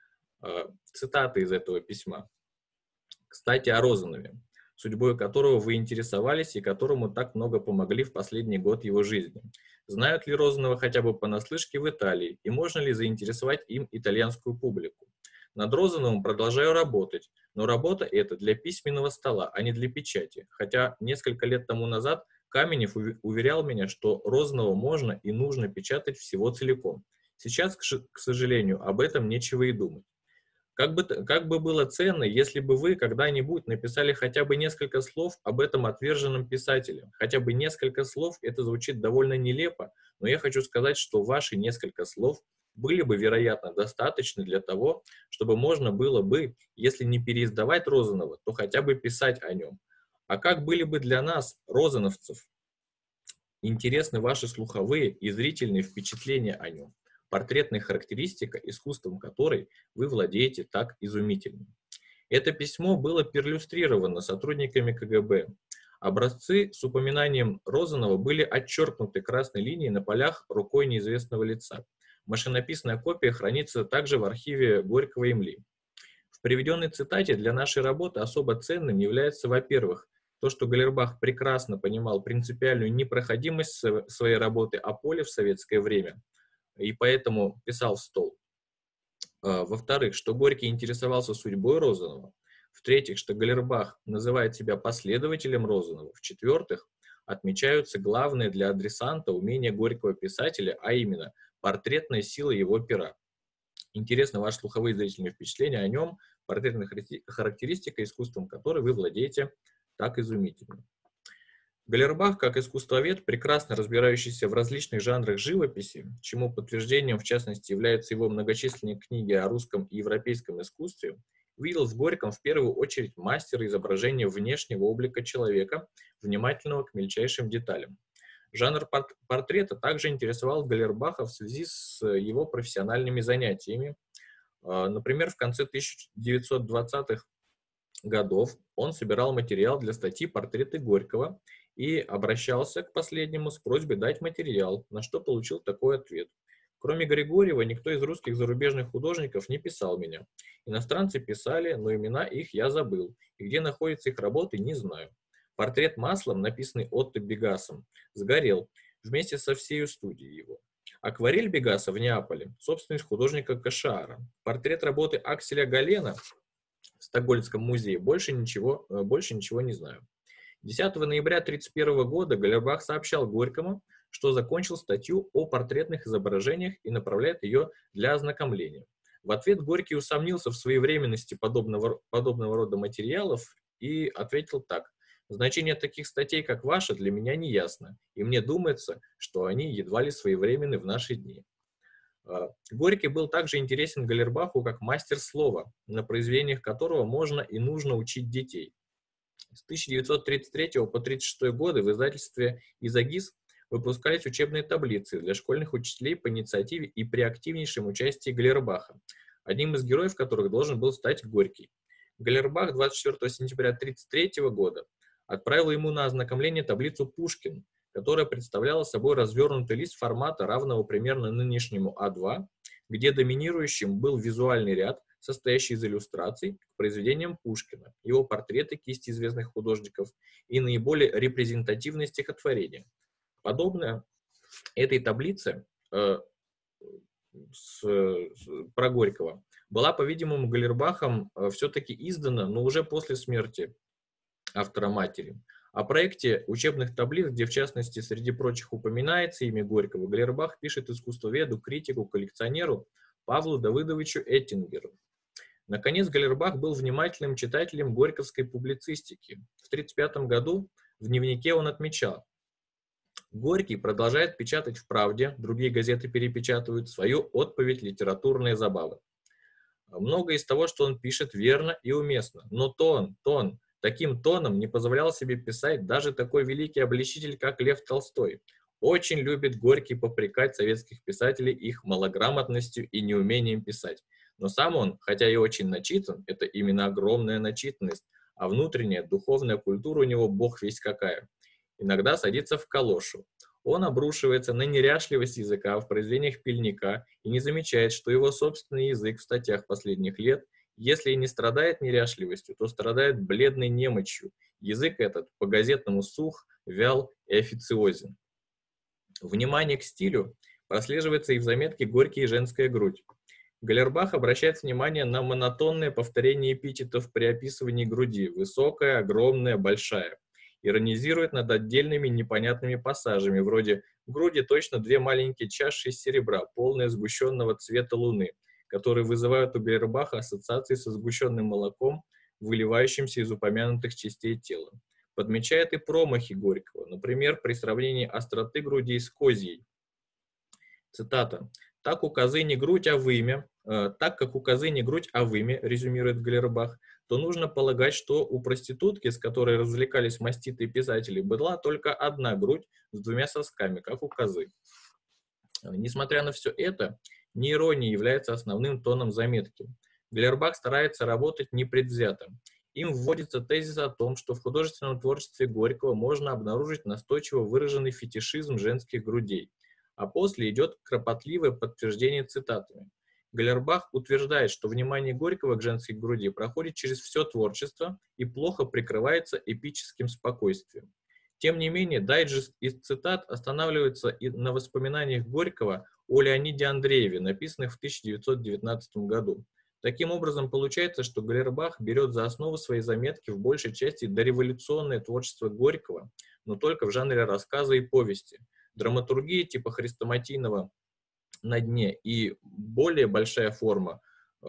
Цитаты из этого письма. Кстати, о Розанове, судьбой которого вы интересовались и которому так много помогли в последний год его жизни. Знают ли Розанова хотя бы понаслышке в Италии, и можно ли заинтересовать им итальянскую публику? Над Розановым продолжаю работать, но работа эта для письменного стола, а не для печати, хотя несколько лет тому назад Каменев уверял меня, что Розанова можно и нужно печатать всего целиком. Сейчас, к сожалению, об этом нечего и думать. Как бы было ценно, если бы вы когда-нибудь написали хотя бы несколько слов об этом отверженном писателе. Хотя бы несколько слов, это звучит довольно нелепо, но я хочу сказать, что ваши несколько слов были бы, вероятно, достаточны для того, чтобы можно было бы, если не переиздавать Розанова, то хотя бы писать о нем. А как были бы для нас, розановцев, интересны ваши слуховые и зрительные впечатления о нем, портретная характеристика, искусством которой вы владеете так изумительно. Это письмо было перлюстрировано сотрудниками КГБ. Образцы с упоминанием Розанова были отчеркнуты красной линией на полях рукой неизвестного лица. Машинописная копия хранится также в архиве Горького и МЛИ. В приведенной цитате для нашей работы особо ценным является, во-первых, то, что Галербах прекрасно понимал принципиальную непроходимость своей работы о поле в советское время, и поэтому писал в стол. Во-вторых, что Горький интересовался судьбой Розанова. В-третьих, что Галербах называет себя последователем Розанова. В-четвертых, отмечаются главные для адресанта умения Горького писателя, а именно портретная сила его пера. Интересны ваши слуховые и зрительные впечатления о нем, портретная характеристика, искусством которой вы владеете так изумительно. Галербах, как искусствовед, прекрасно разбирающийся в различных жанрах живописи, чему подтверждением, в частности, являются его многочисленные книги о русском и европейском искусстве, видел в Горьком в первую очередь мастера изображения внешнего облика человека, внимательного к мельчайшим деталям. Жанр портрета также интересовал Галербаха в связи с его профессиональными занятиями. Например, в конце 1920-х годов он собирал материал для статьи «Портреты Горького» и обращался к последнему с просьбой дать материал, на что получил такой ответ. Кроме Григорьева, никто из русских зарубежных художников не писал меня. Иностранцы писали, но имена их я забыл, и где находятся их работы, не знаю. Портрет маслом, написанный Отто Бегасом, сгорел вместе со всей студией его. Акварель Бегаса в Неаполе – собственность художника Кашаара. Портрет работы Акселя Галена в Стокгольмском музее больше ничего не знаю. 10 ноября 1931 года Галербах сообщал Горькому, что закончил статью о портретных изображениях и направляет ее для ознакомления. В ответ Горький усомнился в своевременности подобного рода материалов и ответил так: «Значение таких статей, как ваша, для меня не ясно, и мне думается, что они едва ли своевременны в наши дни». Горький был также интересен Галербаху как мастер слова, на произведениях которого можно и нужно учить детей. С 1933 по 1936 годы в издательстве «Изогис» выпускались учебные таблицы для школьных учителей по инициативе и при активнейшем участии Галербаха, одним из героев которых должен был стать Горький. Галербах 24 сентября 1933 года отправил ему на ознакомление таблицу «Пушкин», которая представляла собой развернутый лист формата, равного примерно нынешнему А2, где доминирующим был визуальный ряд, состоящий из иллюстраций к произведениям Пушкина, его портреты кисти известных художников и наиболее репрезентативные стихотворения. Подобная этой таблице про Горького была, по-видимому, Галербахом все-таки издана, но уже после смерти автора матери. О проекте учебных таблиц, где в частности среди прочих упоминается имя Горького, Галербах пишет искусствоведу, критику, коллекционеру Павлу Давыдовичу Эттингеру. Наконец, Галербах был внимательным читателем горьковской публицистики. В 1935 году в дневнике он отмечал: «Горький продолжает печатать в «Правде», другие газеты перепечатывают, свою отповедь «Литературные забавы». Многое из того, что он пишет, верно и уместно, но таким тоном не позволял себе писать даже такой великий обличитель, как Лев Толстой. Очень любит Горький попрекать советских писателей их малограмотностью и неумением писать. Но сам он, хотя и очень начитан, это именно огромная начитанность, а внутренняя духовная культура у него бог весть какая. Иногда садится в калошу. Он обрушивается на неряшливость языка в произведениях Пельника и не замечает, что его собственный язык в статьях последних лет, если и не страдает неряшливостью, то страдает бледной немочью. Язык этот по-газетному сух, вял и официозен. Внимание к стилю прослеживается и в заметке «Горький и женская грудь». Галербах обращает внимание на монотонное повторение эпитетов при описывании груди: высокая, огромная, большая. Иронизирует над отдельными непонятными пассажами, вроде «в груди точно две маленькие чаши из серебра, полные сгущенного цвета луны», которые вызывают у Галербаха ассоциации со сгущенным молоком, выливающимся из упомянутых частей тела. Подмечает и промахи Горького, например, при сравнении остроты грудей с козьей. Цитата: «Так у козы не грудь, а вымя, Так как у козы не грудь, а вымя, резюмирует Галербах, то нужно полагать, что у проститутки, с которой развлекались маститые писатели, была только одна грудь с двумя сосками, как у козы. Несмотря на все это, неирония является основным тоном заметки. Галербах старается работать непредвзято. Им вводится тезис о том, что в художественном творчестве Горького можно обнаружить настойчиво выраженный фетишизм женских грудей, а после идет кропотливое подтверждение цитатами. Галербах утверждает, что внимание Горького к женской груди проходит через все творчество и плохо прикрывается эпическим спокойствием. Тем не менее, дайджест из цитат останавливается и на воспоминаниях Горького о Леониде Андрееве, написанных в 1919 году. Таким образом, получается, что Галербах берет за основу своей заметки в большей части дореволюционное творчество Горького, но только в жанре рассказа и повести. Драматургия типа хрестоматийного «На дне» и более большая форма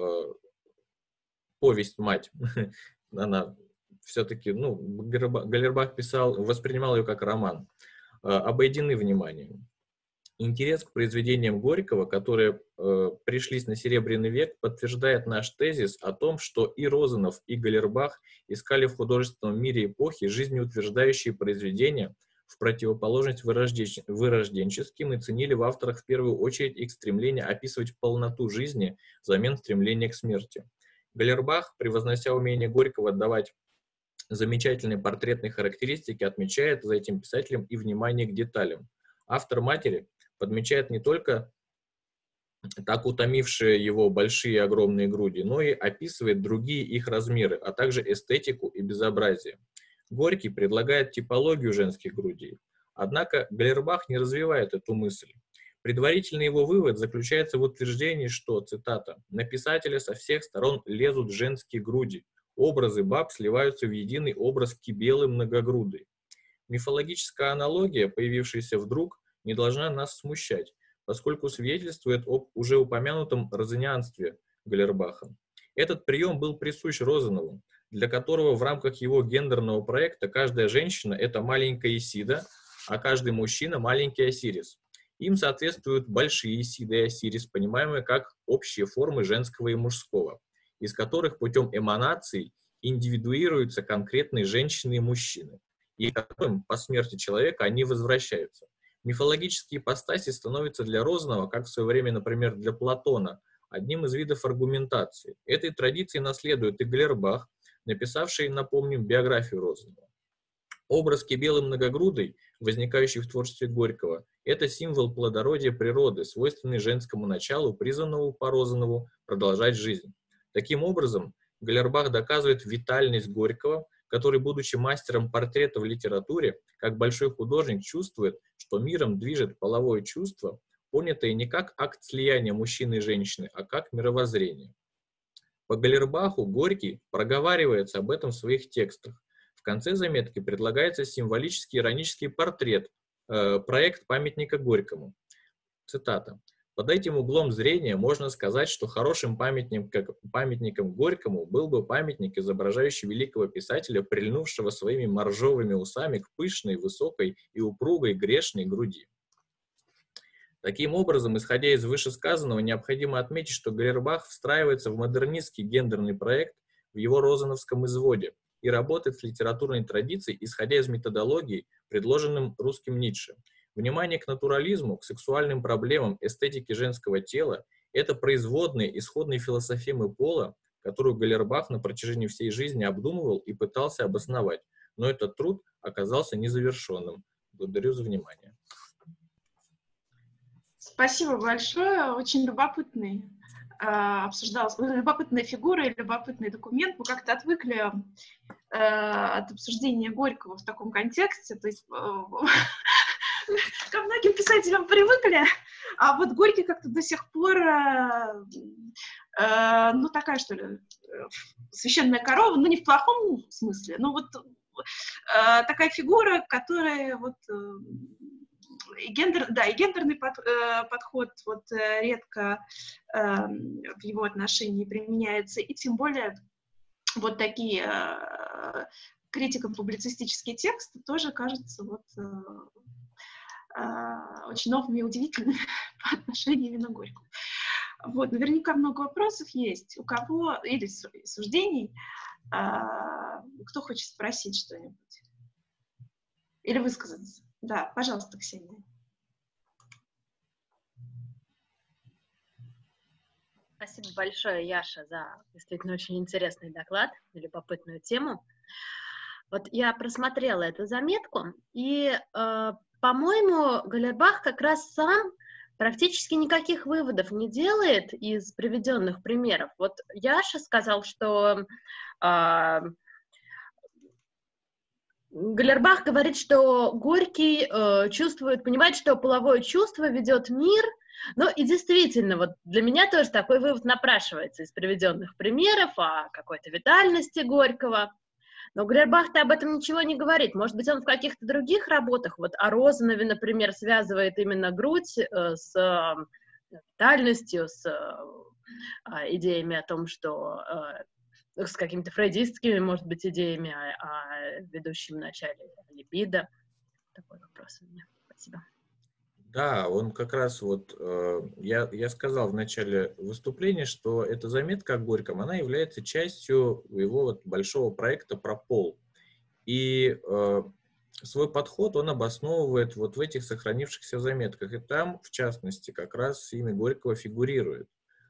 «Повесть-мать», она все-таки, Галербах воспринимал ее как роман, обойдены вниманием. Интерес к произведениям Горького, которые пришлись на Серебряный век, подтверждает наш тезис о том, что и Розанов, и Галербах искали в художественном мире эпохи жизнеутверждающие произведения в противоположность вырожденческим и ценили в авторах в первую очередь их стремление описывать полноту жизни взамен стремления к смерти. Галербах, превознося умение Горького отдавать замечательные портретные характеристики, отмечает за этим писателем и внимание к деталям. Автор «Матери» подмечает не только так утомившие его большие и огромные груди, но и описывает другие их размеры, а также эстетику и безобразие. Горький предлагает типологию женских грудей. Однако Галербах не развивает эту мысль. Предварительный его вывод заключается в утверждении, что, цитата, «на писателя со всех сторон лезут женские груди, образы баб сливаются в единый образ кибелы многогрудой». Мифологическая аналогия, появившаяся вдруг, не должна нас смущать, поскольку свидетельствует об уже упомянутом розанианстве Галербаха. Этот прием был присущ Розанову, для которого в рамках его гендерного проекта каждая женщина – это маленькая Исида, а каждый мужчина – маленький Осирис. Им соответствуют большие Исида и Осирис, понимаемые как общие формы женского и мужского, из которых путем эманаций индивидуируются конкретные женщины и мужчины, и которым по смерти человека они возвращаются. Мифологические ипостаси становятся для Розанова, как в свое время, например, для Платона, одним из видов аргументации. Этой традиции наследует и Галербах, написавший, напомним, биографию Розанова. Образ кибелы многогрудой, возникающий в творчестве Горького, это символ плодородия природы, свойственный женскому началу, призванному по Розанову продолжать жизнь. Таким образом, Галербах доказывает витальность Горького, который, будучи мастером портрета в литературе, как большой художник чувствует, что миром движет половое чувство, понятое не как акт слияния мужчины и женщины, а как мировоззрение. По Галербаху Горький проговаривается об этом в своих текстах. В конце заметки предлагается символический иронический портрет, проект памятника Горькому. Цитата. «Под этим углом зрения можно сказать, что хорошим памятником Горькому был бы памятник, изображающий великого писателя, прильнувшего своими моржовыми усами к пышной, высокой и упругой грешной груди». Таким образом, исходя из вышесказанного, необходимо отметить, что Галербах встраивается в модернистский гендерный проект в его розановском изводе и работает в литературной традиции, исходя из методологии, предложенным русским Ницше. Внимание к натурализму, к сексуальным проблемам, эстетике женского тела – это производные исходной философемы пола, которую Галербах на протяжении всей жизни обдумывал и пытался обосновать, но этот труд оказался незавершенным. Благодарю за внимание. Спасибо большое, очень любопытный. Обсуждалась любопытная фигура и любопытный документ. Мы как-то отвыкли от обсуждения Горького в таком контексте, то есть ко многим писателям привыкли, а вот Горький как-то до сих пор, такая, что ли, священная корова, не в плохом смысле, но вот такая фигура, которая вот и гендерный подход вот редко в его отношении применяется, и тем более вот такие критико-публицистические тексты тоже кажутся вот очень новыми и удивительными по отношению именно к Горькому. Вот, наверняка много вопросов есть. У кого, или суждений, кто хочет спросить что-нибудь? Или высказаться? Да, пожалуйста, Ксения. Спасибо большое, Яша, за действительно очень интересный доклад и любопытную тему. Вот я просмотрела эту заметку, и, по-моему, Галербах как раз сам практически никаких выводов не делает из приведенных примеров. Вот Яша сказал, что Галербах говорит, что Горький чувствует, понимает, что половое чувство ведет мир. Ну и действительно, вот для меня тоже такой вывод напрашивается из приведенных примеров о какой-то витальности Горького. Но Галербах-то об этом ничего не говорит. Может быть, он в каких-то других работах, вот о Розанове, например, связывает именно грудь с витальностью, с идеями о том, что с какими-то фрейдистскими, может быть, идеями о ведущем начале либидо. Такой вопрос у меня. Спасибо. Да, он как раз вот, я сказал в начале выступления, что эта заметка о Горьком, она является частью его вот большого проекта про пол. И свой подход он обосновывает вот в этих сохранившихся заметках. И там, в частности, как раз имя Горького фигурирует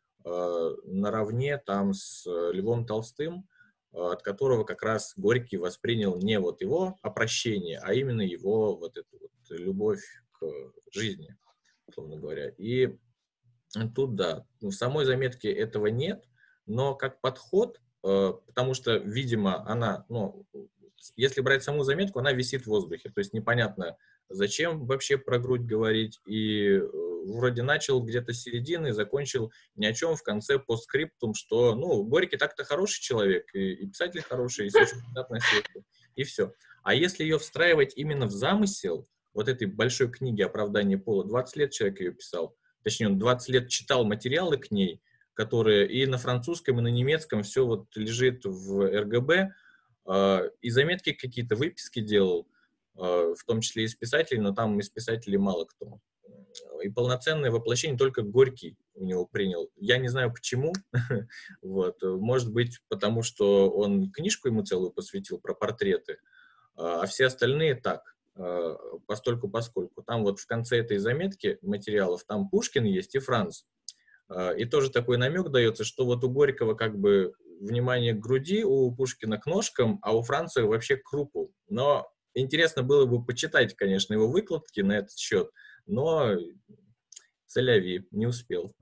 наравне там с Львом Толстым, от которого как раз Горький воспринял не вот его опрощение, а именно его вот эту вот любовь к жизни, условно говоря. И тут, да, в самой заметке этого нет, но как подход, потому что, видимо, она, ну, если брать саму заметку, она висит в воздухе, то есть непонятно, зачем вообще про грудь говорить, и вроде начал где-то с середины, закончил ни о чем, в конце постскриптум, что, ну, Горький так-то хороший человек, и писатель хороший, и очень приятная светлая, и все. А если ее встраивать именно в замысел вот этой большой книги «Оправдание пола», 20 лет человек ее писал, точнее, он 20 лет читал материалы к ней, которые и на французском, и на немецком все вот лежит в РГБ, и заметки какие-то, выписки делал, в том числе из писателей, но там из писателей мало кто. И полноценное воплощение только Горький у него принял. Я не знаю почему, вот. Может быть, потому что он книжку ему целую посвятил про портреты, а все остальные так, постольку-поскольку. Там вот в конце этой заметки материалов, там Пушкин есть и Франц. И тоже такой намек дается, что вот у Горького как бы внимание к груди, у Пушкина к ножкам, а у Франца вообще к крупу. Но интересно было бы почитать, конечно, его выкладки на этот счет, но соляви, не успел.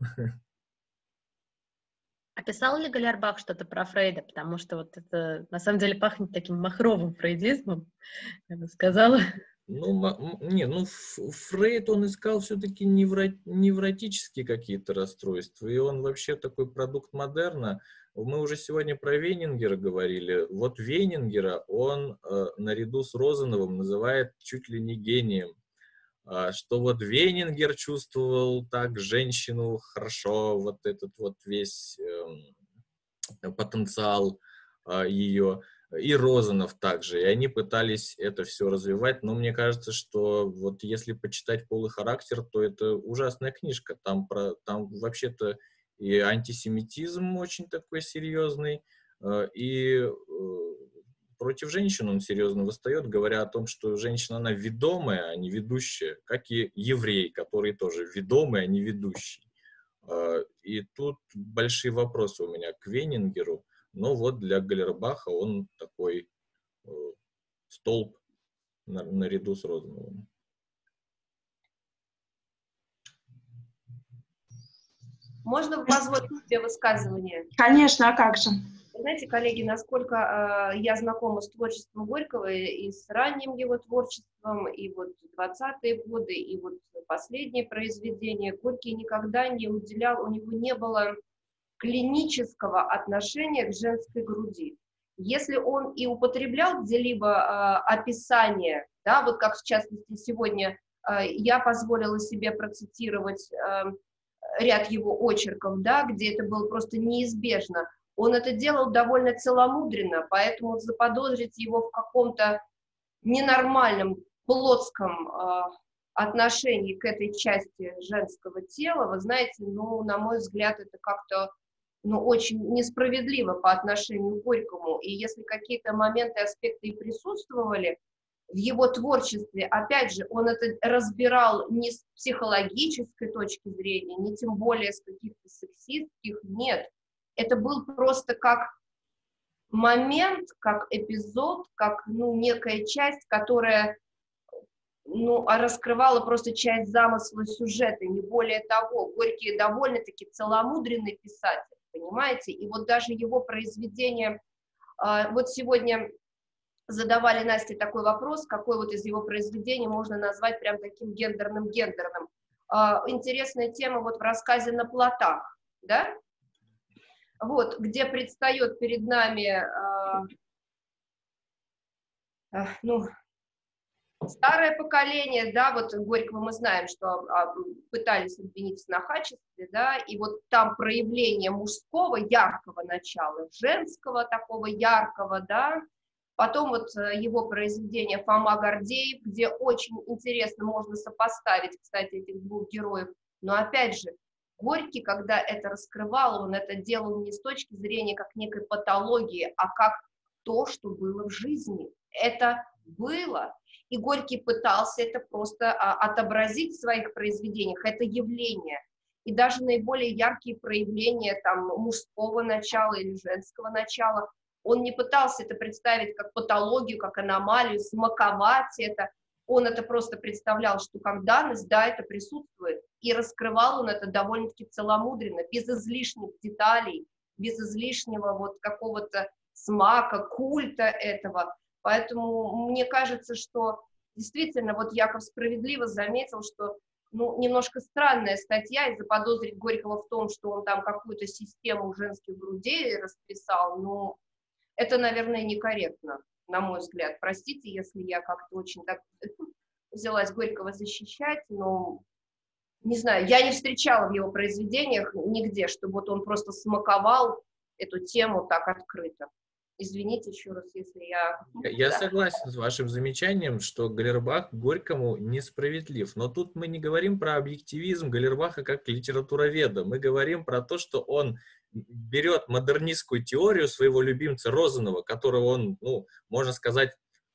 А писал ли Галербах что-то про Фрейда? Потому что вот это на самом деле пахнет таким махровым фрейдизмом, я бы сказала. Ну, Фрейд, он искал все-таки невротические какие-то расстройства, и он вообще такой продукт модерна. Мы уже сегодня про Вейнингера говорили. Вот Вейнингера он наряду с Розановым называет чуть ли не гением. Что вот Вейнингер чувствовал так женщину хорошо, вот этот вот весь потенциал ее. И Розанов также, и они пытались это все развивать, но мне кажется, что вот если почитать «Пол и характер», то это ужасная книжка, там вообще-то и антисемитизм очень такой серьезный, и против женщин он серьезно восстает, говоря о том, что женщина, она ведомая, а не ведущая, как и еврей, который тоже ведомый, а не ведущий. И тут большие вопросы у меня к Вейнингеру. Но вот для Галербаха он такой столб наряду с Розановым. Можно позволить себе высказывание? Конечно, а как же? Знаете, коллеги, насколько я знакома с творчеством Горького и с ранним его творчеством, и вот 20-е годы, и вот последние произведения, Горький никогда не уделял, у него не было клинического отношения к женской груди. Если он и употреблял где-либо описание, да, вот как в частности сегодня я позволила себе процитировать ряд его очерков, да, где это было просто неизбежно, он это делал довольно целомудренно, поэтому заподозрить его в каком-то ненормальном плотском отношении к этой части женского тела, вы знаете, ну, на мой взгляд, это как-то, ну, очень несправедливо по отношению к Горькому. И если какие-то моменты, аспекты и присутствовали в его творчестве, опять же, он это разбирал не с психологической точки зрения, не тем более с каких-то сексистских, нет. Это был просто как момент, как эпизод, как, ну, некая часть, которая, ну, раскрывала просто часть замысла сюжета, не более того. Горький довольно-таки целомудренный писатель, понимаете? И вот даже его произведения, вот сегодня задавали Насте такой вопрос, какой вот из его произведений можно назвать прям таким гендерным. Интересная тема вот в рассказе «На плотах», да? Вот, где предстает перед нами, ну, старое поколение, да, вот Горького мы знаем, что пытались обвинить в снохачестве, да, и вот там проявление мужского яркого начала, женского такого яркого, да, потом вот его произведение «Фома Гордеев», где очень интересно можно сопоставить, кстати, этих двух героев, но опять же, Горький, когда это раскрывал, он это делал не с точки зрения как некой патологии, а как то, что было в жизни. Это было. И Горький пытался это просто отобразить в своих произведениях, это явление. И даже наиболее яркие проявления там, мужского начала или женского начала, он не пытался это представить как патологию, как аномалию, смаковать это. Он это просто представлял, что как данность, да, это присутствует. И раскрывал он это довольно-таки целомудренно, без излишних деталей, без излишнего вот какого-то смака, культа этого. Поэтому мне кажется, что действительно, вот Яков справедливо заметил, что, ну, немножко странная статья, и заподозрить Горького в том, что он там какую-то систему женских грудей расписал, ну, это, наверное, некорректно, на мой взгляд. Простите, если я как-то очень так взялась Горького защищать, но, не знаю, я не встречала в его произведениях нигде, чтобы вот он просто смаковал эту тему так открыто. Извините еще раз, если я... Я согласен с вашим замечанием, что Галербах Горькому несправедлив. Но тут мы не говорим про объективизм Галербаха как литературоведа. Мы говорим про то, что он берет модернистскую теорию своего любимца Розанова, которого он, ну, можно сказать,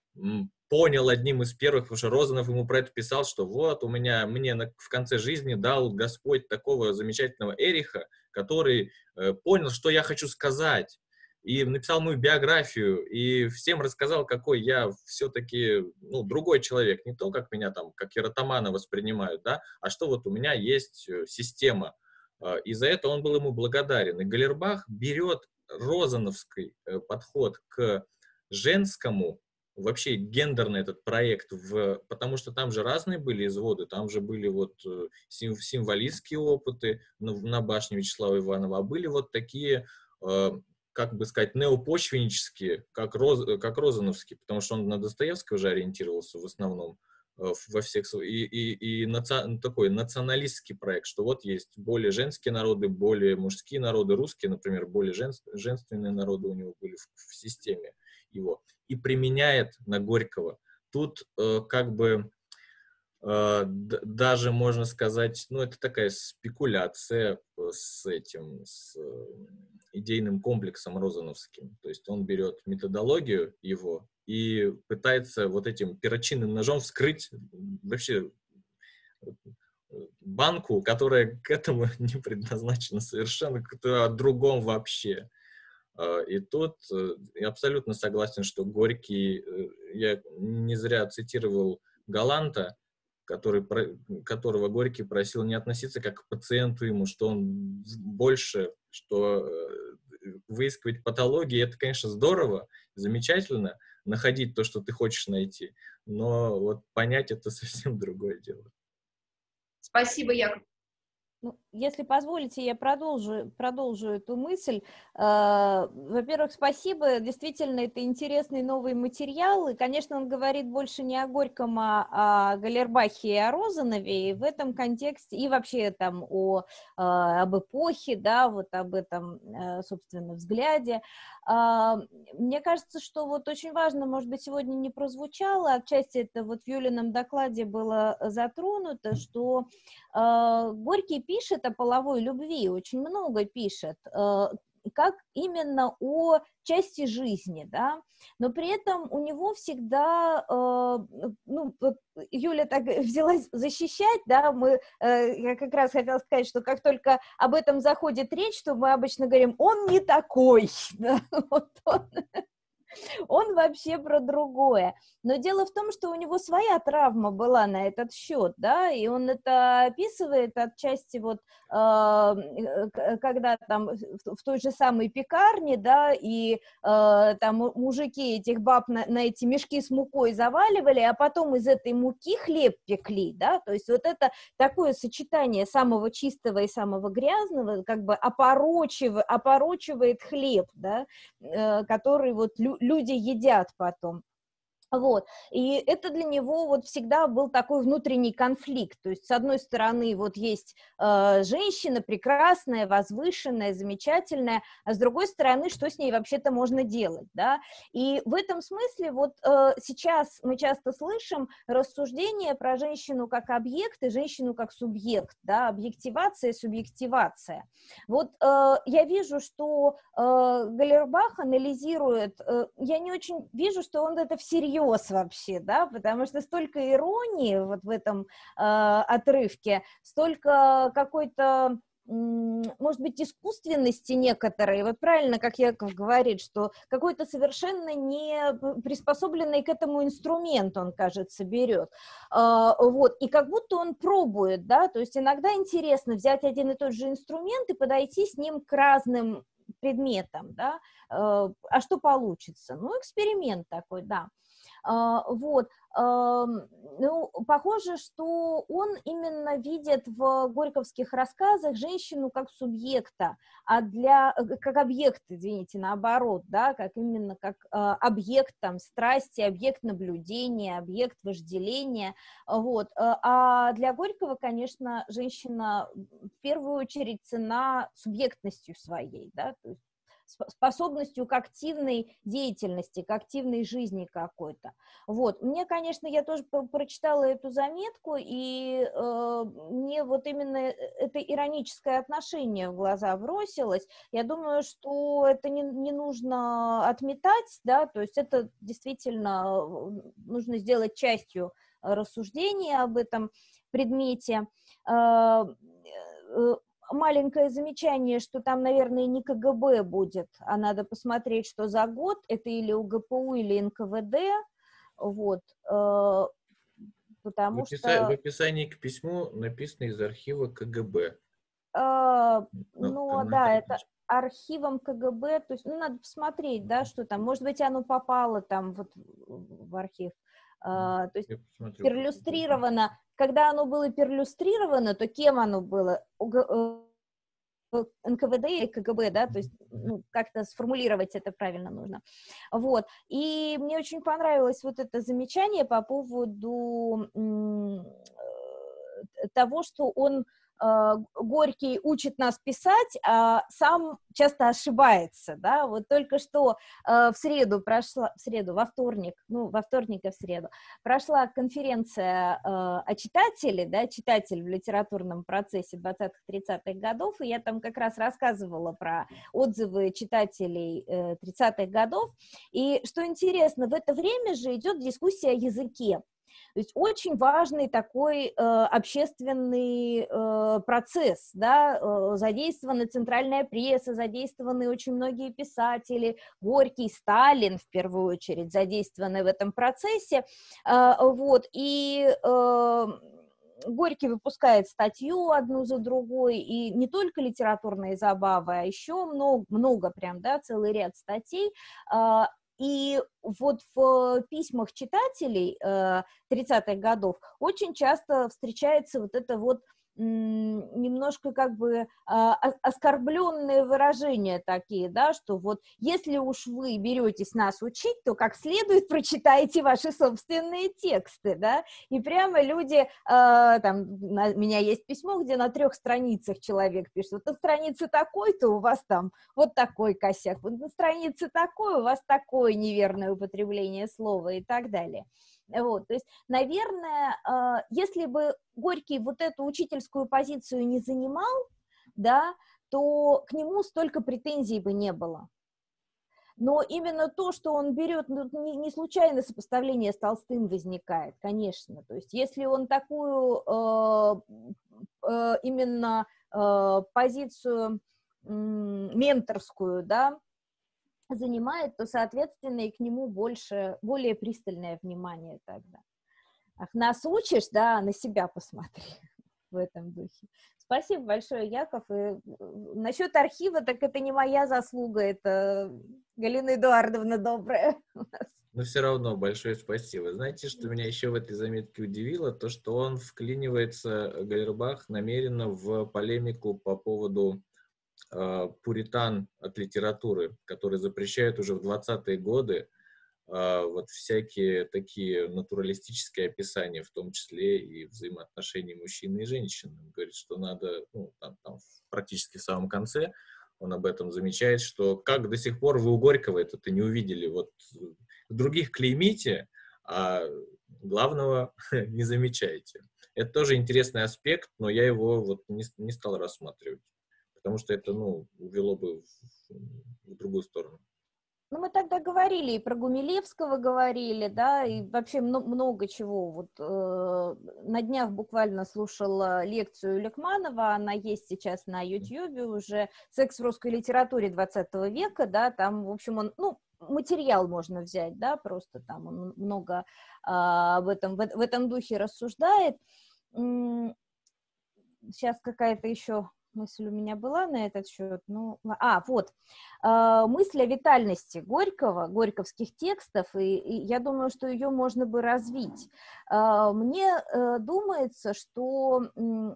понял одним из первых, потому что Розанов ему про это писал, что вот мне в конце жизни дал Господь такого замечательного Эриха, который понял, что я хочу сказать. И написал мою биографию, и всем рассказал, какой я все-таки, ну, другой человек. Не то, как меня там, как Иротомана воспринимают, да, а что вот у меня есть система. И за это он был ему благодарен. И Галербах берет розановский подход к женскому, вообще гендерный этот проект, потому что там же разные были изводы, там же были вот символистские опыты на башне Вячеслава Иванова, а были вот такие... как бы сказать, неопочвеннические, как розановские, потому что он на Достоевского же ориентировался в основном во всех... такой националистский проект, что вот есть более женские народы, более мужские народы, русские, например, более женственные народы у него были в системе его, и применяет на Горького. Тут как бы даже можно сказать, ну, это такая спекуляция с идейным комплексом розановским. То есть он берет методологию его и пытается вот этим перочинным ножом вскрыть вообще банку, которая к этому не предназначена совершенно, которая о другом вообще. И тут я абсолютно согласен, что Горький, я не зря цитировал Галанта, которого Горький просил не относиться как к пациенту ему, что он больше, что выискивать патологии, это, конечно, здорово, замечательно, находить то, что ты хочешь найти, но вот понять это совсем другое дело. Спасибо, Яков. Ну, если позволите, я продолжу эту мысль. Во-первых, спасибо. Действительно, это интересный новый материал. И, конечно, он говорит больше не о Горьком, а о Галлербахе и о Розанове. И в этом контексте, и вообще там об эпохе, да, вот об этом, собственно, взгляде. Мне кажется, что вот очень важно, может быть, сегодня не прозвучало, отчасти это вот в Юлином докладе было затронуто, что Горький пишет о половой любви, очень много пишет, как именно о части жизни, да, но при этом у него всегда, ну, Юля так взялась защищать, да, я как раз хотела сказать, что как только об этом заходит речь, то мы обычно говорим, он не такой, да, вот он вообще про другое. Но дело в том, что у него своя травма была на этот счет, да, и он это описывает отчасти вот, когда там в той же самой пекарне, да, и там мужики этих баб на эти мешки с мукой заваливали, а потом из этой муки хлеб пекли, да, то есть вот это такое сочетание самого чистого и самого грязного, как бы опорочивает хлеб, да, который вот люди едят потом. Вот, и это для него вот всегда был такой внутренний конфликт, то есть с одной стороны вот есть женщина прекрасная, возвышенная, замечательная, а с другой стороны, что с ней вообще-то можно делать, да, и в этом смысле вот сейчас мы часто слышим рассуждения про женщину как объект и женщину как субъект, да, объективация, субъективация. Вот я вижу, что Галлербах анализирует, я не очень вижу, что он это всерьез вообще, да, потому что столько иронии вот в этом отрывке, столько какой-то, может быть, искусственности некоторой, вот правильно, как Яков говорит, что какой-то совершенно не приспособленный к этому инструмент он, кажется, берет, вот, и как будто он пробует, да, то есть иногда интересно взять один и тот же инструмент и подойти с ним к разным предметам, да, а что получится? Ну, эксперимент такой, да. Вот, ну, похоже, что он именно видит в горьковских рассказах женщину как субъекта, как объект, извините, наоборот, да, как именно как объект там страсти, объект наблюдения, объект вожделения, вот, а для Горького, конечно, женщина в первую очередь ценна субъектностью своей, да, то есть способностью к активной деятельности, к активной жизни какой-то. Вот. Мне, конечно, я тоже прочитала эту заметку, и мне вот именно это ироническое отношение в глаза бросилось. Я думаю, что это не нужно отметать, да, то есть это действительно нужно сделать частью рассуждения об этом предмете. Маленькое замечание, что там, наверное, не КГБ будет, а надо посмотреть, что за год, это или УГПУ, или НКВД, вот, потому что... В описании к письму написано из архива КГБ. Ну, да, это архивом КГБ, то есть, ну, надо посмотреть, да, что там, может быть, оно попало там вот в архив. То есть перлюстрировано, когда оно было перлюстрировано, то кем оно было? НКВД или КГБ, да, то есть ну, как-то сформулировать это правильно нужно. Вот, и мне очень понравилось вот это замечание по поводу того, что он Горький учит нас писать, а сам часто ошибается, да, вот только что во вторник и в среду прошла конференция о читателе, да, читатель в литературном процессе 20-30-х годов, и я там как раз рассказывала про отзывы читателей 30-х годов, и что интересно, в это время же идет дискуссия о языке. То есть очень важный такой общественный процесс, да, задействована центральная пресса, задействованы очень многие писатели, Горький, Сталин, в первую очередь, задействованы в этом процессе, вот, и Горький выпускает статью одну за другой, и не только литературные забавы, а еще много прям, да, целый ряд статей. И вот в письмах читателей 30-х годов очень часто встречается вот это вот немножко как бы оскорбленные выражения такие, да, что вот если уж вы беретесь нас учить, то как следует прочитайте ваши собственные тексты, да, и прямо люди, там, у меня есть письмо, где на 3 страницах человек пишет, вот на странице такой-то у вас там вот такой косяк, вот на странице такой у вас такое неверное употребление слова и так далее. Вот, то есть, наверное, если бы Горький вот эту учительскую позицию не занимал, да, то к нему столько претензий бы не было. Но именно то, что он берет, ну, не случайно сопоставление с Толстым возникает, конечно. То есть, если он такую именно позицию менторскую, да, занимает, то, соответственно, и к нему более пристальное внимание тогда. Ах, нас учишь, да, на себя посмотри в этом духе. Спасибо большое, Яков. И насчет архива, так это не моя заслуга, это Галина Эдуардовна добрая. Но все равно большое спасибо. Знаете, что меня еще в этой заметке удивило? То, что он вклинивается, Галербах, намеренно в полемику по поводу пуритан от литературы, которые запрещают уже в 20-е годы вот всякие такие натуралистические описания, в том числе и взаимоотношений мужчины и женщины. Он говорит, что надо, ну, там практически в самом конце он об этом замечает, что как до сих пор вы у Горького это-то не увидели, вот других клеймите, а главного не замечаете. Это тоже интересный аспект, но я его вот не стал рассматривать, потому что это, ну, увело бы в другую сторону. Ну, мы тогда говорили, и про Гумилевского говорили, да, и вообще много чего. Вот на днях буквально слушала лекцию Лекманова, она есть сейчас на Ютьюбе уже, «Секс в русской литературе 20 века», да, там, в общем, он, ну, материал можно взять, да, просто там он много об этом, в этом духе рассуждает. Сейчас какая-то еще мысль у меня была на этот счет. Ну, вот. Мысль о витальности Горького, горьковских текстов, и я думаю, что ее можно бы развить. Мне думается, что,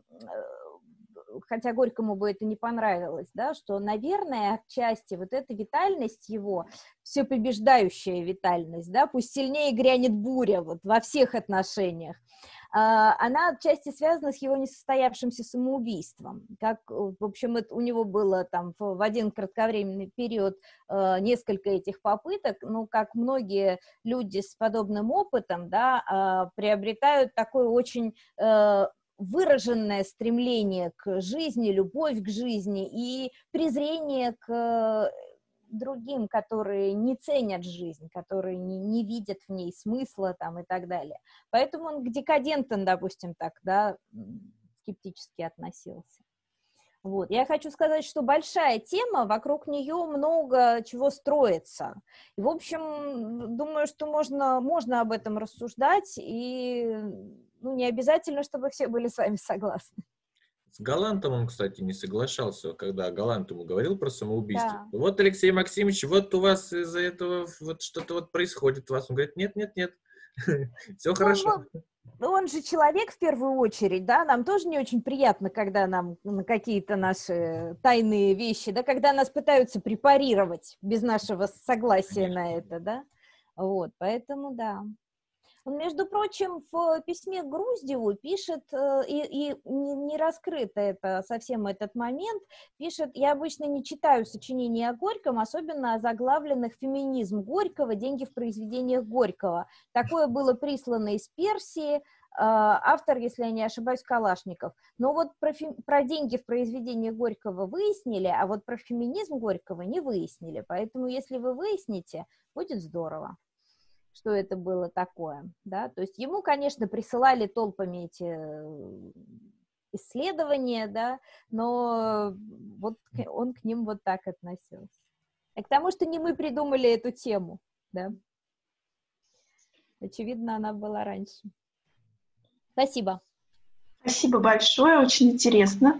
хотя Горькому бы это не понравилось, да, что, наверное, отчасти вот эта витальность его, всепобеждающая витальность, да, пусть сильнее грянет буря вот, во всех отношениях, она отчасти связана с его несостоявшимся самоубийством. Как, в общем, это у него было там в один кратковременный период несколько этих попыток, но как многие люди с подобным опытом, да, приобретают такое очень выраженное стремление к жизни, любовь к жизни и презрение к другим, которые не ценят жизнь, которые не видят в ней смысла там, и так далее. Поэтому он к декадентам, допустим, так, да, скептически относился. Вот. Я хочу сказать, что большая тема, вокруг нее много чего строится. И, в общем, думаю, что можно об этом рассуждать, и ну, не обязательно, чтобы все были с вами согласны. С Галантом он, кстати, не соглашался, когда Галант ему говорил про самоубийство. Да. Вот, Алексей Максимович, вот у вас из-за этого вот что-то вот происходит у вас. Он говорит, нет, все хорошо. Он же человек в первую очередь, да, нам тоже не очень приятно, когда нам на какие-то наши тайные вещи, да, когда нас пытаются препарировать без нашего согласия. Конечно. На это, да, вот, поэтому, да. Он, между прочим, в письме к Груздеву пишет, и не раскрыто это совсем этот момент, пишет, я обычно не читаю сочинения о Горьком, особенно о заглавленных «Феминизм Горького. Деньги в произведениях Горького». Такое было прислано из Персии, автор, если я не ошибаюсь, Калашников. Но вот про деньги в произведениях Горького выяснили, а вот про феминизм Горького не выяснили. Поэтому, если вы выясните, будет здорово, что это было такое, да, то есть ему, конечно, присылали толпами эти исследования, да, но вот он к ним вот так относился. И к тому, что не мы придумали эту тему, да, очевидно, она была раньше. Спасибо. Спасибо большое, очень интересно.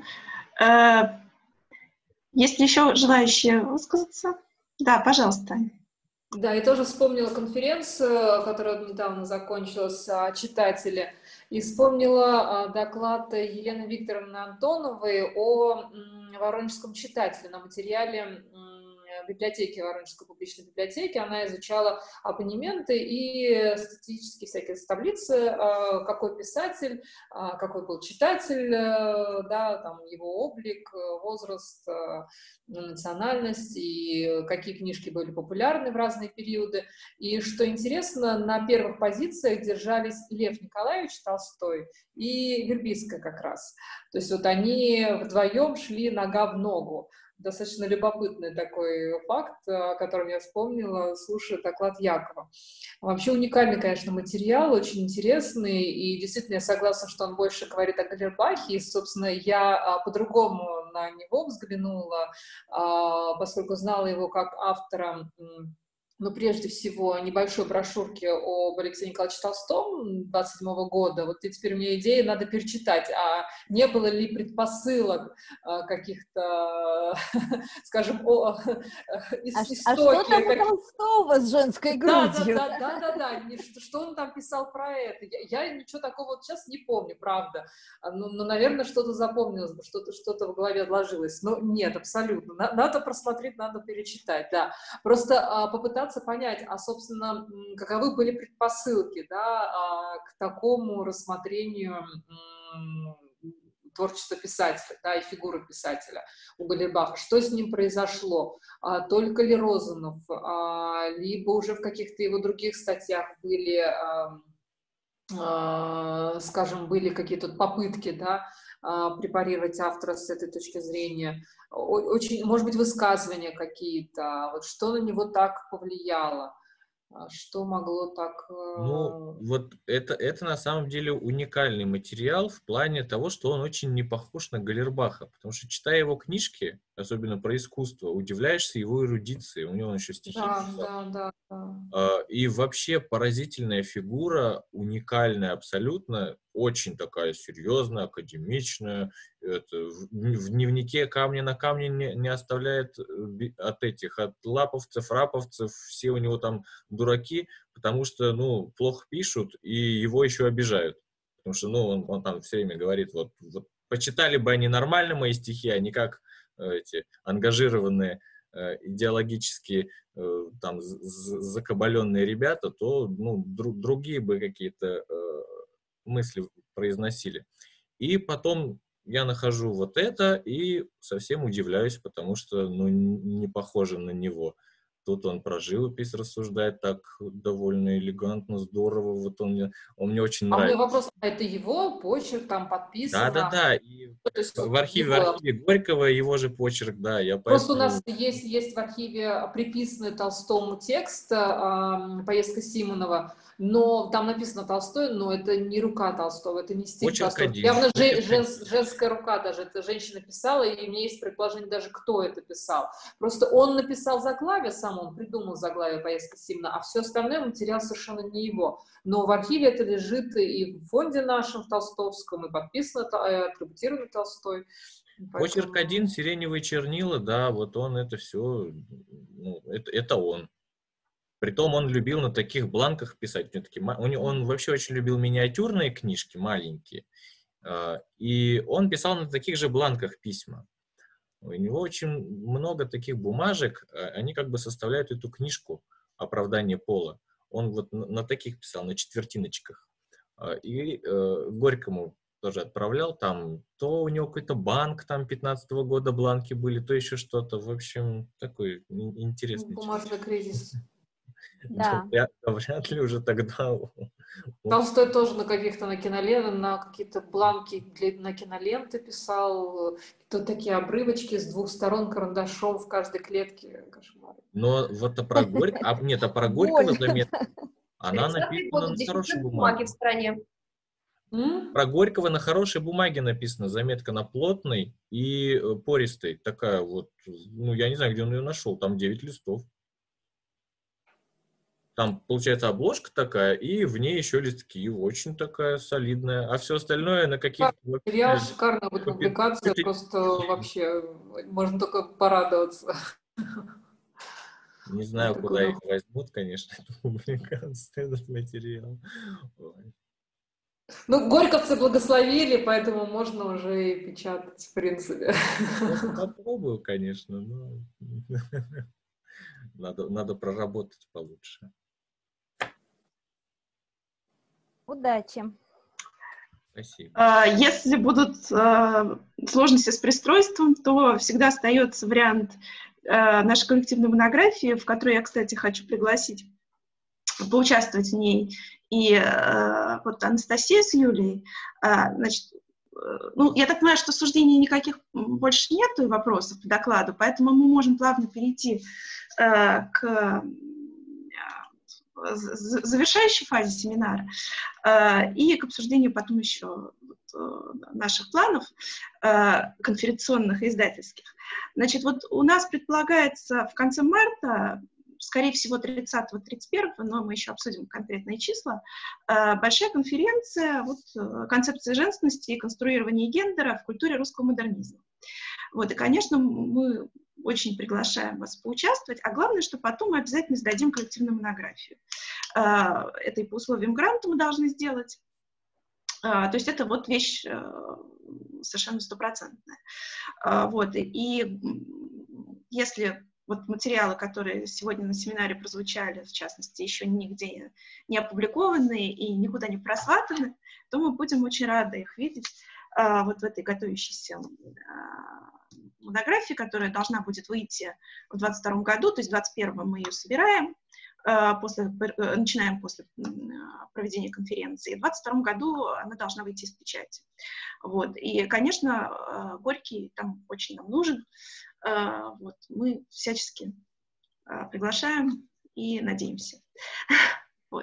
Есть ли еще желающие высказаться? Да, пожалуйста. Да, я тоже вспомнила конференцию, которая недавно закончилась, о читателе. И вспомнила доклад Елены Викторовны Антоновой о воронежском читателе на материале библиотеки, Воронежской публичной библиотеки. Она изучала абонементы и статистические всякие таблицы, какой писатель, какой был читатель, да, там его облик, возраст, национальность и какие книжки были популярны в разные периоды. И что интересно, на первых позициях держались Лев Николаевич Толстой и Вербицкая как раз. То есть вот они вдвоем шли нога в ногу. Достаточно любопытный такой факт, о котором я вспомнила, слушая доклад Якова. Вообще уникальный, конечно, материал, очень интересный, и действительно я согласна, что он больше говорит о Галербахе, и, собственно, я по-другому на него взглянула, поскольку знала его как автора, но прежде всего небольшой брошюрки об Алексее Николаевиче Толстом 27 года. Вот и теперь у меня идея, надо перечитать, а не было ли предпосылок каких-то, скажем, истоки. А что там у Толстого с женской грудью? Да, что он там писал про это? Я ничего такого вот сейчас не помню, правда. Но наверное, что-то запомнилось бы, что-то в голове отложилось. Но нет, абсолютно. Надо просмотреть, надо перечитать, да. Просто попытаться понять, а, собственно, каковы были предпосылки, да, к такому рассмотрению творчества писателя, да, и фигуры писателя у Галербаха. Что с ним произошло? Только ли Розанов? Либо уже в каких-то его других статьях были, скажем, были какие-то попытки, да, препарировать автора с этой точки зрения. Очень, может быть, высказывания какие-то, вот что на него так повлияло, что могло так... Ну, вот это на самом деле уникальный материал в плане того, что он очень не похож на Галербаха, потому что, читая его книжки, особенно про искусство, удивляешься его эрудиции, у него еще стихи писал. Да. И вообще поразительная фигура, уникальная абсолютно, очень такая серьезная, академичная. В дневнике камня на камне не оставляет от лаповцев, раповцев, все у него там дураки, потому что, ну, плохо пишут и его еще обижают. Потому что, ну, он там все время говорит, вот почитали бы они нормально мои стихи, а не как эти ангажированные идеологически там закабаленные ребята, то, ну, другие бы какие-то мысли произносили. И потом я нахожу вот это и совсем удивляюсь, потому что, ну, не похоже на него. Тут он про живопись рассуждает так довольно элегантно, здорово. Вот он мне очень нравится. А у меня вопрос, это его почерк там подписан? Да. И в архиве Горького его же почерк, да. Просто у нас есть в архиве приписанный Толстому текст «Поездка Симонова», но там написано Толстой, но это не рука Толстого, это не стиль Толстого. Явно женская рука даже, это женщина писала, и у меня есть предположение даже, кто это писал. Просто он написал заглавие сам, он придумал заглавие «Поездка Симонова», а все остальное материал совершенно не его. Но в архиве это лежит и в фонде нашем, в Толстовском, и подписано, атрибутировано Толстой. Почерк один, сиреневые чернила, да, вот он это все, ну, это он. Притом он любил на таких бланках писать. Он вообще очень любил миниатюрные книжки, маленькие. И он писал на таких же бланках письма. У него очень много таких бумажек, они как бы составляют эту книжку «Оправдание пола». Он вот на таких писал, на четвертиночках. И Горькому тоже отправлял там, то у него какой-то банк, там 15-го года бланки были, то еще что-то. В общем, такой интересный. Бумажный кризис. Да. Вряд ли уже тогда. Толстой тоже на какие-то бланки на киноленты писал, то такие обрывочки с двух сторон карандашом в каждой клетке. Кошмар. Но вот про Горького, про Горького заметка, она написана на хорошей бумаге. В стране. Про Горького на хорошей бумаге написано, заметка на плотной и пористой, такая вот, ну, я не знаю, где он ее нашел, там 9 листов. Там, получается, обложка такая, и в ней еще листки, очень такая солидная, а все остальное на каких-то... Материал шикарная будет публикация, просто вообще можно только порадоваться. Не знаю, куда их возьмут, конечно, эту публикацию, этот материал. Ну, горьковцы благословили, поэтому можно уже и печатать, в принципе. Я попробую, конечно, но надо проработать получше. Удачи. Спасибо. Если будут сложности с пристройством, то всегда остается вариант нашей коллективной монографии, в которой я, кстати, хочу пригласить поучаствовать в ней и вот Анастасия с Юлией. Значит, ну, я так понимаю, что суждений никаких больше нету и вопросов по докладу, поэтому мы можем плавно перейти к завершающей фазе семинара и к обсуждению потом еще наших планов конференционных и издательских. Значит, вот у нас предполагается в конце марта, скорее всего, 30-31, но мы еще обсудим конкретные числа, большая конференция «Концепция женственности и конструирование гендера в культуре русского модернизма». Вот, и, конечно, мы очень приглашаем вас поучаствовать, а главное, что потом мы обязательно сдадим коллективную монографию. Это и по условиям гранта мы должны сделать. То есть это вот вещь совершенно стопроцентная. Вот, и если вот материалы, которые сегодня на семинаре прозвучали, в частности, еще нигде не опубликованы и никуда не просватаны, то мы будем очень рады их видеть вот в этой готовящейся монографии, которая должна будет выйти в 2022 году, то есть в 2021 мы ее собираем, начинаем после проведения конференции. В 2022 году она должна выйти из печати. Вот. И, конечно, Горький там очень нам нужен. Вот. Мы всячески приглашаем и надеемся. Вот.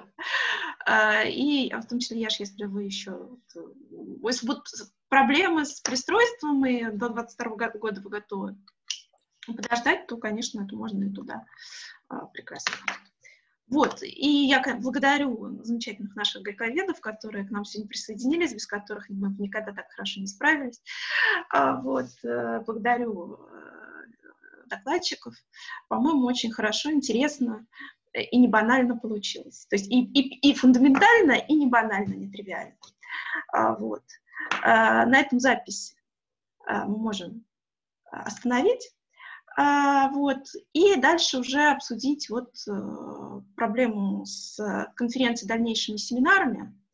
И в том числе, Яш, если вы еще... Если будут проблемы с пристройством и до 2022 года вы готовы подождать, то, конечно, это можно и туда прекрасно. Вот, и я благодарю замечательных наших горьковедов, которые к нам сегодня присоединились, без которых мы никогда так хорошо не справились. Вот, благодарю докладчиков. По-моему, очень хорошо, интересно и не банально получилось. То есть и фундаментально, и не банально, не тривиально. Вот. На этом запись мы можем остановить. Вот, и дальше уже обсудить вот проблему с конференцией дальнейшими семинарами.